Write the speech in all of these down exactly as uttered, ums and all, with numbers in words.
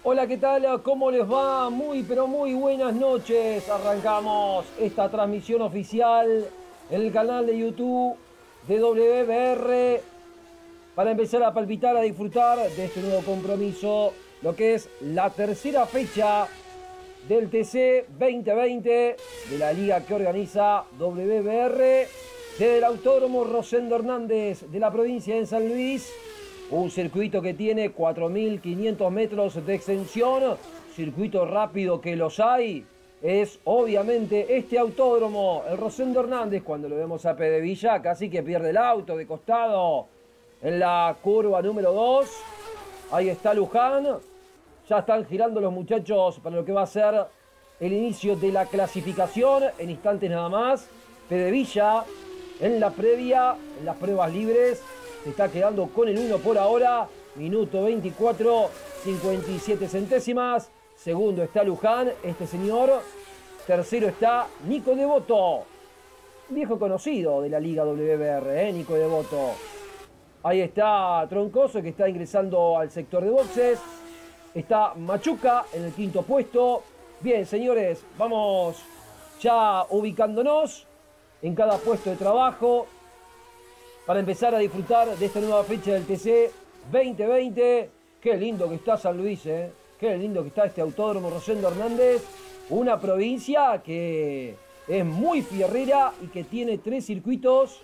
Hola, ¿qué tal? ¿Cómo les va? Muy, pero muy buenas noches. Arrancamos esta transmisión oficial en el canal de YouTube de W B R para empezar a palpitar, a disfrutar de este nuevo compromiso, lo que es la tercera fecha del T C veinte veinte de la liga que organiza W B R desde el Autódromo Rosendo Hernández de la provincia de San Luis. Un circuito que tiene cuatro mil quinientos metros de extensión, circuito rápido que los hay. Es obviamente este autódromo, el Rosendo Hernández. Cuando lo vemos a Pedevilla, casi que pierde el auto de costado en la curva número dos. Ahí está Luján. Ya están girando los muchachos para lo que va a ser el inicio de la clasificación. En instantes nada más. Pedevilla en la previa, en las pruebas libres, se está quedando con el uno por ahora. Minuto veinticuatro, cincuenta y siete centésimas. Segundo está Luján, este señor. Tercero está Nico Devoto, viejo conocido de la Liga W B R, ¿eh? Nico Devoto. Ahí está Troncoso, que está ingresando al sector de boxes. Está Machuca en el quinto puesto. Bien, señores, vamos ya ubicándonos en cada puesto de trabajo para empezar a disfrutar de esta nueva fecha del T C veinte veinte. Qué lindo que está San Luis, ¿eh? Qué lindo que está este autódromo Rosendo Hernández. Una provincia que es muy fierrera y que tiene tres circuitos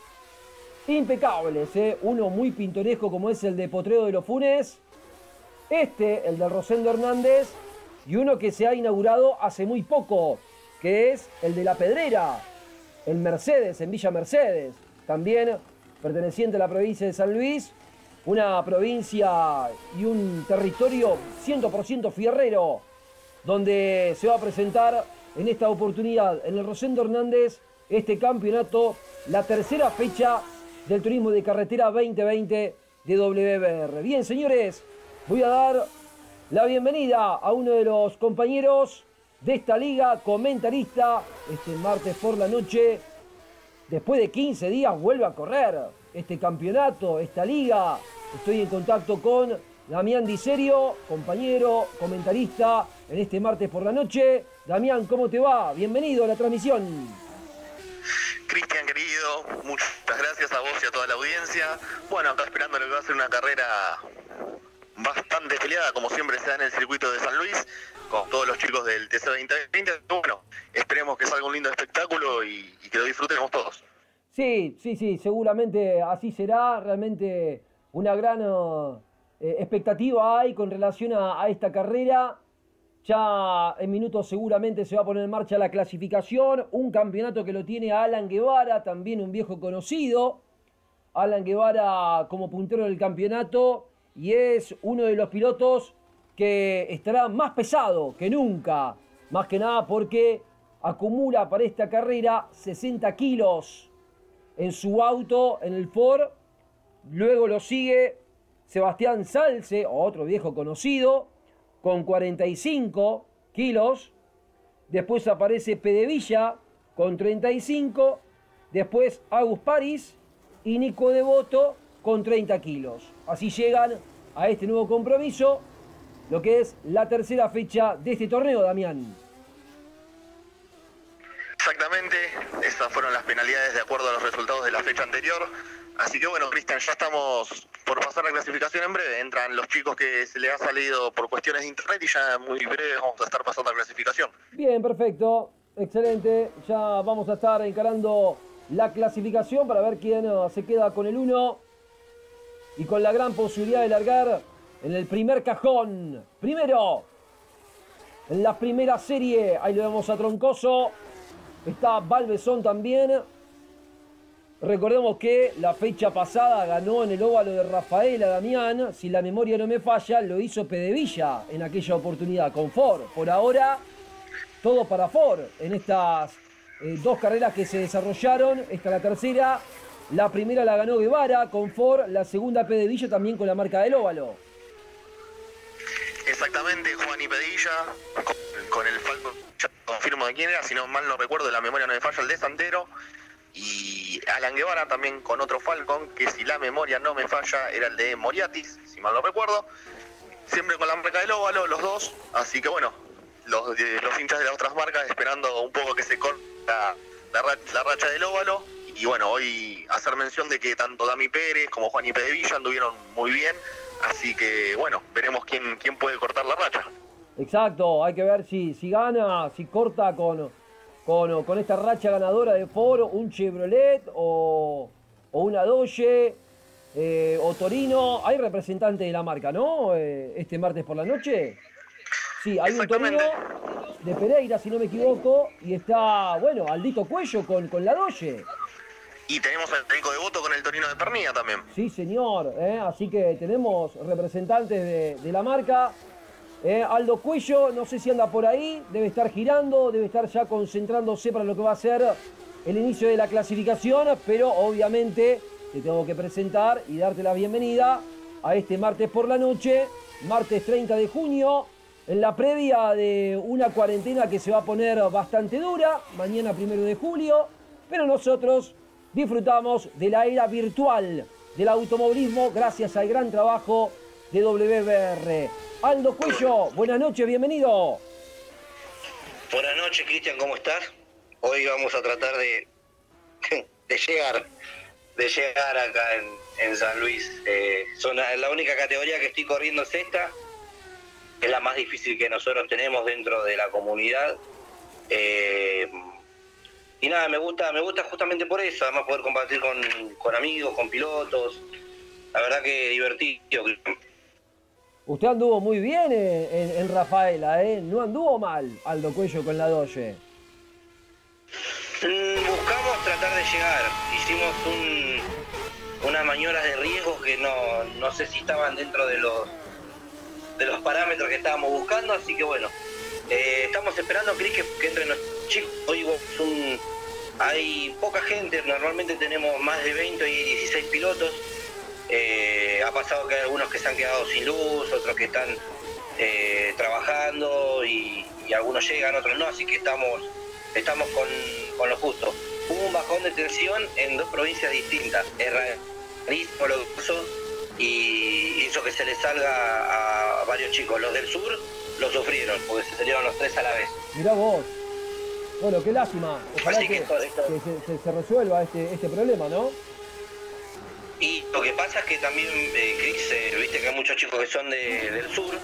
impecables, ¿eh? Uno muy pintoresco como es el de Potrero de los Funes. Este, el de Rosendo Hernández. Y uno que se ha inaugurado hace muy poco, que es el de La Pedrera, el Mercedes, en Villa Mercedes. También perteneciente a la provincia de San Luis, una provincia y un territorio cien por ciento fierrero, donde se va a presentar en esta oportunidad, en el Rosendo Hernández, este campeonato, la tercera fecha del Turismo de Carretera veinte veinte de W B R. Bien, señores, voy a dar la bienvenida a uno de los compañeros de esta liga, comentarista, este martes por la noche. Después de quince días vuelve a correr este campeonato, esta liga. Estoy en contacto con Damián Di Serio, compañero, comentarista en este martes por la noche. Damián, ¿cómo te va? Bienvenido a la transmisión. Cristian, querido, muchas gracias a vos y a toda la audiencia. Bueno, acá esperando lo que va a ser una carrera bastante peleada, como siempre se da en el circuito de San Luis, con todos los chicos del T C veinte veinte. Bueno, esperemos que salga un lindo espectáculo y, y que lo disfrutemos todos. Sí, sí, sí, seguramente así será. Realmente una gran eh, expectativa hay con relación a, a esta carrera. Ya en minutos seguramente se va a poner en marcha la clasificación. Un campeonato que lo tiene Alan Guevara, también un viejo conocido. Alan Guevara como puntero del campeonato. Y es uno de los pilotos que estará más pesado que nunca. Más que nada porque acumula para esta carrera sesenta kilos en su auto, en el Ford. Luego lo sigue Sebastián Salce, otro viejo conocido, con cuarenta y cinco kilos. Después aparece Pedevilla con treinta y cinco. Después Agus París y Nico Devoto con treinta kilos. Así llegan a este nuevo compromiso, lo que es la tercera fecha de este torneo, Damián. Exactamente, esas fueron las penalidades de acuerdo a los resultados de la fecha anterior. Así que bueno, Cristian, ya estamos por pasar la clasificación en breve. Entran los chicos que se les ha salido por cuestiones de internet y ya muy breve vamos a estar pasando la clasificación. Bien, perfecto, excelente. Ya vamos a estar encarando la clasificación para ver quién se queda con el uno y con la gran posibilidad de largar en el primer cajón. Primero, en la primera serie, ahí lo vemos a Troncoso. Está Valvesón también. Recordemos que la fecha pasada ganó en el óvalo de Rafaela, Damián. Si la memoria no me falla, lo hizo Pedevilla en aquella oportunidad con Ford. Por ahora, todo para Ford en estas eh, dos carreras que se desarrollaron. Esta es la tercera. La primera la ganó Guevara con Ford. La segunda Pedevilla también con la marca del óvalo. Exactamente, Juan y Pedilla con, con el Falcon. Ya confirmo de quién era, si no mal no recuerdo, la memoria no me falla, el de Santero. Y Alan Guevara también con otro Falcon, que si la memoria no me falla era el de Moriatis, si mal no recuerdo. siempre con la marca del óvalo, los dos, así que bueno, los, los hinchas de las otras marcas esperando un poco que se corte la, la, la racha del óvalo. Y bueno, hoy hacer mención de que tanto Dami Pérez como Juan y Pedevilla anduvieron muy bien, así que bueno, veremos quién, quién puede cortar la racha. Exacto, hay que ver si, si gana, si corta con, con, con esta racha ganadora de Ford, un Chevrolet o, o una Dodge eh, o Torino. Hay representantes de la marca, ¿no? Eh, este martes por la noche. Sí, hay un Torino de Pereira, si no me equivoco, y está, bueno, Aldito Cuello con, con la Dodge. Y tenemos al técnico de Voto con el Torino de Pernilla también. Sí, señor, ¿eh? Así que tenemos representantes de, de la marca. Eh, Aldo Cuello, no sé si anda por ahí, debe estar girando, debe estar ya concentrándose para lo que va a ser el inicio de la clasificación, pero obviamente te tengo que presentar y darte la bienvenida a este martes por la noche, martes treinta de junio, en la previa de una cuarentena que se va a poner bastante dura, mañana primero de julio, pero nosotros disfrutamos de la era virtual del automovilismo gracias al gran trabajo de W B R. Aldo Cuello, buenas noches, bienvenido. Buenas noches, Cristian, ¿cómo estás? Hoy vamos a tratar de, de llegar de llegar acá en, en San Luis. Eh, son la, la única categoría que estoy corriendo es esta, es la más difícil que nosotros tenemos dentro de la comunidad. Eh, y nada, me gusta me gusta justamente por eso, además poder compartir con, con amigos, con pilotos. La verdad que divertido. Usted anduvo muy bien en, en, en Rafaela, ¿eh? No anduvo mal Aldo Cuello con la Dodge. Mm, buscamos tratar de llegar. Hicimos un, unas maniobras de riesgo que no, no sé si estaban dentro de los de los parámetros que estábamos buscando, así que bueno, eh, estamos esperando, Cris, que, que entren los chicos. Hoy es un, hay poca gente, normalmente tenemos más de veinte y dieciséis pilotos. Eh, ha pasado que hay algunos que se han quedado sin luz, otros que están eh, trabajando y, y algunos llegan, otros no, así que estamos estamos con, con lo justo. Hubo un bajón de tensión en dos provincias distintas, es rarísimo lo que pasó y hizo que se les salga a varios chicos. Los del sur lo sufrieron porque se salieron los tres a la vez. Mirá vos. Bueno, qué lástima. Ojalá así que, que, esto, esto... que se, se, se resuelva este, este problema, ¿no? Y lo que pasa es que también, eh, Cris, eh, viste que hay muchos chicos que son de, del sur,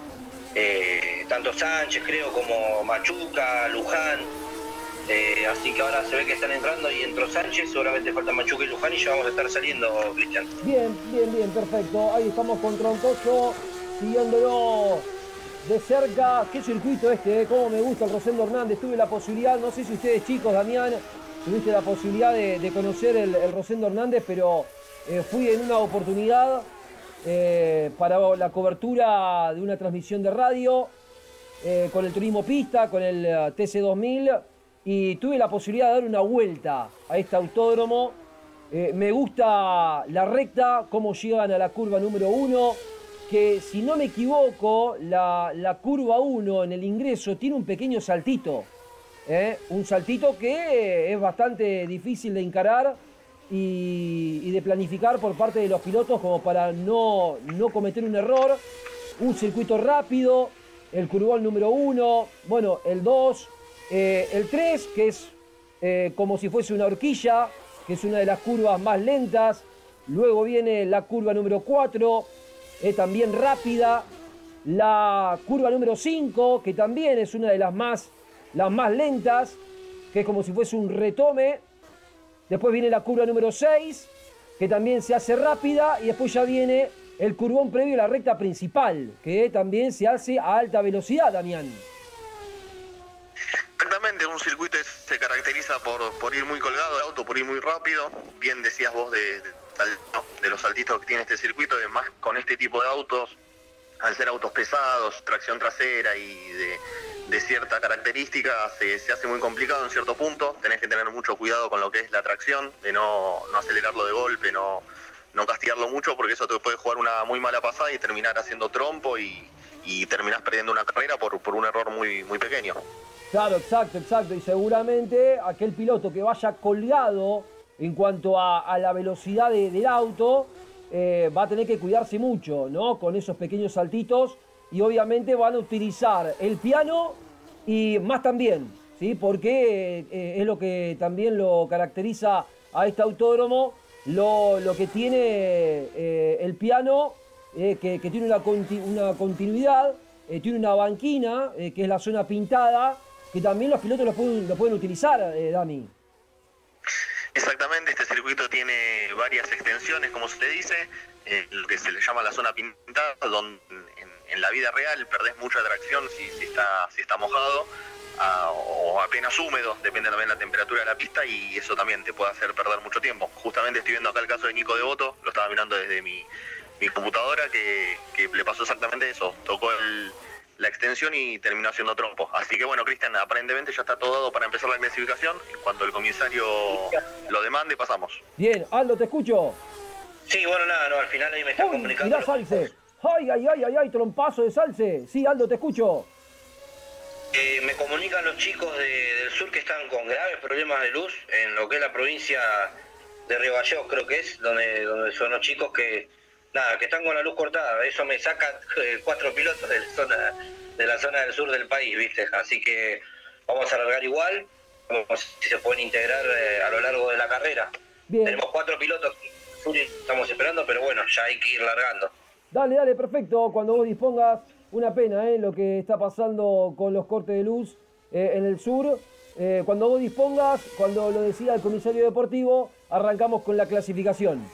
eh, tanto Sánchez creo como Machuca, Luján, eh, así que ahora se ve que están entrando y entró Sánchez, seguramente faltan Machuca y Luján y ya vamos a estar saliendo, Cristian. Bien, bien, bien, perfecto. Ahí estamos con Troncoso, siguiéndolo de cerca. Qué circuito este, ¿eh? Cómo me gusta el Rosendo Hernández. Tuve la posibilidad, no sé si ustedes chicos, Damián, tuviste la posibilidad de, de conocer el, el Rosendo Hernández, pero... Eh, fui en una oportunidad eh, para la cobertura de una transmisión de radio eh, con el Turismo Pista, con el uh, T C dos mil y tuve la posibilidad de dar una vuelta a este autódromo. Eh, me gusta la recta, cómo llegan a la curva número uno, que si no me equivoco, la, la curva uno en el ingreso tiene un pequeño saltito, eh, un saltito que es bastante difícil de encarar Y, y de planificar por parte de los pilotos como para no, no cometer un error. Un circuito rápido, el curvón número uno, bueno, el dos, eh, el tres, que es eh, como si fuese una horquilla, que es una de las curvas más lentas. Luego viene la curva número cuatro, eh, también rápida. La curva número cinco, que también es una de las más, las más lentas, que es como si fuese un retome. Después viene la curva número seis, que también se hace rápida, y después ya viene el curvón previo a la recta principal, que también se hace a alta velocidad, Damián. Exactamente, un circuito se caracteriza por, por ir muy colgado el auto, por ir muy rápido. Bien decías vos de, de, de los saltitos que tiene este circuito, además con este tipo de autos, al ser autos pesados, tracción trasera y de, de cierta característica, se, se hace muy complicado en cierto punto. Tenés que tener mucho cuidado con lo que es la tracción, de no, no acelerarlo de golpe, no, no castigarlo mucho, porque eso te puede jugar una muy mala pasada y terminar haciendo trompo y, y terminás perdiendo una carrera por, por un error muy, muy pequeño. Claro, exacto, exacto. Y seguramente aquel piloto que vaya colgado en cuanto a, a la velocidad de, del auto, Eh, va a tener que cuidarse mucho, ¿no? Con esos pequeños saltitos y obviamente van a utilizar el piano y más también, ¿sí? Porque eh, es lo que también lo caracteriza a este autódromo, lo, lo que tiene eh, el piano, eh, que, que tiene una, conti una continuidad, eh, tiene una banquina, eh, que es la zona pintada, que también los pilotos lo pueden, lo pueden utilizar, eh, Dami. Exactamente, este circuito tiene varias extensiones, como se le dice, eh, lo que se le llama la zona pintada, donde en, en la vida real perdés mucha tracción si, si, está, si está mojado a, o apenas húmedo, depende también de la temperatura de la pista, y eso también te puede hacer perder mucho tiempo. Justamente estoy viendo acá el caso de Nico Devoto, lo estaba mirando desde mi, mi computadora, que, que le pasó exactamente eso, tocó el... la extensión y terminó haciendo trompo. Así que bueno, Cristian, aparentemente ya está todo dado para empezar la clasificación. En cuanto el comisario lo demande, pasamos. Bien, Aldo, te escucho. Sí, bueno, nada, no, al final ahí me está Uy, comunicando. mirá Salce. Ay, ay, ay, ay, ay, trompazo de Salce. Sí, Aldo, te escucho. Eh, me comunican los chicos de, del sur que están con graves problemas de luz en lo que es la provincia de Río Gallegos, creo que es, donde, donde son los chicos que, nada, que están con la luz cortada. Eso me saca eh, cuatro pilotos de la, zona, de la zona del sur del país, ¿viste? Así que vamos a largar igual, vamos si se pueden integrar eh, a lo largo de la carrera. Bien. Tenemos cuatro pilotos sur y estamos esperando, pero bueno, ya hay que ir largando. Dale, dale, perfecto. Cuando vos dispongas, una pena, ¿eh? Lo que está pasando con los cortes de luz eh, en el sur. Eh, cuando vos dispongas, cuando lo decida el comisario deportivo, arrancamos con la clasificación.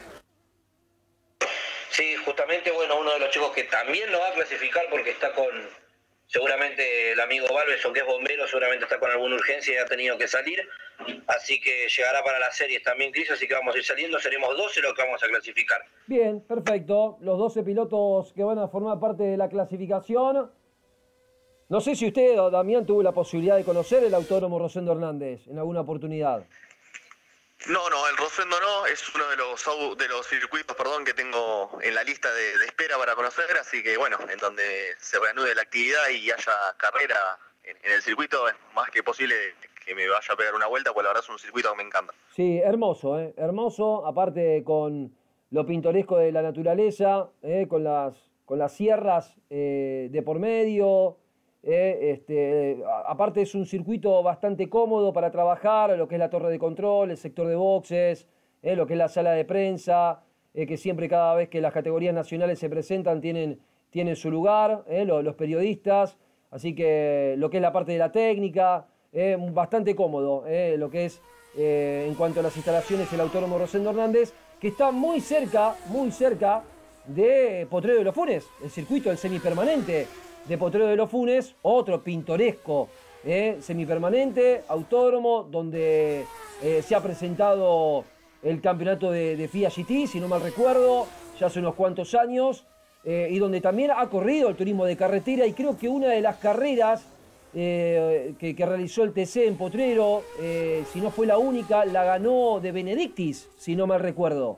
Sí, justamente, bueno, uno de los chicos que también lo va a clasificar porque está con, seguramente el amigo Balbeson, que es bombero, seguramente está con alguna urgencia y ha tenido que salir, así que llegará para las series también, Cris, así que vamos a ir saliendo, seremos doce los que vamos a clasificar. Bien, perfecto. Los doce pilotos que van a formar parte de la clasificación. No sé si usted, Damián, tuvo la posibilidad de conocer el Autódromo Rosendo Hernández en alguna oportunidad. No, no, el Rosendo no, es uno de los de los circuitos, perdón, que tengo en la lista de, de espera para conocer, así que bueno, en donde se reanude la actividad y haya carrera en, en el circuito, es más que posible que me vaya a pegar una vuelta, pues la verdad es un circuito que me encanta. Sí, hermoso, ¿eh? Hermoso, aparte con lo pintoresco de la naturaleza, ¿eh? con, las, con las sierras eh, de por medio. Eh, este, aparte es un circuito bastante cómodo para trabajar, lo que es la torre de control, el sector de boxes, eh, lo que es la sala de prensa, eh, que siempre cada vez que las categorías nacionales se presentan tienen, tienen su lugar, eh, los, los periodistas, así que lo que es la parte de la técnica, eh, bastante cómodo, eh, lo que es eh, en cuanto a las instalaciones el Autódromo Rosendo Hernández, que está muy cerca, muy cerca de Potrero de los Funes, el circuito del semipermanente de Potrero de los Funes, otro pintoresco eh, semipermanente, autódromo, donde eh, se ha presentado el campeonato de, de F I A G T, si no mal recuerdo, ya hace unos cuantos años, eh, y donde también ha corrido el turismo de carretera, y creo que una de las carreras eh, que, que realizó el T C en Potrero, eh, si no fue la única, la ganó de Benedictis, si no mal recuerdo.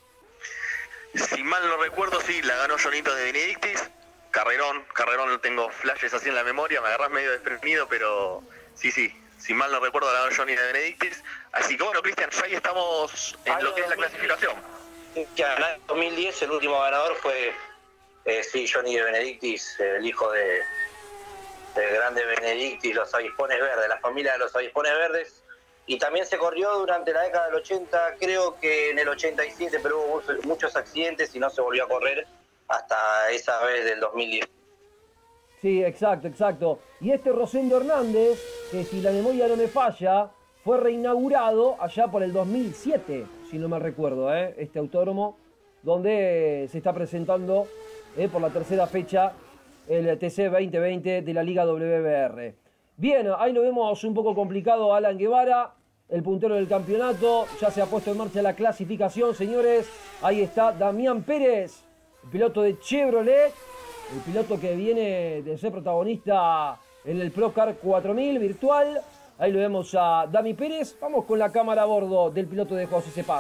Si mal no recuerdo, sí, la ganó Jonito de Benedictis. Carrerón, carrerón, tengo flashes así en la memoria, me agarrás medio desprevenido, pero sí, sí, si mal no recuerdo la ganó Johnny de Benedictis. Así que bueno, Cristian, ya ahí estamos en lo que es la clasificación. Ya, en el dos mil diez el último ganador fue, eh, sí, Johnny de Benedictis, el hijo de, de grande Benedictis, los avispones verdes, la familia de los avispones verdes. Y también se corrió durante la década del ochenta, creo que en el ochenta y siete, pero hubo muchos accidentes y no se volvió a correr hasta esa vez del dos mil diez. Sí, exacto, exacto. Y este Rosendo Hernández, que si la memoria no me falla, fue reinaugurado allá por el dos mil siete, si no me recuerdo, ¿eh? Este autódromo, donde se está presentando ¿eh? por la tercera fecha el T C veinte veinte de la Liga W B R. Bien, ahí lo vemos un poco complicado a Alan Guevara, el puntero del campeonato. Ya se ha puesto en marcha la clasificación, señores. Ahí está Damián Pérez, el piloto de Chevrolet, el piloto que viene de ser protagonista en el Procar cuatro mil virtual. Ahí lo vemos a Dami Pérez. Vamos con la cámara a bordo del piloto de José Cepaz.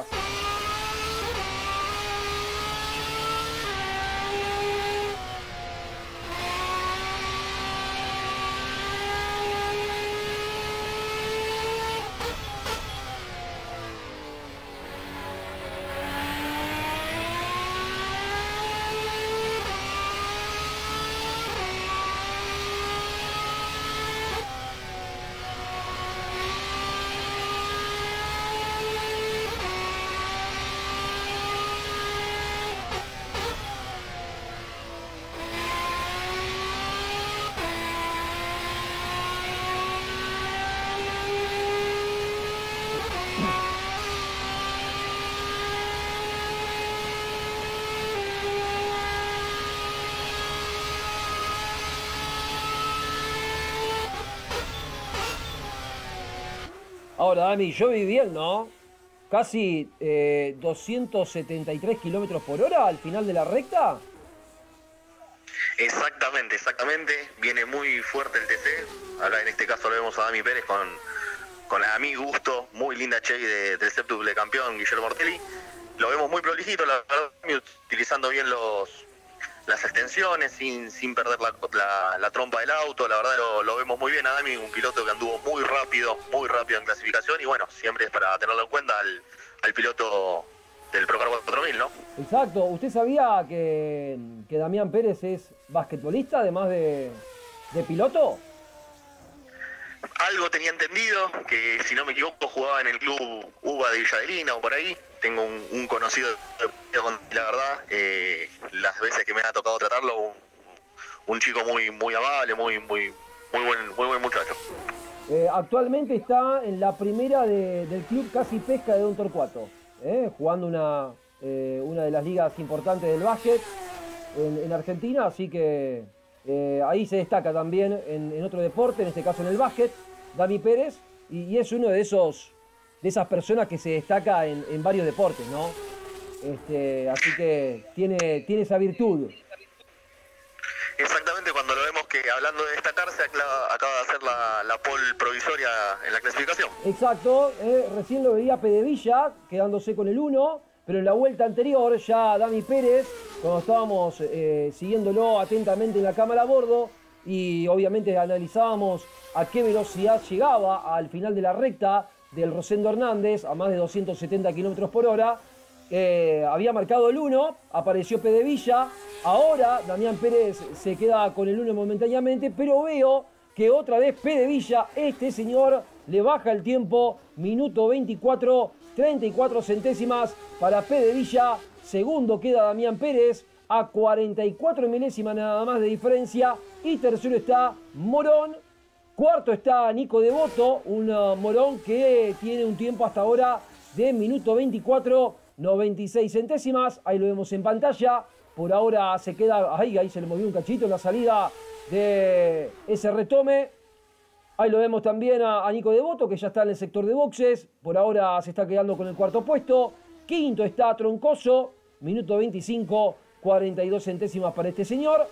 Ahora, Dami, yo vi bien, ¿no? Casi eh, doscientos setenta y tres kilómetros por hora al final de la recta. Exactamente, exactamente. Viene muy fuerte el T C. Ahora en este caso lo vemos a Dami Pérez con, con a mi gusto, muy linda Chevy de, del séptuple campeón Guillermo Ortelli. Lo vemos muy prolijito, la verdad, utilizando bien los las extensiones, sin, sin perder la, la, la trompa del auto. La verdad lo, lo vemos muy bien a Dami, un piloto que anduvo muy rápido, muy rápido en clasificación, y bueno, siempre es para tenerlo en cuenta al, al piloto del Procar cuatro mil, ¿no? Exacto. ¿Usted sabía que, que Damián Pérez es basquetbolista, además de, de piloto? Algo tenía entendido, que si no me equivoco jugaba en el club U B A de Villadelina o por ahí. Tengo un, un conocido, la verdad, eh, las veces que me ha tocado tratarlo, un, un chico muy muy amable, muy muy muy buen muy buen muchacho. Eh, actualmente está en la primera de, del club Casi Pesca de Don Torcuato, eh, jugando una, eh, una de las ligas importantes del básquet en, en Argentina, así que eh, ahí se destaca también en, en otro deporte, en este caso en el básquet, Dami Pérez, y, y es uno de esos de esas personas que se destaca en, en varios deportes, ¿no? Este, así que tiene, tiene esa virtud. Exactamente, cuando lo vemos que hablando de destacarse acaba, acaba de hacer la, la pole provisoria en la clasificación. Exacto, eh, recién lo veía Pedevilla quedándose con el uno, pero en la vuelta anterior ya Dami Pérez, cuando estábamos eh, siguiéndolo atentamente en la cámara a bordo y obviamente analizábamos a qué velocidad llegaba al final de la recta del Rosendo Hernández, a más de doscientos setenta kilómetros por hora, eh, había marcado el uno, apareció Pedevilla, ahora Damián Pérez se queda con el uno momentáneamente, pero veo que otra vez Pedevilla, este señor, le baja el tiempo, minuto veinticuatro, treinta y cuatro centésimas para Pedevilla, segundo queda Damián Pérez, a cuarenta y cuatro milésimas nada más de diferencia, y tercero está Morón. Cuarto está Nico Devoto, un uh, Morón que tiene un tiempo hasta ahora de minuto veinticuatro, noventa y seis centésimas. Ahí lo vemos en pantalla. Por ahora se queda, ahí, ahí se le movió un cachito en la salida de ese retome. Ahí lo vemos también a, a Nico Devoto, que ya está en el sector de boxes. Por ahora se está quedando con el cuarto puesto. Quinto está Troncoso, minuto veinticinco, cuarenta y dos centésimas para este señor.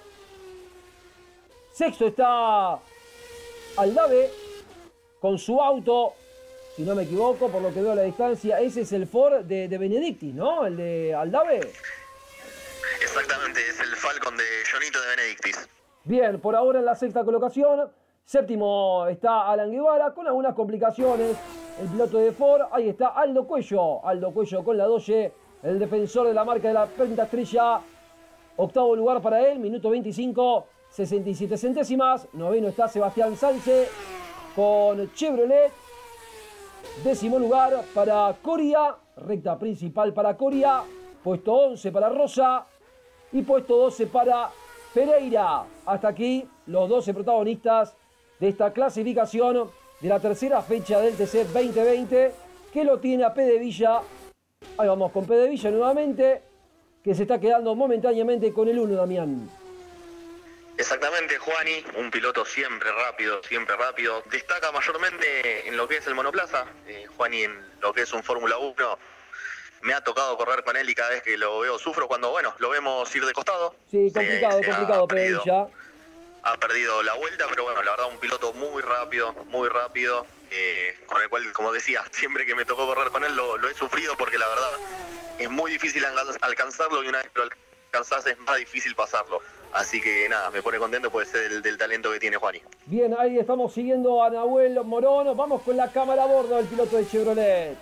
Sexto está Aldave, con su auto, si no me equivoco, por lo que veo a la distancia, ese es el Ford de, de Benedictis, ¿no? El de Aldave. Exactamente, es el Falcon de Jonito de Benedictis. Bien, por ahora en la sexta colocación. Séptimo está Alan Guevara, con algunas complicaciones. El piloto de Ford, ahí está Aldo Cuello. Aldo Cuello con la Dodge, el defensor de la marca de la pentaestrella. Octavo lugar para él, minuto veinticinco, sesenta y siete centésimas. Noveno está Sebastián Sánchez con Chevrolet. Décimo lugar para Coria, recta principal para Coria. Puesto once para Rosa y puesto doce para Pereira. Hasta aquí los doce protagonistas de esta clasificación de la tercera fecha del T C veinte veinte, que lo tiene a Pedevilla. Ahí vamos con Pedevilla nuevamente, que se está quedando momentáneamente con el uno, Damián. Exactamente, Juani, un piloto siempre rápido, siempre rápido. Destaca mayormente en lo que es el monoplaza. Eh, Juani en lo que es un Fórmula uno. Me ha tocado correr con él y cada vez que lo veo sufro cuando, bueno, lo vemos ir de costado. Sí, complicado, se complicado, Pedevilla. Ha perdido la vuelta, pero bueno, la verdad un piloto muy rápido, muy rápido. Eh, con el cual, como decía, siempre que me tocó correr con él lo, lo he sufrido porque la verdad es muy difícil alcanzarlo y una vez que lo alcanzás es más difícil pasarlo. Así que nada, me pone contento por ser del, del talento que tiene Juani. Bien, ahí estamos siguiendo a Nahuel Morón. Vamos con la cámara a bordo del piloto de Chevrolet.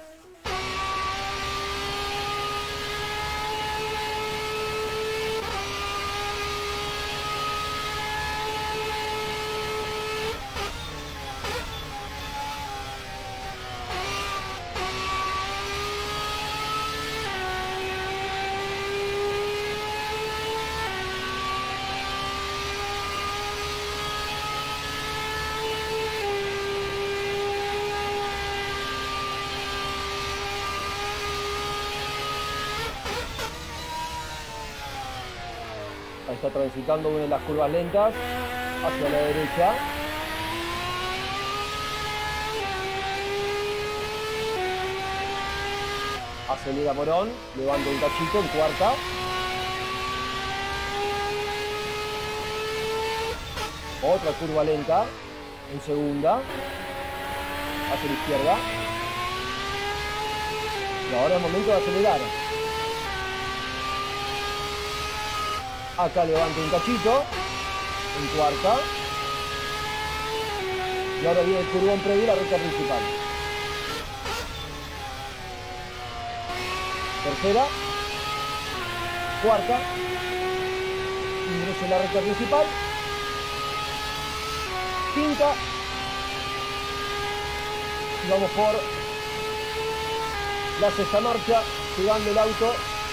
Ahí está transitando una de las curvas lentas hacia la derecha. Acelera Morón, levanta un cachito en cuarta. Otra curva lenta en segunda. Hacia la izquierda. Y ahora es momento de acelerar. Acá levanta un cachito en cuarta. Y ahora viene el curvón previo y la recta principal. Tercera. Cuarta. Ingreso en la recta principal. Quinta. Y vamos por la sexta marcha, llegando el auto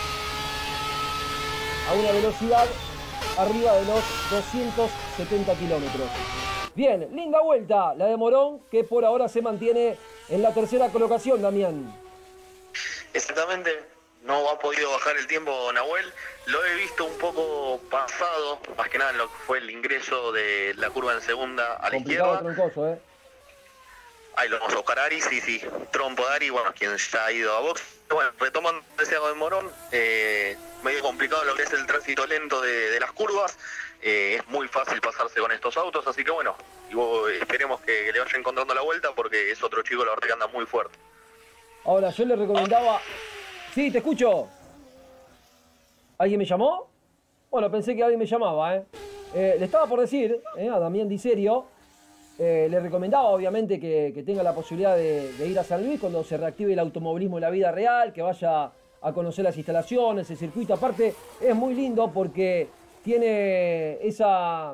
a una velocidad arriba de los doscientos setenta kilómetros. Bien, linda vuelta la de Morón, que por ahora se mantiene en la tercera colocación, Damián. Exactamente, no ha podido bajar el tiempo Nahuel. Lo he visto un poco pasado, más que nada en lo que fue el ingreso de la curva en segunda a la Complicado, izquierda. troncoso, ¿eh? Ahí lo vamos a buscar a Ari, sí, sí, trompo de Ari, bueno, quien ya ha ido a box. Bueno, retomando el deseo de Morón, eh, medio complicado lo que es el tránsito lento de, de las curvas. Eh, es muy fácil pasarse con estos autos, así que bueno, y vos, esperemos que, que le vaya encontrando la vuelta porque es otro chico, la verdad que anda muy fuerte. Ahora, yo le recomendaba... Sí, te escucho. ¿Alguien me llamó? Bueno, pensé que alguien me llamaba, ¿eh? eh le estaba por decir, eh, a Damián Di Serio, eh, le recomendaba obviamente que, que tenga la posibilidad de, de ir a San Luis cuando se reactive el automovilismo en la vida real, que vaya a conocer las instalaciones, el circuito. Aparte, es muy lindo porque tiene esa,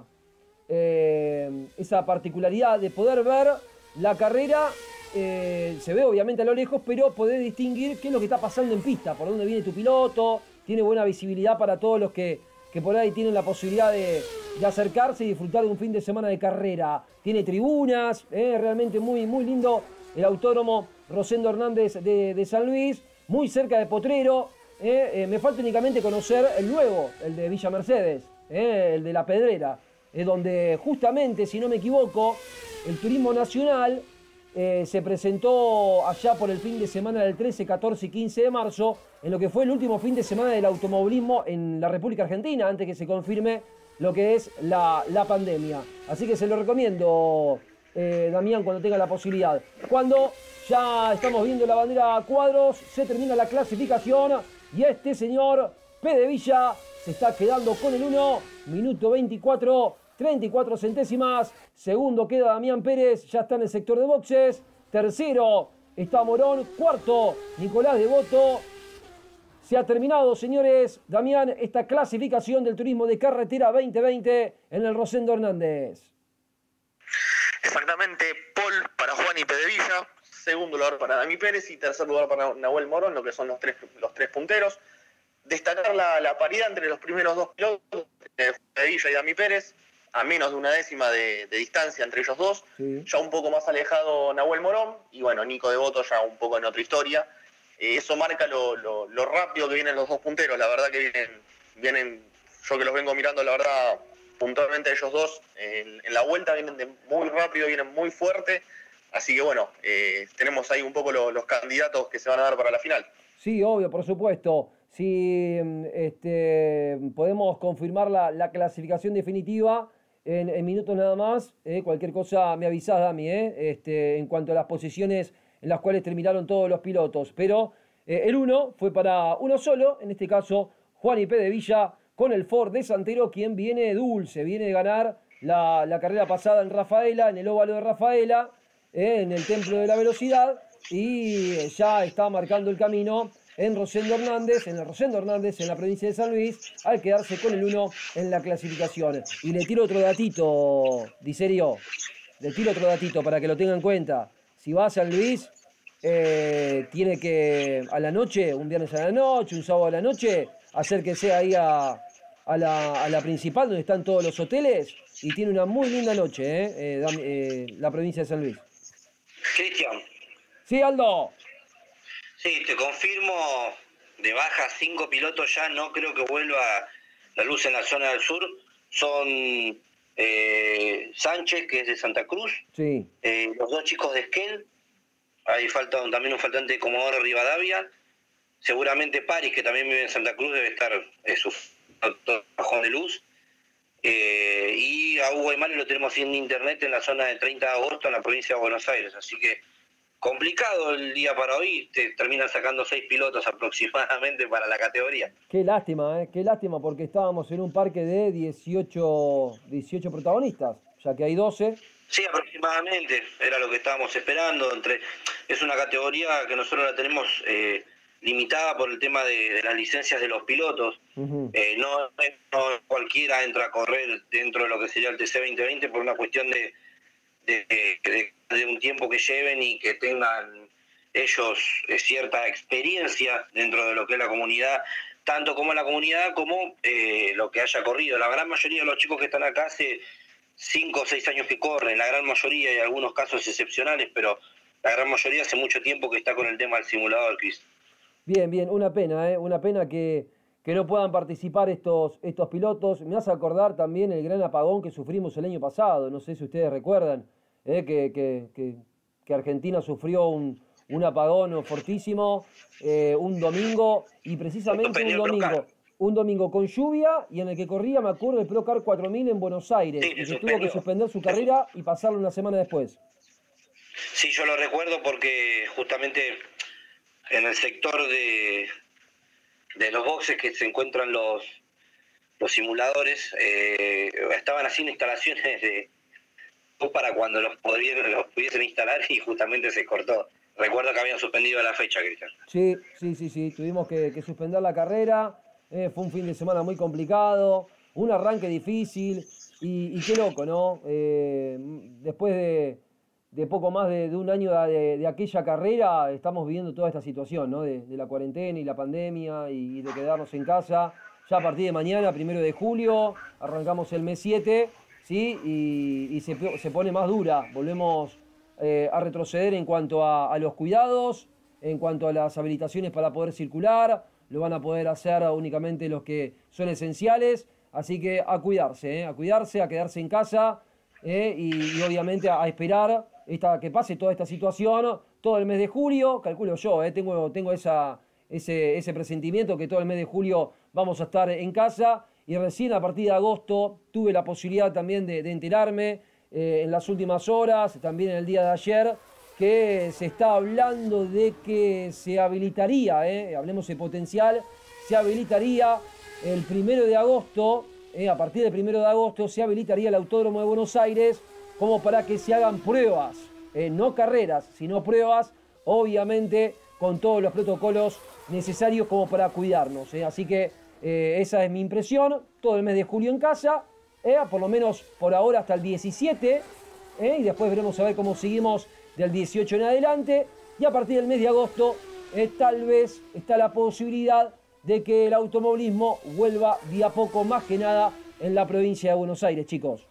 eh, esa particularidad de poder ver la carrera. Eh, se ve obviamente a lo lejos, pero poder distinguir qué es lo que está pasando en pista, por dónde viene tu piloto. Tiene buena visibilidad para todos los que, que por ahí tienen la posibilidad de, de acercarse y disfrutar de un fin de semana de carrera. Tiene tribunas, eh, realmente muy, muy lindo el autódromo Rosendo Hernández de, de San Luis, muy cerca de Potrero. Eh, eh, me falta únicamente conocer el nuevo, el de Villa Mercedes, eh, el de La Pedrera, eh, donde justamente, si no me equivoco, el turismo nacional eh, se presentó allá por el fin de semana del trece, catorce y quince de marzo, en lo que fue el último fin de semana del automovilismo en la República Argentina, antes que se confirme lo que es la, la pandemia. Así que se lo recomiendo, eh, Damián, cuando tenga la posibilidad. Cuando ya estamos viendo la bandera a cuadros, se termina la clasificación y este señor P. de Villa se está quedando con el uno, minuto veinticuatro, treinta y cuatro centésimas. Segundo queda Damián Pérez, ya está en el sector de boxes. Tercero está Morón. Cuarto, Nicolás Devoto. Se ha terminado, señores, Damián, esta clasificación del turismo de carretera veinte veinte en el Rosendo Hernández. Exactamente, pole para Juan y P. de Villa, segundo lugar para Dami Pérez y tercer lugar para Nahuel Morón, lo que son los tres, los tres punteros. Destacar la, la paridad entre los primeros dos pilotos, eh, P. de Villa y Dami Pérez, a menos de una décima de, de distancia entre ellos dos. Sí. Ya un poco más alejado Nahuel Morón y bueno, Nico Devoto ya un poco en otra historia. Eh, eso marca lo, lo, lo rápido que vienen los dos punteros, la verdad que vienen, vienen, yo que los vengo mirando, la verdad, puntualmente ellos dos, en, en la vuelta vienen de muy rápido, vienen muy fuerte, así que bueno, eh, tenemos ahí un poco lo, los candidatos que se van a dar para la final. Sí, obvio, por supuesto. Si este, podemos confirmar la, la clasificación definitiva en, en minutos nada más, eh, cualquier cosa me avisás, Dami, eh, este, en cuanto a las posiciones en las cuales terminaron todos los pilotos. Pero eh, el uno fue para uno solo, en este caso Juan y P. de Villa, con el Ford de Santero, quien viene dulce, viene de ganar la, la carrera pasada en Rafaela, en el óvalo de Rafaela, eh, en el Templo de la Velocidad, y ya está marcando el camino en Rosendo Hernández, en el Rosendo Hernández, en la provincia de San Luis, al quedarse con el uno en la clasificación. Y le tiro otro datito, Di Serio, le tiro otro datito para que lo tengan en cuenta. Si va a San Luis, eh, tiene que a la noche, un viernes a la noche, un sábado a la noche, acérquese ahí a, a, la, a la principal, donde están todos los hoteles, y tiene una muy linda noche, eh, eh, eh, la provincia de San Luis. Cristian. Sí, Aldo. Sí, te confirmo, de baja cinco pilotos ya, no creo que vuelva la luz en la zona del sur. Son eh, Sánchez, que es de Santa Cruz, sí. eh, los dos chicos de Esquel, ahí falta también un faltante de Comodoro Rivadavia, seguramente Paris, que también vive en Santa Cruz, debe estar eh, sufriendo todo el bajón de luz. Eh, y a Hugo Aymani lo tenemos en internet en la zona de treinta de agosto en la provincia de Buenos Aires, así que complicado el día para hoy, te terminan sacando seis pilotos aproximadamente para la categoría. Qué lástima, ¿eh? Qué lástima, porque estábamos en un parque de dieciocho, dieciocho protagonistas, ya que hay doce. Sí, aproximadamente, era lo que estábamos esperando. Entre Es una categoría que nosotros la tenemos eh, limitada por el tema de, de las licencias de los pilotos. Uh-huh. eh, no, no cualquiera entra a correr dentro de lo que sería el T C veinte veinte por una cuestión de, de, de, de un tiempo que lleven y que tengan ellos eh, cierta experiencia dentro de lo que es la comunidad, tanto como la comunidad como eh, lo que haya corrido. La gran mayoría de los chicos que están acá hace cinco o seis años que corren, la gran mayoría, y algunos casos excepcionales, pero la gran mayoría hace mucho tiempo que está con el tema del simulador, Chris. Bien, bien, una pena, ¿eh? Una pena que, que no puedan participar estos, estos pilotos. Me hace acordar también el gran apagón que sufrimos el año pasado, no sé si ustedes recuerdan, ¿eh? que, que, que, que Argentina sufrió un, un apagón fortísimo, eh, un domingo, y precisamente un domingo... Un domingo con lluvia y en el que corría, me acuerdo, el Procar cuatro mil en Buenos Aires. Sí, y que tuvo que suspender su carrera y pasarlo una semana después. Sí, yo lo recuerdo porque justamente en el sector de, de los boxes que se encuentran los, los simuladores, eh, estaban haciendo instalaciones de para cuando los, podrían, los pudiesen instalar y justamente se cortó. Recuerdo que habían suspendido la fecha, Cristian. Sí, sí, sí, sí. Tuvimos que, que suspender la carrera. Eh, fue un fin de semana muy complicado, un arranque difícil y, y qué loco, ¿no? Eh, después de, de poco más de, de un año de, de aquella carrera, estamos viviendo toda esta situación, ¿no? De, de la cuarentena y la pandemia y, y de quedarnos en casa. Ya a partir de mañana, primero de julio, arrancamos el mes siete, ¿sí? Y, y se, se pone más dura. Volvemos eh, a retroceder en cuanto a, a los cuidados, en cuanto a las habilitaciones para poder circular. Lo van a poder hacer únicamente los que son esenciales, así que a cuidarse, ¿eh? a cuidarse, a quedarse en casa ¿eh? y, y obviamente a, a esperar esta, que pase toda esta situación todo el mes de julio, calculo yo, ¿eh? tengo, tengo esa, ese, ese presentimiento que todo el mes de julio vamos a estar en casa y recién a partir de agosto tuve la posibilidad también de, de enterarme eh, en las últimas horas, también en el día de ayer, que se está hablando de que se habilitaría, eh, hablemos de potencial, se habilitaría el primero de agosto, eh, a partir del primero de agosto se habilitaría el Autódromo de Buenos Aires como para que se hagan pruebas, eh, no carreras, sino pruebas, obviamente con todos los protocolos necesarios como para cuidarnos. Eh. Así que eh, esa es mi impresión, todo el mes de julio en casa, eh, por lo menos por ahora hasta el diecisiete, eh, y después veremos a ver cómo seguimos del dieciocho en adelante, y a partir del mes de agosto eh, tal vez está la posibilidad de que el automovilismo vuelva de a poco, más que nada en la provincia de Buenos Aires, chicos.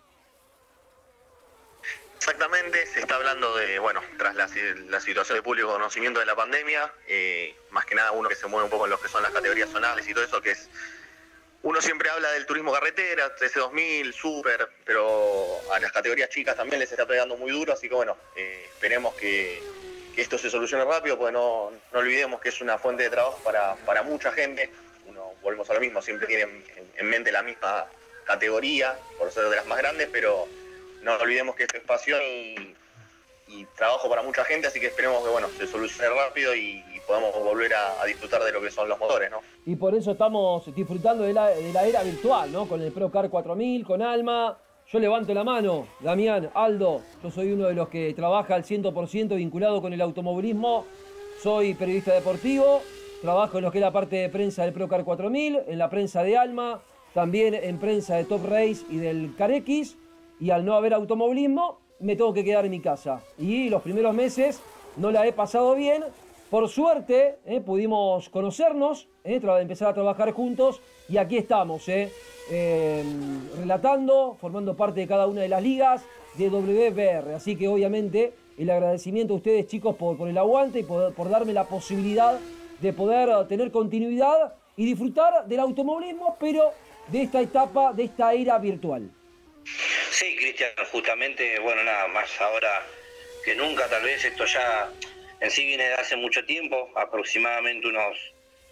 Exactamente, se está hablando de, bueno, tras la, la situación de público conocimiento de la pandemia, eh, más que nada uno que se mueve un poco en lo que son las categorías zonales y todo eso, que es, uno siempre habla del turismo carretera, T C dos mil, Super, pero a las categorías chicas también les está pegando muy duro, así que bueno, eh, esperemos que, que esto se solucione rápido, porque no, no olvidemos que es una fuente de trabajo para, para mucha gente. Uno, volvemos a lo mismo, siempre tienen en, en mente la misma categoría, por ser de las más grandes, pero no olvidemos que esto es pasión y, y trabajo para mucha gente, así que esperemos que bueno, se solucione rápido y, y podamos volver a, a disfrutar de lo que son los motores, ¿no? Y por eso estamos disfrutando de la, de la era virtual, ¿no? Con el Procar cuatro mil, con Alma. Yo levanto la mano, Damián, Aldo, yo soy uno de los que trabaja al cien por ciento vinculado con el automovilismo. Soy periodista deportivo, trabajo en lo que es la parte de prensa del Procar cuatro mil, en la prensa de Alma, también en prensa de Top Race y del Carex. Y al no haber automovilismo, me tengo que quedar en mi casa. Y los primeros meses no la he pasado bien. Por suerte, eh, pudimos conocernos, eh, empezar a trabajar juntos. Y aquí estamos, eh, eh, relatando, formando parte de cada una de las ligas de W B R. Así que obviamente el agradecimiento a ustedes, chicos, por, por el aguante y por, por darme la posibilidad de poder tener continuidad y disfrutar del automovilismo, pero de esta etapa, de esta era virtual. Sí, Cristian, justamente, bueno, nada más ahora que nunca, tal vez esto ya en sí viene de hace mucho tiempo, aproximadamente unos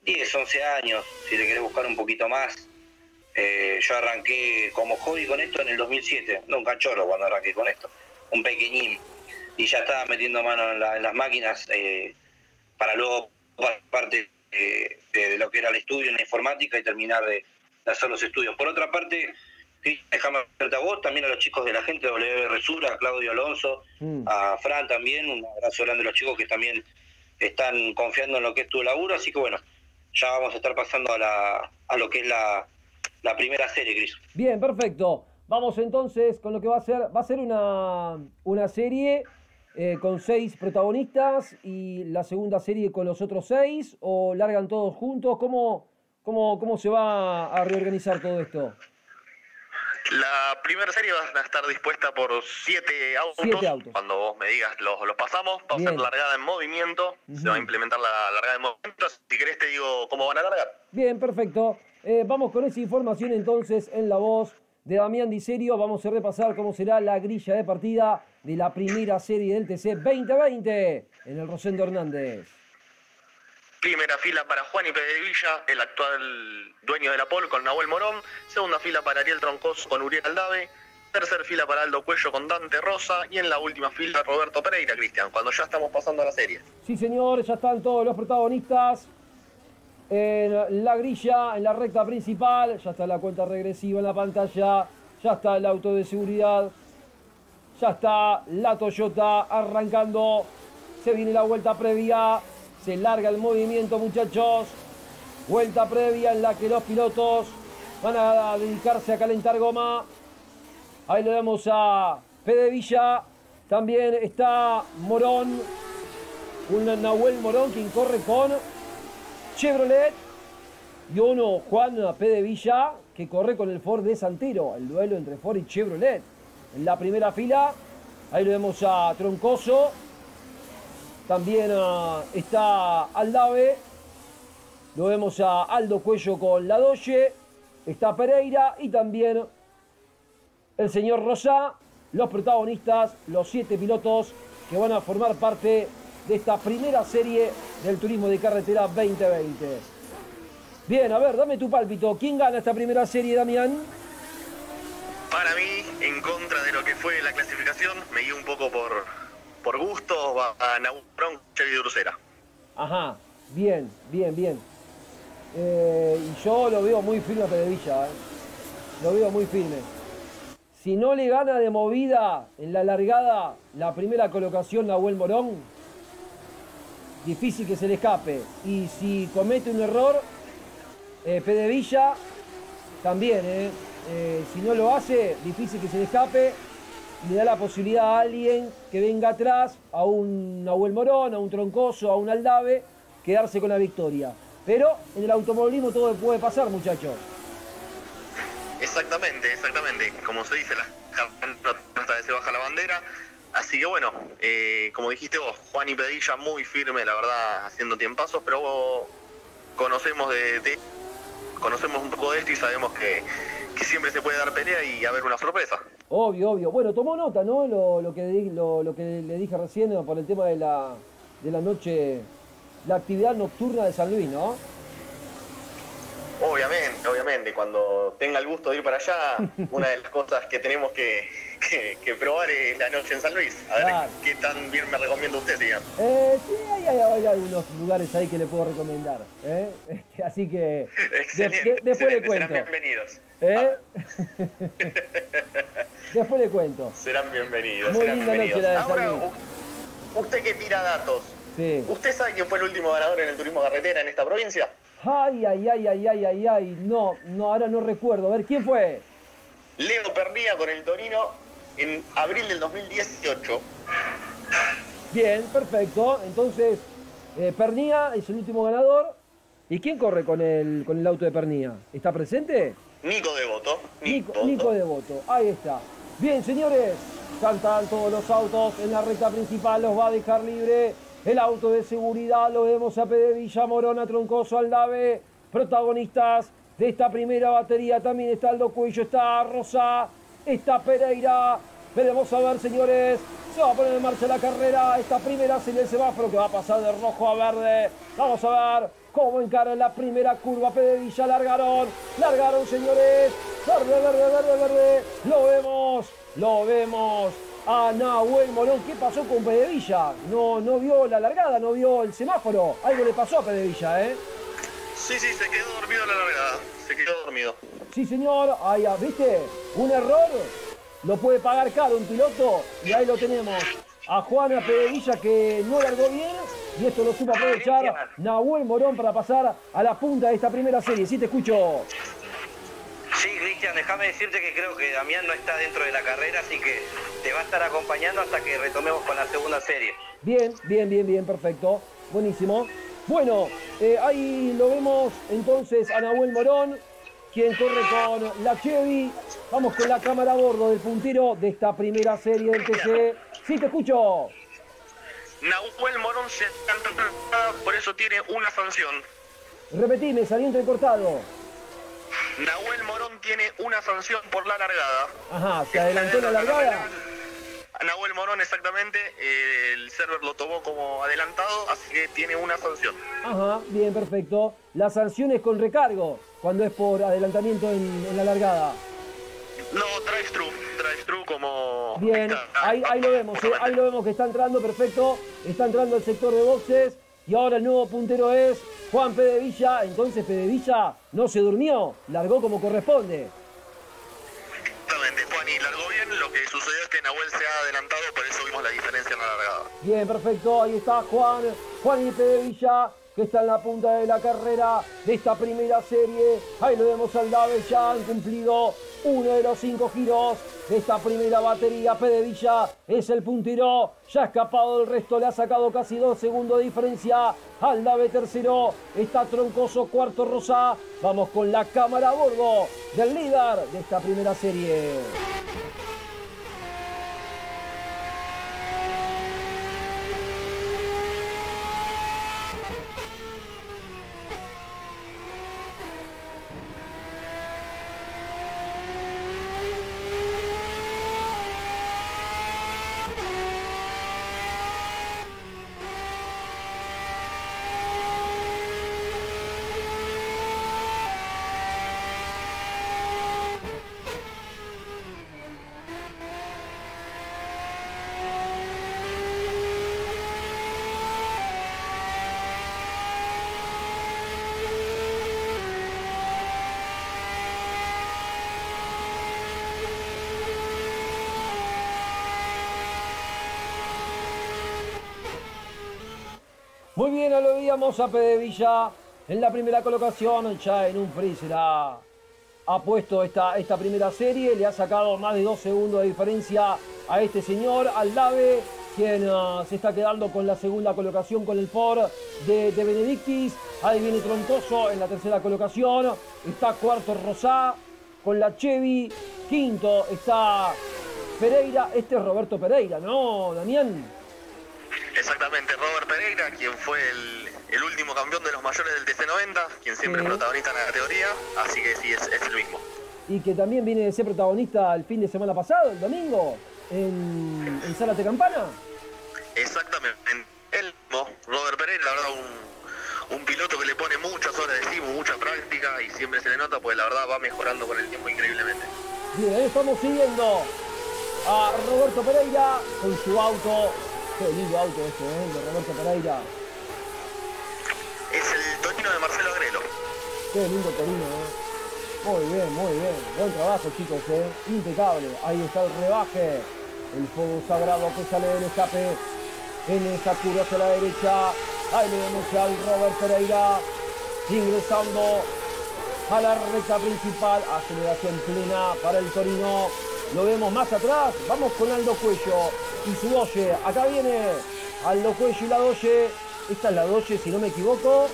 diez, once años, si le querés buscar un poquito más. Eh, yo arranqué como hobby con esto en el dos mil siete, no un cachorro cuando arranqué con esto, un pequeñín, y ya estaba metiendo mano en, la, en las máquinas eh, para luego pasar parte eh, de, de lo que era el estudio en la informática y terminar de, de hacer los estudios. Por otra parte, sí, déjame verte a vos, también a los chicos de la gente de W B Resura, a Claudio Alonso, mm. a Fran también, un abrazo grande a los chicos que también están confiando en lo que es tu laburo, así que bueno, ya vamos a estar pasando a, la, a lo que es la, la primera serie, Cris. Bien, perfecto. Vamos entonces con lo que va a ser. Va a ser una, una serie eh, con seis protagonistas y la segunda serie con los otros seis, o largan todos juntos. ¿Cómo, cómo, cómo se va a reorganizar todo esto? La primera serie va a estar dispuesta por siete autos. Siete autos. Cuando vos me digas, los, los pasamos. Va a ser largada en movimiento. Uh-huh. Se va a implementar la largada en movimiento. Si querés te digo cómo van a largar. Bien, perfecto. Eh, vamos con esa información entonces en la voz de Damián Di Serio. Vamos a repasar cómo será la grilla de partida de la primera serie del T C veinte veinte en el Rosendo Hernández. Primera fila para Juan y Pedevilla, el actual dueño de la Pol, con Nahuel Morón. Segunda fila para Ariel Troncoso con Uriel Aldave. Tercer fila para Aldo Cuello con Dante Rosa. Y en la última fila Roberto Pereira, Cristian, cuando ya estamos pasando a la serie. Sí, señor, ya están todos los protagonistas en la grilla, en la recta principal. Ya está la cuenta regresiva en la pantalla. Ya está el auto de seguridad. Ya está la Toyota arrancando. Se viene la vuelta previa. Se larga el movimiento, muchachos. Vuelta previa en la que los pilotos van a dedicarse a calentar goma. Ahí lo vemos a Pedevilla. También está Morón. Un Nahuel Morón quien corre con Chevrolet. Y uno, Juan Pedevilla, que corre con el Ford de Santero. El duelo entre Ford y Chevrolet. En la primera fila, ahí lo vemos a Troncoso. También uh, está Aldave. Lo vemos a Aldo Cuello con la Doge. Está Pereira y también el señor Rosa. Los protagonistas, los siete pilotos que van a formar parte de esta primera serie del Turismo de Carretera veinte veinte. Bien, a ver, dame tu pálpito. ¿Quién gana esta primera serie, Damián? Para mí, en contra de lo que fue la clasificación, me guío un poco por... Por gusto, va a Nahuel Morón, Chevy Drucera. Ajá, bien, bien, bien. Eh, y yo lo veo muy firme a Pedevilla, ¿eh? Lo veo muy firme. Si no le gana de movida en la largada la primera colocación Nahuel Morón, difícil que se le escape. Y si comete un error, eh, Pedevilla, también, ¿eh? Eh, si no lo hace, difícil que se le escape. Le da la posibilidad a alguien que venga atrás, a un Nahuel Morón, a un Troncoso, a un Aldave, quedarse con la victoria. Pero en el automovilismo todo puede pasar, muchachos. Exactamente, exactamente. Como se dice, la hasta que se baja la bandera. Así que bueno, eh, como dijiste vos, Juan y Pedilla muy firme, la verdad, haciendo tiempazos, pero vos conocemos de, de conocemos un poco de esto y sabemos que, que siempre se puede dar pelea y haber una sorpresa. Obvio, obvio. Bueno, tomó nota, ¿no? Lo, lo, que, lo, lo que le dije recién por el tema de la, de la noche, la actividad nocturna de San Luis, ¿no? Obviamente, obviamente. Cuando tenga el gusto de ir para allá, una de las cosas que tenemos que, que, que probar es la noche en San Luis. A ver claro. Qué tan bien me recomienda usted, digamos. Eh, sí, hay, hay, hay algunos lugares ahí que le puedo recomendar. ¿eh? Así que excelente, de, de, después le cuento. Serán bienvenidos. ¿Eh? Después le cuento. Serán bienvenidos. Muy serán linda bienvenidos. Noche la de Ahora, San Luis. Usted que tira datos. Sí. ¿Usted sabe quién fue el último ganador en el turismo carretera en esta provincia? Ay, ay, ay, ay, ay, ay, ay. No, no, ahora no recuerdo. A ver, ¿quién fue? Leo Pernía con el Torino en abril del dos mil dieciocho. Bien, perfecto. Entonces, eh, Pernía es el último ganador. ¿Y quién corre con el, con el auto de Pernía? ¿Está presente? Nico Devoto. Nico, Nico Devoto, ahí está. Bien, señores, cantan todos los autos en la recta principal, los va a dejar libre. El auto de seguridad, lo vemos a Pedevilla, Morón, a Troncoso, Aldave, protagonistas de esta primera batería. También está Aldo Cuello, está Rosa, está Pereira. Veremos a ver, señores, se va a poner en marcha la carrera. Esta primera serie del semáforo que va a pasar de rojo a verde. Vamos a ver cómo encara la primera curva. Pedevilla, largaron, largaron, señores. Verde, verde, verde, verde. Lo vemos, lo vemos. A Nahuel Morón. ¿Qué pasó con Pedevilla? No, no vio la largada, no vio el semáforo. Algo le pasó a Pedevilla, ¿eh? Sí, sí, se quedó dormido en la largada. Se quedó dormido. Sí, señor. Ahí, ¿viste? Un error lo puede pagar caro un piloto. Y ahí lo tenemos. A Juana Pedevilla, que no largó bien. Y esto lo supo aprovechar Nahuel Morón para pasar a la punta de esta primera serie. Sí, te escucho. Sí, Cristian, déjame decirte que creo que Damián no está dentro de la carrera, así que te va a estar acompañando hasta que retomemos con la segunda serie. Bien, bien, bien, bien, perfecto. Buenísimo. Bueno, eh, ahí lo vemos entonces a Nahuel Morón, quien corre con la Chevy. Vamos con la cámara a bordo del puntero de esta primera serie del T C. Sí, te escucho. Nahuel Morón se canta, por eso tiene una sanción. Repetime, salí entrecortado. Nahuel Morón tiene una sanción por la largada. Ajá, ¿se adelantó la largada? Nahuel Morón, exactamente, eh, el server lo tomó como adelantado, así que tiene una sanción. Ajá, bien, perfecto. La sanción es con recargo, cuando es por adelantamiento en, en la largada. No, drive-thru, drive-thru como... Bien, ahí, ahí lo vemos, eh, ahí lo vemos que está entrando, perfecto. Está entrando el sector de boxes y ahora el nuevo puntero es Juan Pedevilla. Entonces Pedevilla no se durmió, largó como corresponde. Exactamente, Juan, y largó bien. Lo que sucedió es que Nahuel se ha adelantado, por eso vimos la diferencia en la largada. Bien, perfecto, ahí está Juan, Juan y Pedevilla, que está en la punta de la carrera de esta primera serie. Ahí lo vemos al Dave, ya han cumplido uno de los cinco giros de esta primera batería. Pedevilla es el puntero, ya ha escapado del resto, le ha sacado casi dos segundos de diferencia. Aldave tercero, está Troncoso cuarto, Rosa. Vamos con la cámara a bordo del líder de esta primera serie. Muy bien, lo veíamos a Pedevilla en la primera colocación, ya en un freezer ha, ha puesto esta, esta primera serie, le ha sacado más de dos segundos de diferencia a este señor, Aldave, quien uh, se está quedando con la segunda colocación con el Ford de, de Benedictis. Ahí viene Troncoso en la tercera colocación, está cuarto Rosá con la Chevy, quinto está Pereira, este es Roberto Pereira, ¿no, Damián? Exactamente, Robert Pereira, quien fue el, el último campeón de los mayores del T C noventa, quien siempre sí. es protagonista en la categoría, así que sí, es, es el mismo. Y que también viene de ser protagonista el fin de semana pasado, el domingo, en, en Zárate Campana. Exactamente, él mismo, Robert Pereira, la verdad, un, un piloto que le pone muchas horas de encima, mucha práctica y siempre se le nota, pues la verdad va mejorando con el tiempo increíblemente. Bien, ahí estamos siguiendo a Roberto Pereira con su auto. Qué lindo auto este, ¿eh? De Roberto Pereira. Es el Torino de Marcelo Agrelo. Qué lindo Torino, ¿eh? Muy bien, muy bien. Buen trabajo, chicos, ¿eh? Impecable. Ahí está el rebaje. El fuego sagrado que sale del escape en esa curva hacia la derecha. Ahí le vemos al Robert Pereira ingresando a la recta principal. Aceleración plena para el Torino. Lo vemos más atrás. Vamos con Aldo Cuello y su Doge. Acá viene Aldo Cuello y la Doge. Esta es la Doge, si no me equivoco.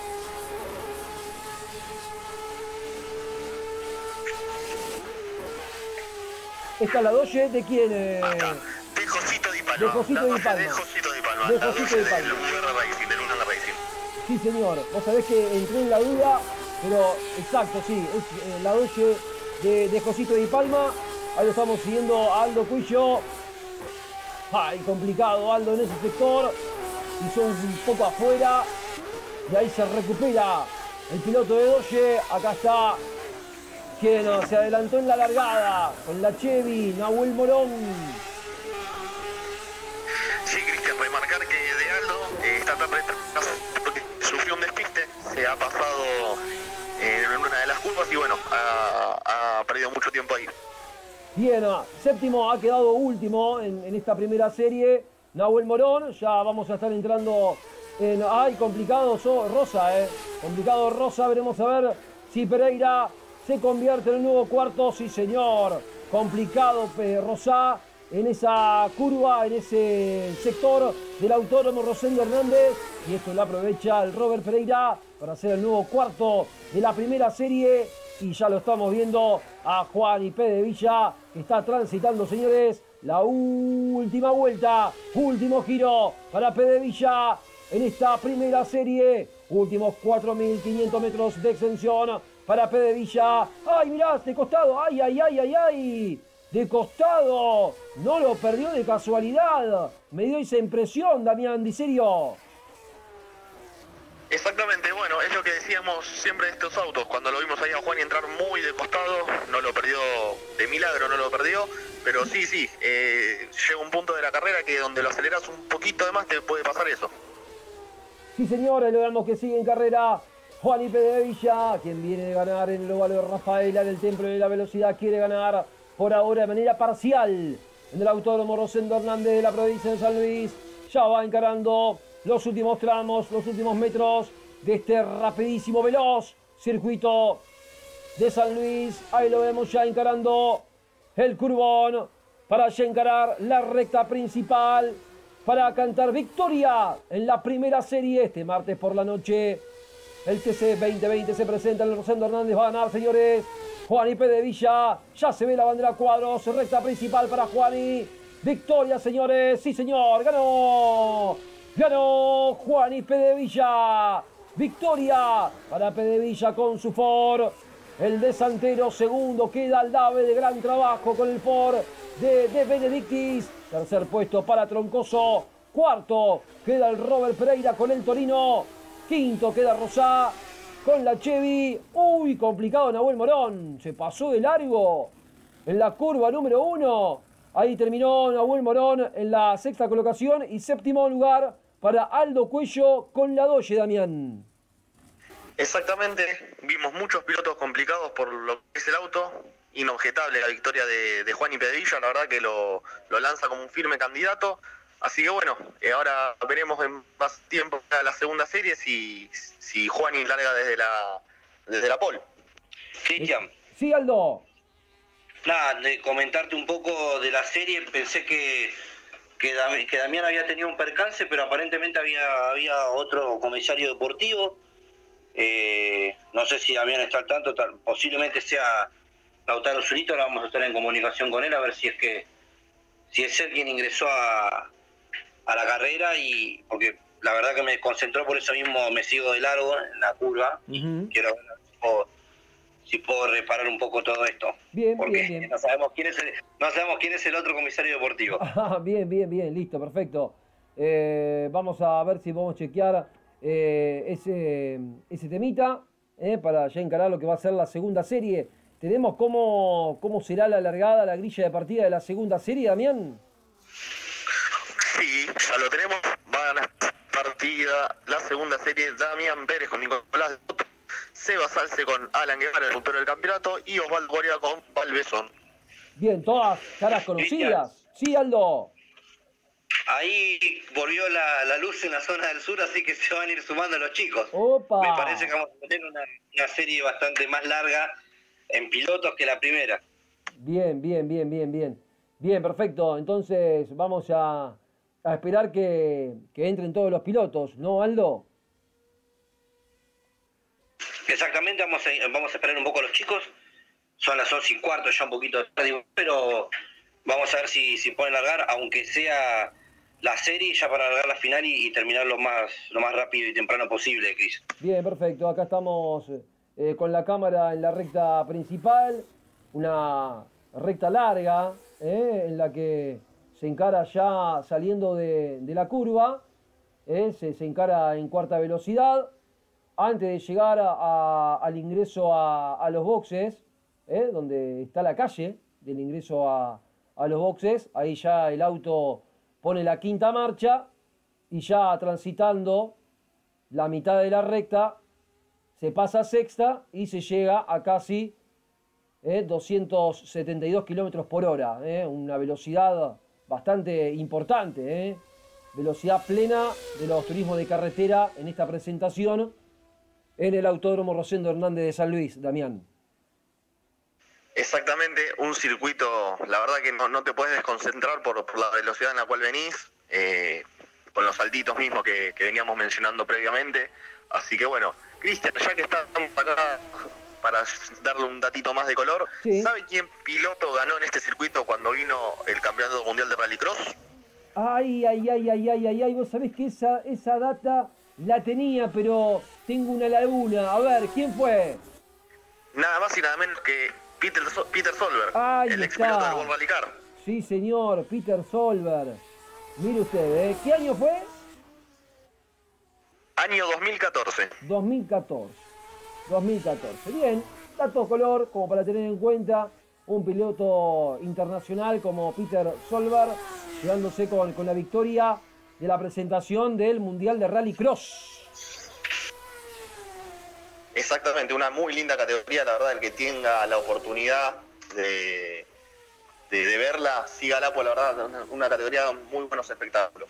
Esta es la Doge de quién. Eh... De Josito Di Palma. De Josito Di Palma. De Josito Di Palma. De Josito Di Palma. Del U R Racing, del Luna Racing. Sí, señor. Vos sabés que entré en la duda, pero exacto, sí. Es eh, la Doge de, de Josito Di Palma. Ahí lo estamos siguiendo a Aldo Cuello. Ay, complicado Aldo en ese sector. Hizo un poco afuera. Y ahí se recupera el piloto de Dodge. Acá está quien se adelantó en la largada con la Chevy, Nahuel Morón. Sí, Cristian, remarcar que de Aldo eh, está tan retrasado porque sufrió un despiste, se ha pasado eh, en una de las curvas y bueno, ha, ha perdido mucho tiempo ahí. Bien, séptimo ha quedado último en, en esta primera serie. Nahuel Morón, ya vamos a estar entrando en... ¡Ay, complicado so, Rosa, eh! Complicado Rosa, veremos a ver si Pereira se convierte en el nuevo cuarto. Sí, señor. Complicado eh, Rosa en esa curva, en ese sector del Autódromo Rosendo Hernández. Y esto lo aprovecha el Robert Pereira para hacer el nuevo cuarto de la primera serie. Y ya lo estamos viendo a Juan y P. de Villa, que está transitando, señores, la última vuelta, último giro para P. de Villa en esta primera serie. Últimos cuatro mil quinientos metros de extensión para P. de Villa. ¡Ay, mirá, de costado! ¡Ay, ay, ay, ay, ay! De costado. No lo perdió de casualidad. Me dio esa impresión, Damián Di Serio. Exactamente, bueno, es lo que decíamos siempre de estos autos. Cuando lo vimos ahí a Juan entrar muy de costado, no lo perdió de milagro, no lo perdió. Pero sí, sí, eh, llega un punto de la carrera que donde lo aceleras un poquito de más te puede pasar eso. Sí, señores, lo vemos que sigue en carrera Juan y P. de Villa, quien viene de ganar en el óvalo de Rafaela, en el Templo de la Velocidad, quiere ganar por ahora de manera parcial en el Autódromo Rosendo Hernández de la provincia de San Luis. Ya va encarando los últimos tramos, los últimos metros de este rapidísimo, veloz circuito de San Luis. Ahí lo vemos ya encarando el curvón para ya encarar la recta principal, para cantar victoria en la primera serie. Este martes por la noche el T C veinte veinte se presenta en el Rosendo Hernández. Va a ganar, señores, Juan y P. de Villa. Ya se ve la bandera cuadros, recta principal para Juani. Victoria, señores, sí, señor, ganó. Ganó Juan y P. de Villa. Victoria para P. de Villa con su Ford. El de Santero, segundo queda Aldave, de gran trabajo con el Ford de, de Benedictis. Tercer puesto para Troncoso. Cuarto queda el Robert Pereira con el Torino. Quinto queda Rosá con la Chevy. Uy, complicado Nahuel Morón. Se pasó de largo en la curva número uno. Ahí terminó Nahuel Morón en la sexta colocación y séptimo lugar para Aldo Cuello con la Dodge, Damián. Exactamente, vimos muchos pilotos complicados por lo que es el auto. Inobjetable la victoria de, de Juan y P. de Villa, la verdad que lo, lo lanza como un firme candidato. Así que bueno, eh, ahora veremos en más tiempo a la segunda serie si, si Juani larga desde la, desde la pole. Cristian. Sí, Aldo. Nada, de comentarte un poco de la serie. Pensé que, que, Dam que Damián había tenido un percance, pero aparentemente había, había otro comisario deportivo. Eh, no sé si Damián está al tanto, tal, posiblemente sea Lautaro Zurito. Ahora vamos a estar en comunicación con él a ver si es que si es él quien ingresó a, a la carrera, y porque la verdad que me concentró, por eso mismo me sigo de largo en la curva. Uh-huh. Quiero ver si puedo, si puedo reparar un poco todo esto. Bien, porque bien, bien. No sabemos quién es el, no sabemos quién es el otro comisario deportivo. Ah, bien, bien, bien, listo, perfecto. Eh, vamos a ver si podemos chequear eh, ese, ese temita eh, para ya encarar lo que va a ser la segunda serie. ¿Tenemos cómo, cómo será la largada, la grilla de partida de la segunda serie, Damián? Sí, ya lo tenemos. Va a ganar partida la segunda serie Damián Pérez con Nicolás Dotto, Seba Salce con Alan Guevara, el puntero del campeonato, y Osvaldo Goria con Valbezón. Bien, todas caras conocidas. Sí, Aldo. Ahí volvió la, la luz en la zona del sur, así que se van a ir sumando los chicos. Opa. Me parece que vamos a tener una, una serie bastante más larga en pilotos que la primera. Bien, bien, bien, bien, bien. Bien, perfecto. Entonces vamos a, a esperar que, que entren todos los pilotos, ¿no, Aldo? Exactamente, vamos a, vamos a esperar un poco a los chicos. Son las once y cuarto, ya un poquito tarde, pero vamos a ver si, si pueden largar, aunque sea la serie, ya para largar la final y, y terminar lo más, lo más rápido y temprano posible, Cris. Bien, perfecto. Acá estamos eh, con la cámara en la recta principal. Una recta larga, eh, en la que se encara ya saliendo de, de la curva. Eh, se, se encara en cuarta velocidad. antes de llegar a, a, al ingreso a, a los boxes, ¿eh? Donde está la calle del ingreso a, a los boxes, ahí ya el auto pone la quinta marcha y ya transitando la mitad de la recta se pasa a sexta y se llega a casi eh, doscientos setenta y dos kilómetros por hora, eh, una velocidad bastante importante, eh, velocidad plena de los turismos de carretera en esta presentación en el Autódromo Rosendo Hernández de San Luis, Damián. Exactamente, un circuito, la verdad que no, no te puedes desconcentrar por, por la velocidad en la cual venís, eh, con los saltitos mismos que, que veníamos mencionando previamente. Así que bueno, Cristian, ya que estamos acá para darle un datito más de color, sí. ¿Sabe quién piloto ganó en este circuito cuando vino el Campeonato Mundial de Rallycross? Ay, ay, ay, ay, ay, ay, ay, vos sabés que esa, esa data la tenía, pero tengo una laguna. A ver, ¿quién fue? Nada más y nada menos que Peter, so Peter Solberg, Ahí el está. ex piloto del World Rally Car. Sí, señor, Peter Solberg. Mire usted, ¿eh? ¿Qué año fue? Año dos mil catorce. dos mil catorce. dos mil catorce. Bien, dato color, como para tener en cuenta, un piloto internacional como Peter Solberg, quedándose con, con la victoria de la presentación del Mundial de Rallycross. Exactamente, una muy linda categoría, la verdad, el que tenga la oportunidad de, de, de verla, sígala, pues la verdad, una, una categoría muy buenos espectáculos.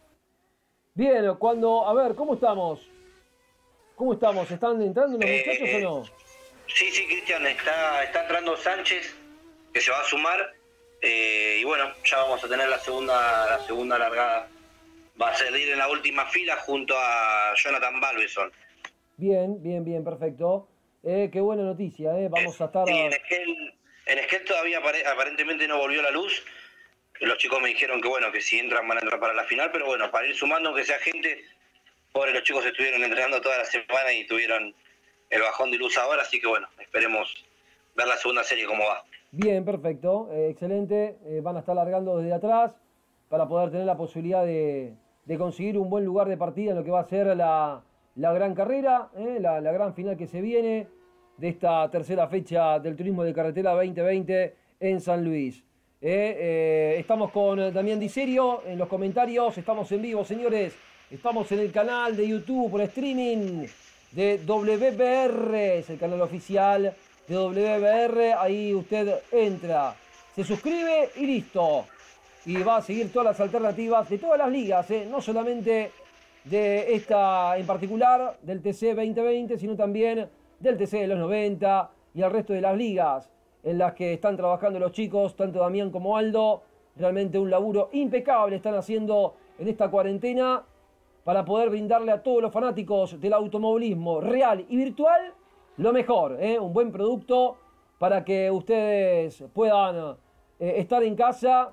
Bien, cuando, a ver, ¿cómo estamos? ¿Cómo estamos? ¿Están entrando los eh, muchachos eh, o no? Sí, sí, Cristian, está, está entrando Sánchez, que se va a sumar, eh, y bueno, ya vamos a tener la segunda, la segunda largada. Va a salir en la última fila junto a Jonathan Balbeson. Bien, bien, bien, perfecto. Eh, qué buena noticia, ¿eh? Vamos a estar... Sí, en Esquel, en Esquel todavía aparentemente no volvió la luz. Los chicos me dijeron que bueno, que si entran van a entrar para la final, pero bueno, para ir sumando, aunque sea gente, pobre, los chicos estuvieron entrenando toda la semana y tuvieron el bajón de luz ahora, así que bueno, esperemos ver la segunda serie cómo va. Bien, perfecto, eh, excelente. Eh, van a estar largando desde atrás para poder tener la posibilidad de, de conseguir un buen lugar de partida en lo que va a ser la... la gran carrera, eh, la, la gran final que se viene de esta tercera fecha del Turismo de Carretera veinte veinte en San Luis. Eh, eh, estamos con Damián Di Serio en los comentarios, estamos en vivo, señores, estamos en el canal de YouTube por streaming de W B R, es el canal oficial de W B R, ahí usted entra, se suscribe y listo. Y va a seguir todas las alternativas de todas las ligas, eh, no solamente de esta en particular, del T C veinte veinte, sino también del T C de los noventa y el resto de las ligas en las que están trabajando los chicos, tanto Damián como Aldo. Realmente un laburo impecable están haciendo en esta cuarentena para poder brindarle a todos los fanáticos del automovilismo real y virtual lo mejor, ¿eh? Un buen producto para que ustedes puedan eh, estar en casa.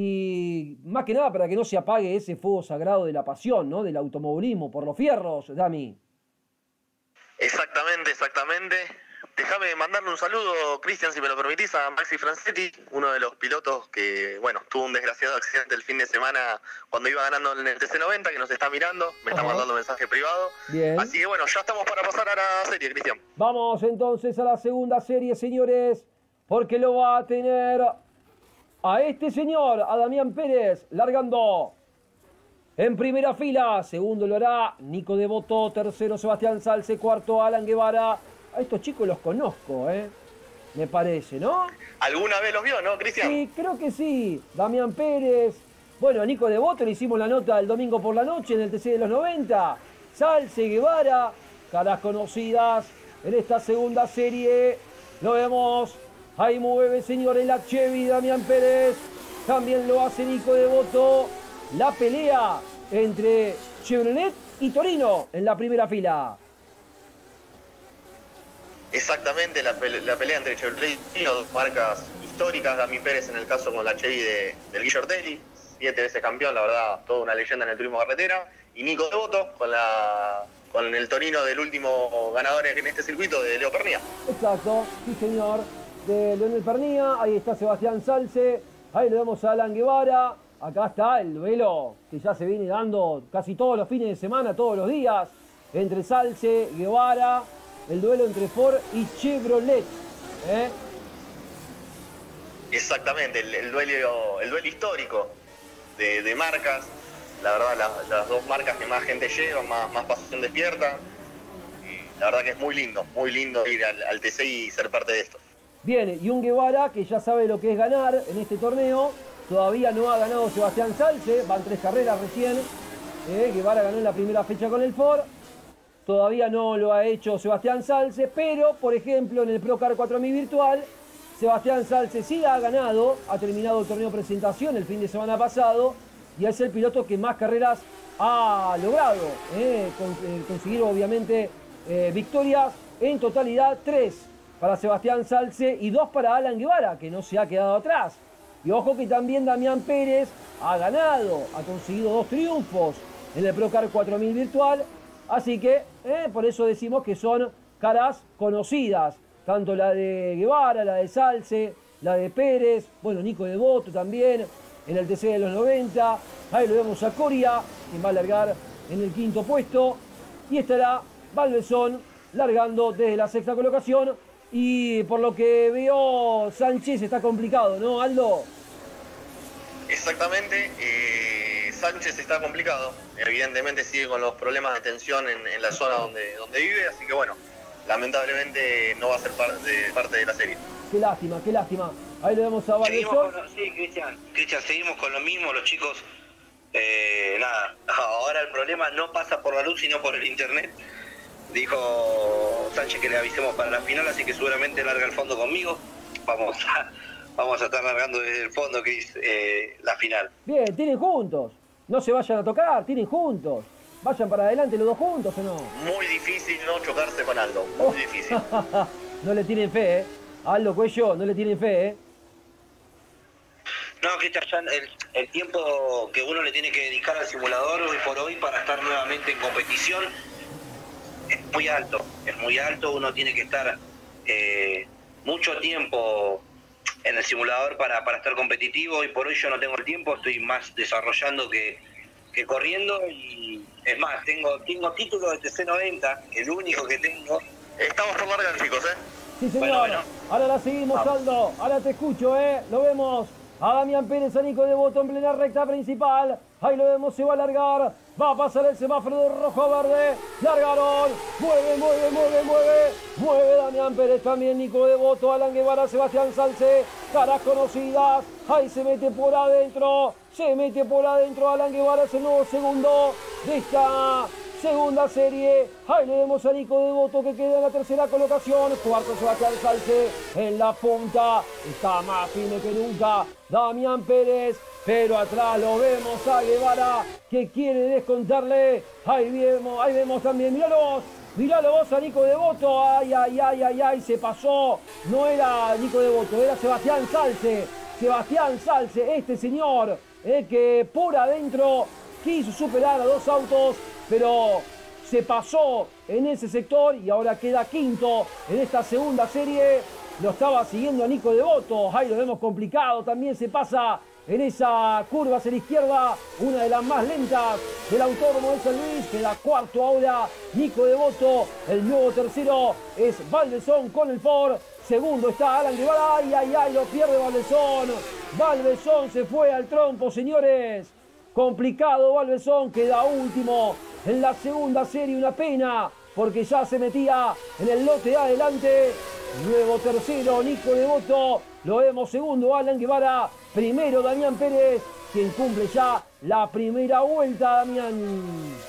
Y más que nada para que no se apague ese fuego sagrado de la pasión, ¿no? Del automovilismo, por los fierros, Dami. Exactamente, exactamente. Déjame mandarle un saludo, Cristian, si me lo permitís, a Maxi Francetti, uno de los pilotos que, bueno, tuvo un desgraciado accidente el fin de semana cuando iba ganando en el T C noventa, que nos está mirando, me está Ajá. mandando mensaje privado. Bien. Así que bueno, ya estamos para pasar a la serie, Cristian. Vamos entonces a la segunda serie, señores, porque lo va a tener... a este señor, a Damián Pérez, largando en primera fila. Segundo lo hará Nico Devoto. Tercero Sebastián Salce. Cuarto Alan Guevara. A estos chicos los conozco, ¿eh? Me parece, ¿no? ¿Alguna vez los vio, no, Cristian? Sí, creo que sí. Damián Pérez. Bueno, a Nico Devoto le hicimos la nota el domingo por la noche en el T C de los noventa. Salce, Guevara, caras conocidas en esta segunda serie. Lo vemos. Ahí mueve, señores, la Chevy, Damián Pérez. También lo hace Nico Devoto. La pelea entre Chevrolet y Torino en la primera fila. Exactamente, la, pele la pelea entre Chevrolet y Torino, dos marcas históricas. Damián Pérez en el caso con la Chevy de, del Guillermo Ortelli, siete veces campeón, la verdad, toda una leyenda en el turismo carretera. Y Nico Devoto con la... con el Torino del último ganador en este circuito, de Leo Pernía. Exacto, sí señor. De Leonel Pernía, ahí está Sebastián Salce, ahí le vemos a Alan Guevara, acá está el duelo que ya se viene dando casi todos los fines de semana, todos los días, entre Salce, Guevara, el duelo entre Ford y Chevrolet. ¿eh? Exactamente, el, el, duelo, el duelo histórico de, de marcas. La verdad, la, las dos marcas que más gente lleva, más, más pasión despierta. Y la verdad que es muy lindo, muy lindo ir al, al T C y ser parte de esto. Bien, y un Guevara que ya sabe lo que es ganar en este torneo. Todavía no ha ganado Sebastián Salce, van tres carreras recién. Eh, Guevara ganó en la primera fecha con el Ford. Todavía no lo ha hecho Sebastián Salce, pero, por ejemplo, en el Procar cuatro mil virtual, Sebastián Salce sí ha ganado, ha terminado el torneo presentación el fin de semana pasado, y es el piloto que más carreras ha logrado. Eh, con, eh, conseguir, obviamente, eh, victorias en totalidad, tres para Sebastián Salce y dos para Alan Guevara, que no se ha quedado atrás. Y ojo que también Damián Pérez ha ganado, ha conseguido dos triunfos en el Procar cuatro mil virtual. Así que, eh, por eso decimos que son caras conocidas. Tanto la de Guevara, la de Salce, la de Pérez, bueno, Nico Devoto también, en el T C de los noventa. Ahí lo vemos a Coria, quien va a largar en el quinto puesto. Y estará Valvezón largando desde la sexta colocación. Y por lo que veo, Sánchez está complicado, ¿no, Aldo? Exactamente, eh, Sánchez está complicado. Evidentemente sigue con los problemas de tensión en, en la zona donde, donde vive, así que bueno, lamentablemente no va a ser par de, parte de la serie. Qué lástima, qué lástima. Ahí lo vemos a Valvezón. Sí, Cristian, Cristian, seguimos con lo mismo, los chicos, eh, nada, ahora el problema no pasa por la luz, sino por el internet. Dijo Sánchez que le avisemos para la final, así que seguramente larga el fondo conmigo. Vamos a, vamos a estar largando desde el fondo, Cris, eh, la final. Bien, tienen juntos. No se vayan a tocar, tienen juntos. Vayan para adelante los dos juntos, ¿o no? Muy difícil no chocarse con Aldo, muy oh. difícil. No le tienen fe, ¿eh? Aldo Cuello, no le tienen fe, ¿eh? No, Cristian, el, el tiempo que uno le tiene que dedicar al simulador hoy por hoy para estar nuevamente en competición es muy alto, es muy alto, uno tiene que estar eh, mucho tiempo en el simulador para, para estar competitivo, y por hoy yo no tengo el tiempo, estoy más desarrollando que, que corriendo, y es más, tengo, tengo título de T C noventa, el único que tengo. Estamos por largar, chicos, ¿eh? Sí, señor. Bueno, bueno. Ahora la seguimos, Vamos. Aldo, ahora te escucho, ¿eh? Lo vemos a Damián Pérez, a Nico Devoto en plena recta principal. Ahí lo vemos, se va a largar. Va a pasar el semáforo de rojo a verde. Largaron. Mueve, mueve, mueve, mueve. Mueve Damián Pérez también, Nico Devoto, Alan Guevara, Sebastián Salce. Caras conocidas. Ahí se mete por adentro. Se mete por adentro Alan Guevara, es el nuevo segundo de esta segunda serie. Ahí le vemos a Nico Devoto que queda en la tercera colocación. Cuarto Sebastián Salce en la punta. Está más firme que nunca Damián Pérez. Pero atrás lo vemos a Guevara que quiere descontarle. Ahí vemos, ahí vemos también. Míralo vos, míralo vos a Nico Devoto. Ay, ay, ay, ay, ay, se pasó. No era Nico Devoto, era Sebastián Salce. Sebastián Salce, este señor eh, que por adentro quiso superar a dos autos, pero se pasó en ese sector y ahora queda quinto en esta segunda serie. Lo estaba siguiendo a Nico Devoto. Ahí lo vemos complicado. También se pasa en esa curva hacia la izquierda, una de las más lentas del Autódromo de San Luis. Queda cuarto ahora Nico Devoto. El nuevo tercero es Valvezón con el Ford. Segundo está Alan Guevara. Ay, ay, ay, lo pierde Valvezón. Valvezón se fue al trompo, señores. Complicado Valvezón, queda último en la segunda serie. Una pena, porque ya se metía en el lote de adelante. Luego tercero Nico Devoto. Lo vemos segundo Alan Guevara. Primero Damián Pérez, quien cumple ya la primera vuelta, Damián.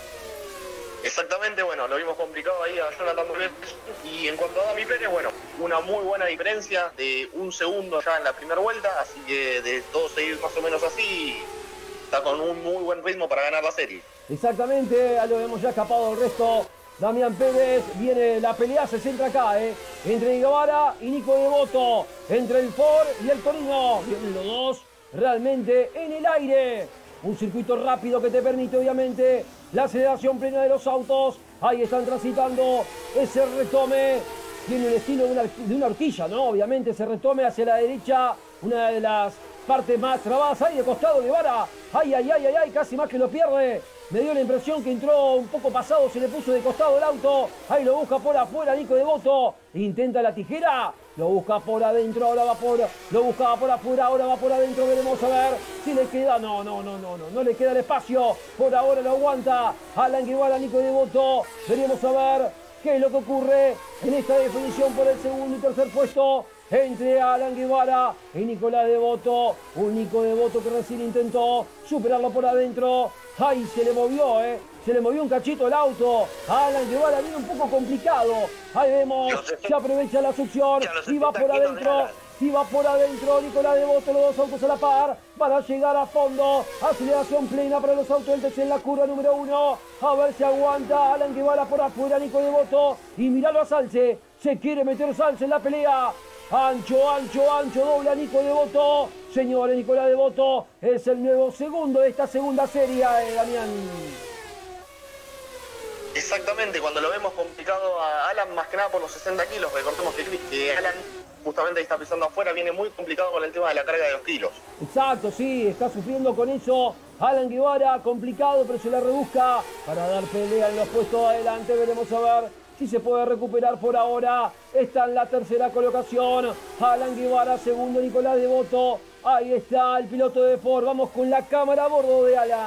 Exactamente, bueno, lo vimos complicado ahí a Jonathan Pérez. Y en cuanto a Dami Pérez, bueno, una muy buena diferencia de un segundo ya en la primera vuelta. Así que de todo seguir más o menos así, está con un muy buen ritmo para ganar la serie. Exactamente, lo vemos ya escapado el resto. Damián Pérez, viene la pelea, se centra acá, ¿eh? Entre Guevara y Nico Devoto, entre el Ford y el Torino. Vienen los dos realmente en el aire. Un circuito rápido que te permite, obviamente, la aceleración plena de los autos. Ahí están transitando ese retome. Tiene el estilo de una, de una horquilla, ¿no? Obviamente ese retome hacia la derecha, una de las partes más trabadas. Ahí de costado Guevara. Ay, ay, ay, ay, ay, casi más que lo pierde. Me dio la impresión que entró un poco pasado, se le puso de costado el auto. Ahí lo busca por afuera Nico Devoto. Intenta la tijera. Lo busca por adentro, ahora va por... Lo buscaba por afuera, ahora va por adentro. Veremos a ver si le queda... No, no, no, no, no. No le queda el espacio. Por ahora lo aguanta Alan Guevara, Nico Devoto. Veremos a ver qué es lo que ocurre en esta definición por el segundo y tercer puesto entre Alan Guevara y Nicolás Devoto. Un Nico Devoto que recién intentó superarlo por adentro. ¡Ay! Se le movió, ¿eh? Se le movió un cachito el auto. A Alan Guevara viene un poco complicado. Ahí vemos, se aprovecha la succión y va por adentro. Y va por adentro Nicolás Devoto, los dos autos a la par. Van a llegar a fondo. Aceleración plena para los autos del T C en la curva número uno. A ver si aguanta Alan Guevara por afuera, Nico Devoto. Y miralo a Salce. Se quiere meter Salce en la pelea. Ancho, ancho, ancho, doble a Nico Devoto. Señores, Nicolás Devoto es el nuevo segundo de esta segunda serie, eh, Damián. Exactamente, cuando lo vemos complicado a Alan, más que nada por los sesenta kilos, recordemos que, que Alan justamente está pisando afuera, viene muy complicado con el tema de la carga de los kilos. Exacto, sí, está sufriendo con eso Alan Guevara, complicado, pero se la rebusca para dar pelea en los puestos adelante. Veremos a ver si se puede recuperar por ahora. Está en la tercera colocación Alan Guevara, segundo Nicolás Devoto. Ahí está el piloto de Ford. Vamos con la cámara a bordo de Alan.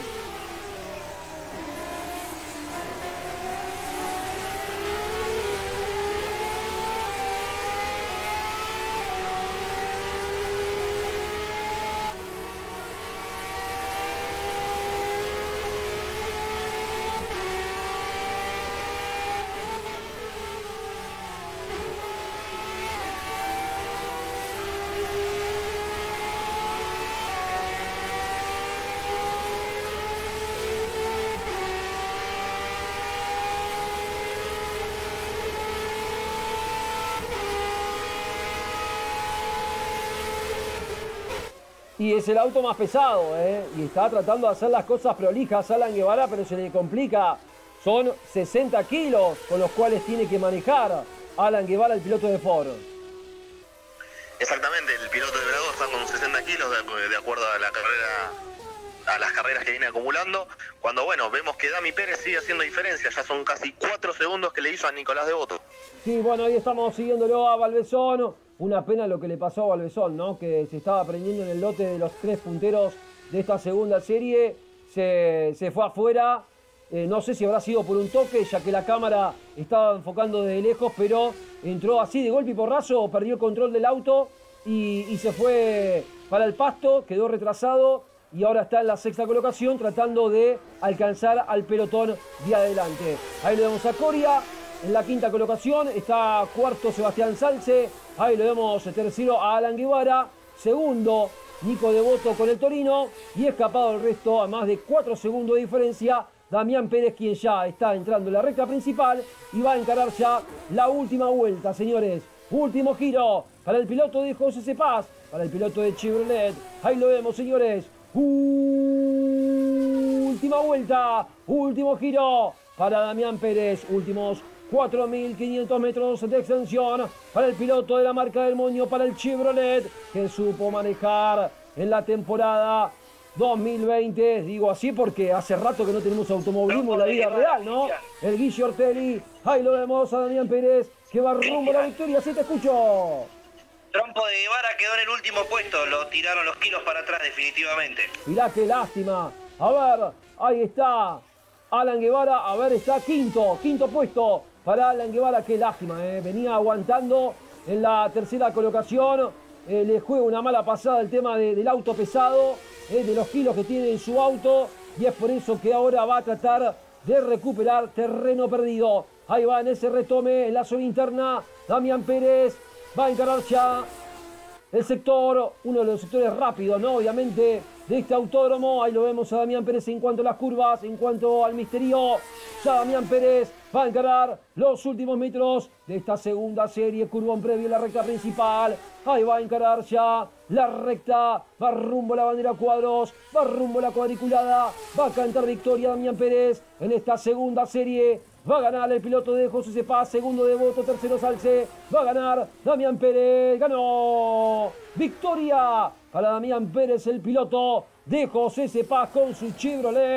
Y es el auto más pesado, ¿eh? Y está tratando de hacer las cosas prolijas Alan Guevara, pero se le complica. Son sesenta kilos con los cuales tiene que manejar Alan Guevara, el piloto de Ford. Exactamente, el piloto de Bragó está con sesenta kilos de, de acuerdo a la carrera, a las carreras que viene acumulando. Cuando, bueno, vemos que Dami Pérez sigue haciendo diferencia, ya son casi cuatro segundos que le hizo a Nicolás Devoto. Sí, bueno, ahí estamos siguiéndolo a Valvezón. Una pena lo que le pasó a Valvezón, ¿no? Que se estaba prendiendo en el lote de los tres punteros de esta segunda serie. Se, se fue afuera. Eh, no sé si habrá sido por un toque, ya que la cámara estaba enfocando desde lejos, pero entró así de golpe y porrazo, perdió el control del auto y, y se fue para el pasto, quedó retrasado y ahora está en la sexta colocación tratando de alcanzar al pelotón de adelante. Ahí lo vemos a Coria. En la quinta colocación está cuarto Sebastián Salce. Ahí lo vemos tercero a Alan Guevara. Segundo Nico Devoto con el Torino. Y escapado el resto a más de cuatro segundos de diferencia. Damián Pérez, quien ya está entrando en la recta principal. Y va a encarar ya la última vuelta, señores. Último giro para el piloto de José Cepaz. Para el piloto de Chevrolet. Ahí lo vemos, señores. Última vuelta. Último giro para Damián Pérez. Últimos cuatro mil quinientos metros de extensión para el piloto de la marca del Moño, para el Chevrolet, que supo manejar en la temporada dos mil veinte. Digo así porque hace rato que no tenemos automovilismo en la vida real, ¿no? El Guille Ortelli. Ahí lo vemos a Damián Pérez, que va rumbo a la victoria. Sí, te escucho. Trompo de Guevara quedó en el último puesto. Lo tiraron los kilos para atrás definitivamente. Mirá qué lástima. A ver, ahí está Alan Guevara. A ver, está quinto, quinto puesto para Alan Guevara. Qué lástima, eh. Venía aguantando en la tercera colocación. Eh, le juega una mala pasada el tema de, del auto pesado, eh, de los kilos que tiene en su auto. Y es por eso que ahora va a tratar de recuperar terreno perdido. Ahí va en ese retome, en la zona interna. Damián Pérez va a encarar ya el sector, uno de los sectores rápidos, ¿no? Obviamente, de este autódromo. Ahí lo vemos a Damián Pérez en cuanto a las curvas, en cuanto al misterio. Ya Damián Pérez va a encarar los últimos metros de esta segunda serie. Curvón previo en la recta principal. Ahí va a encarar ya la recta. Va rumbo a la bandera cuadros. Va rumbo a la cuadriculada. Va a cantar victoria Damián Pérez en esta segunda serie. Va a ganar el piloto de José Cepaz, segundo Devoto, tercero Salce. Va a ganar Damián Pérez. Ganó. Victoria para Damián Pérez, el piloto de José Cepaz con su Chevrolet.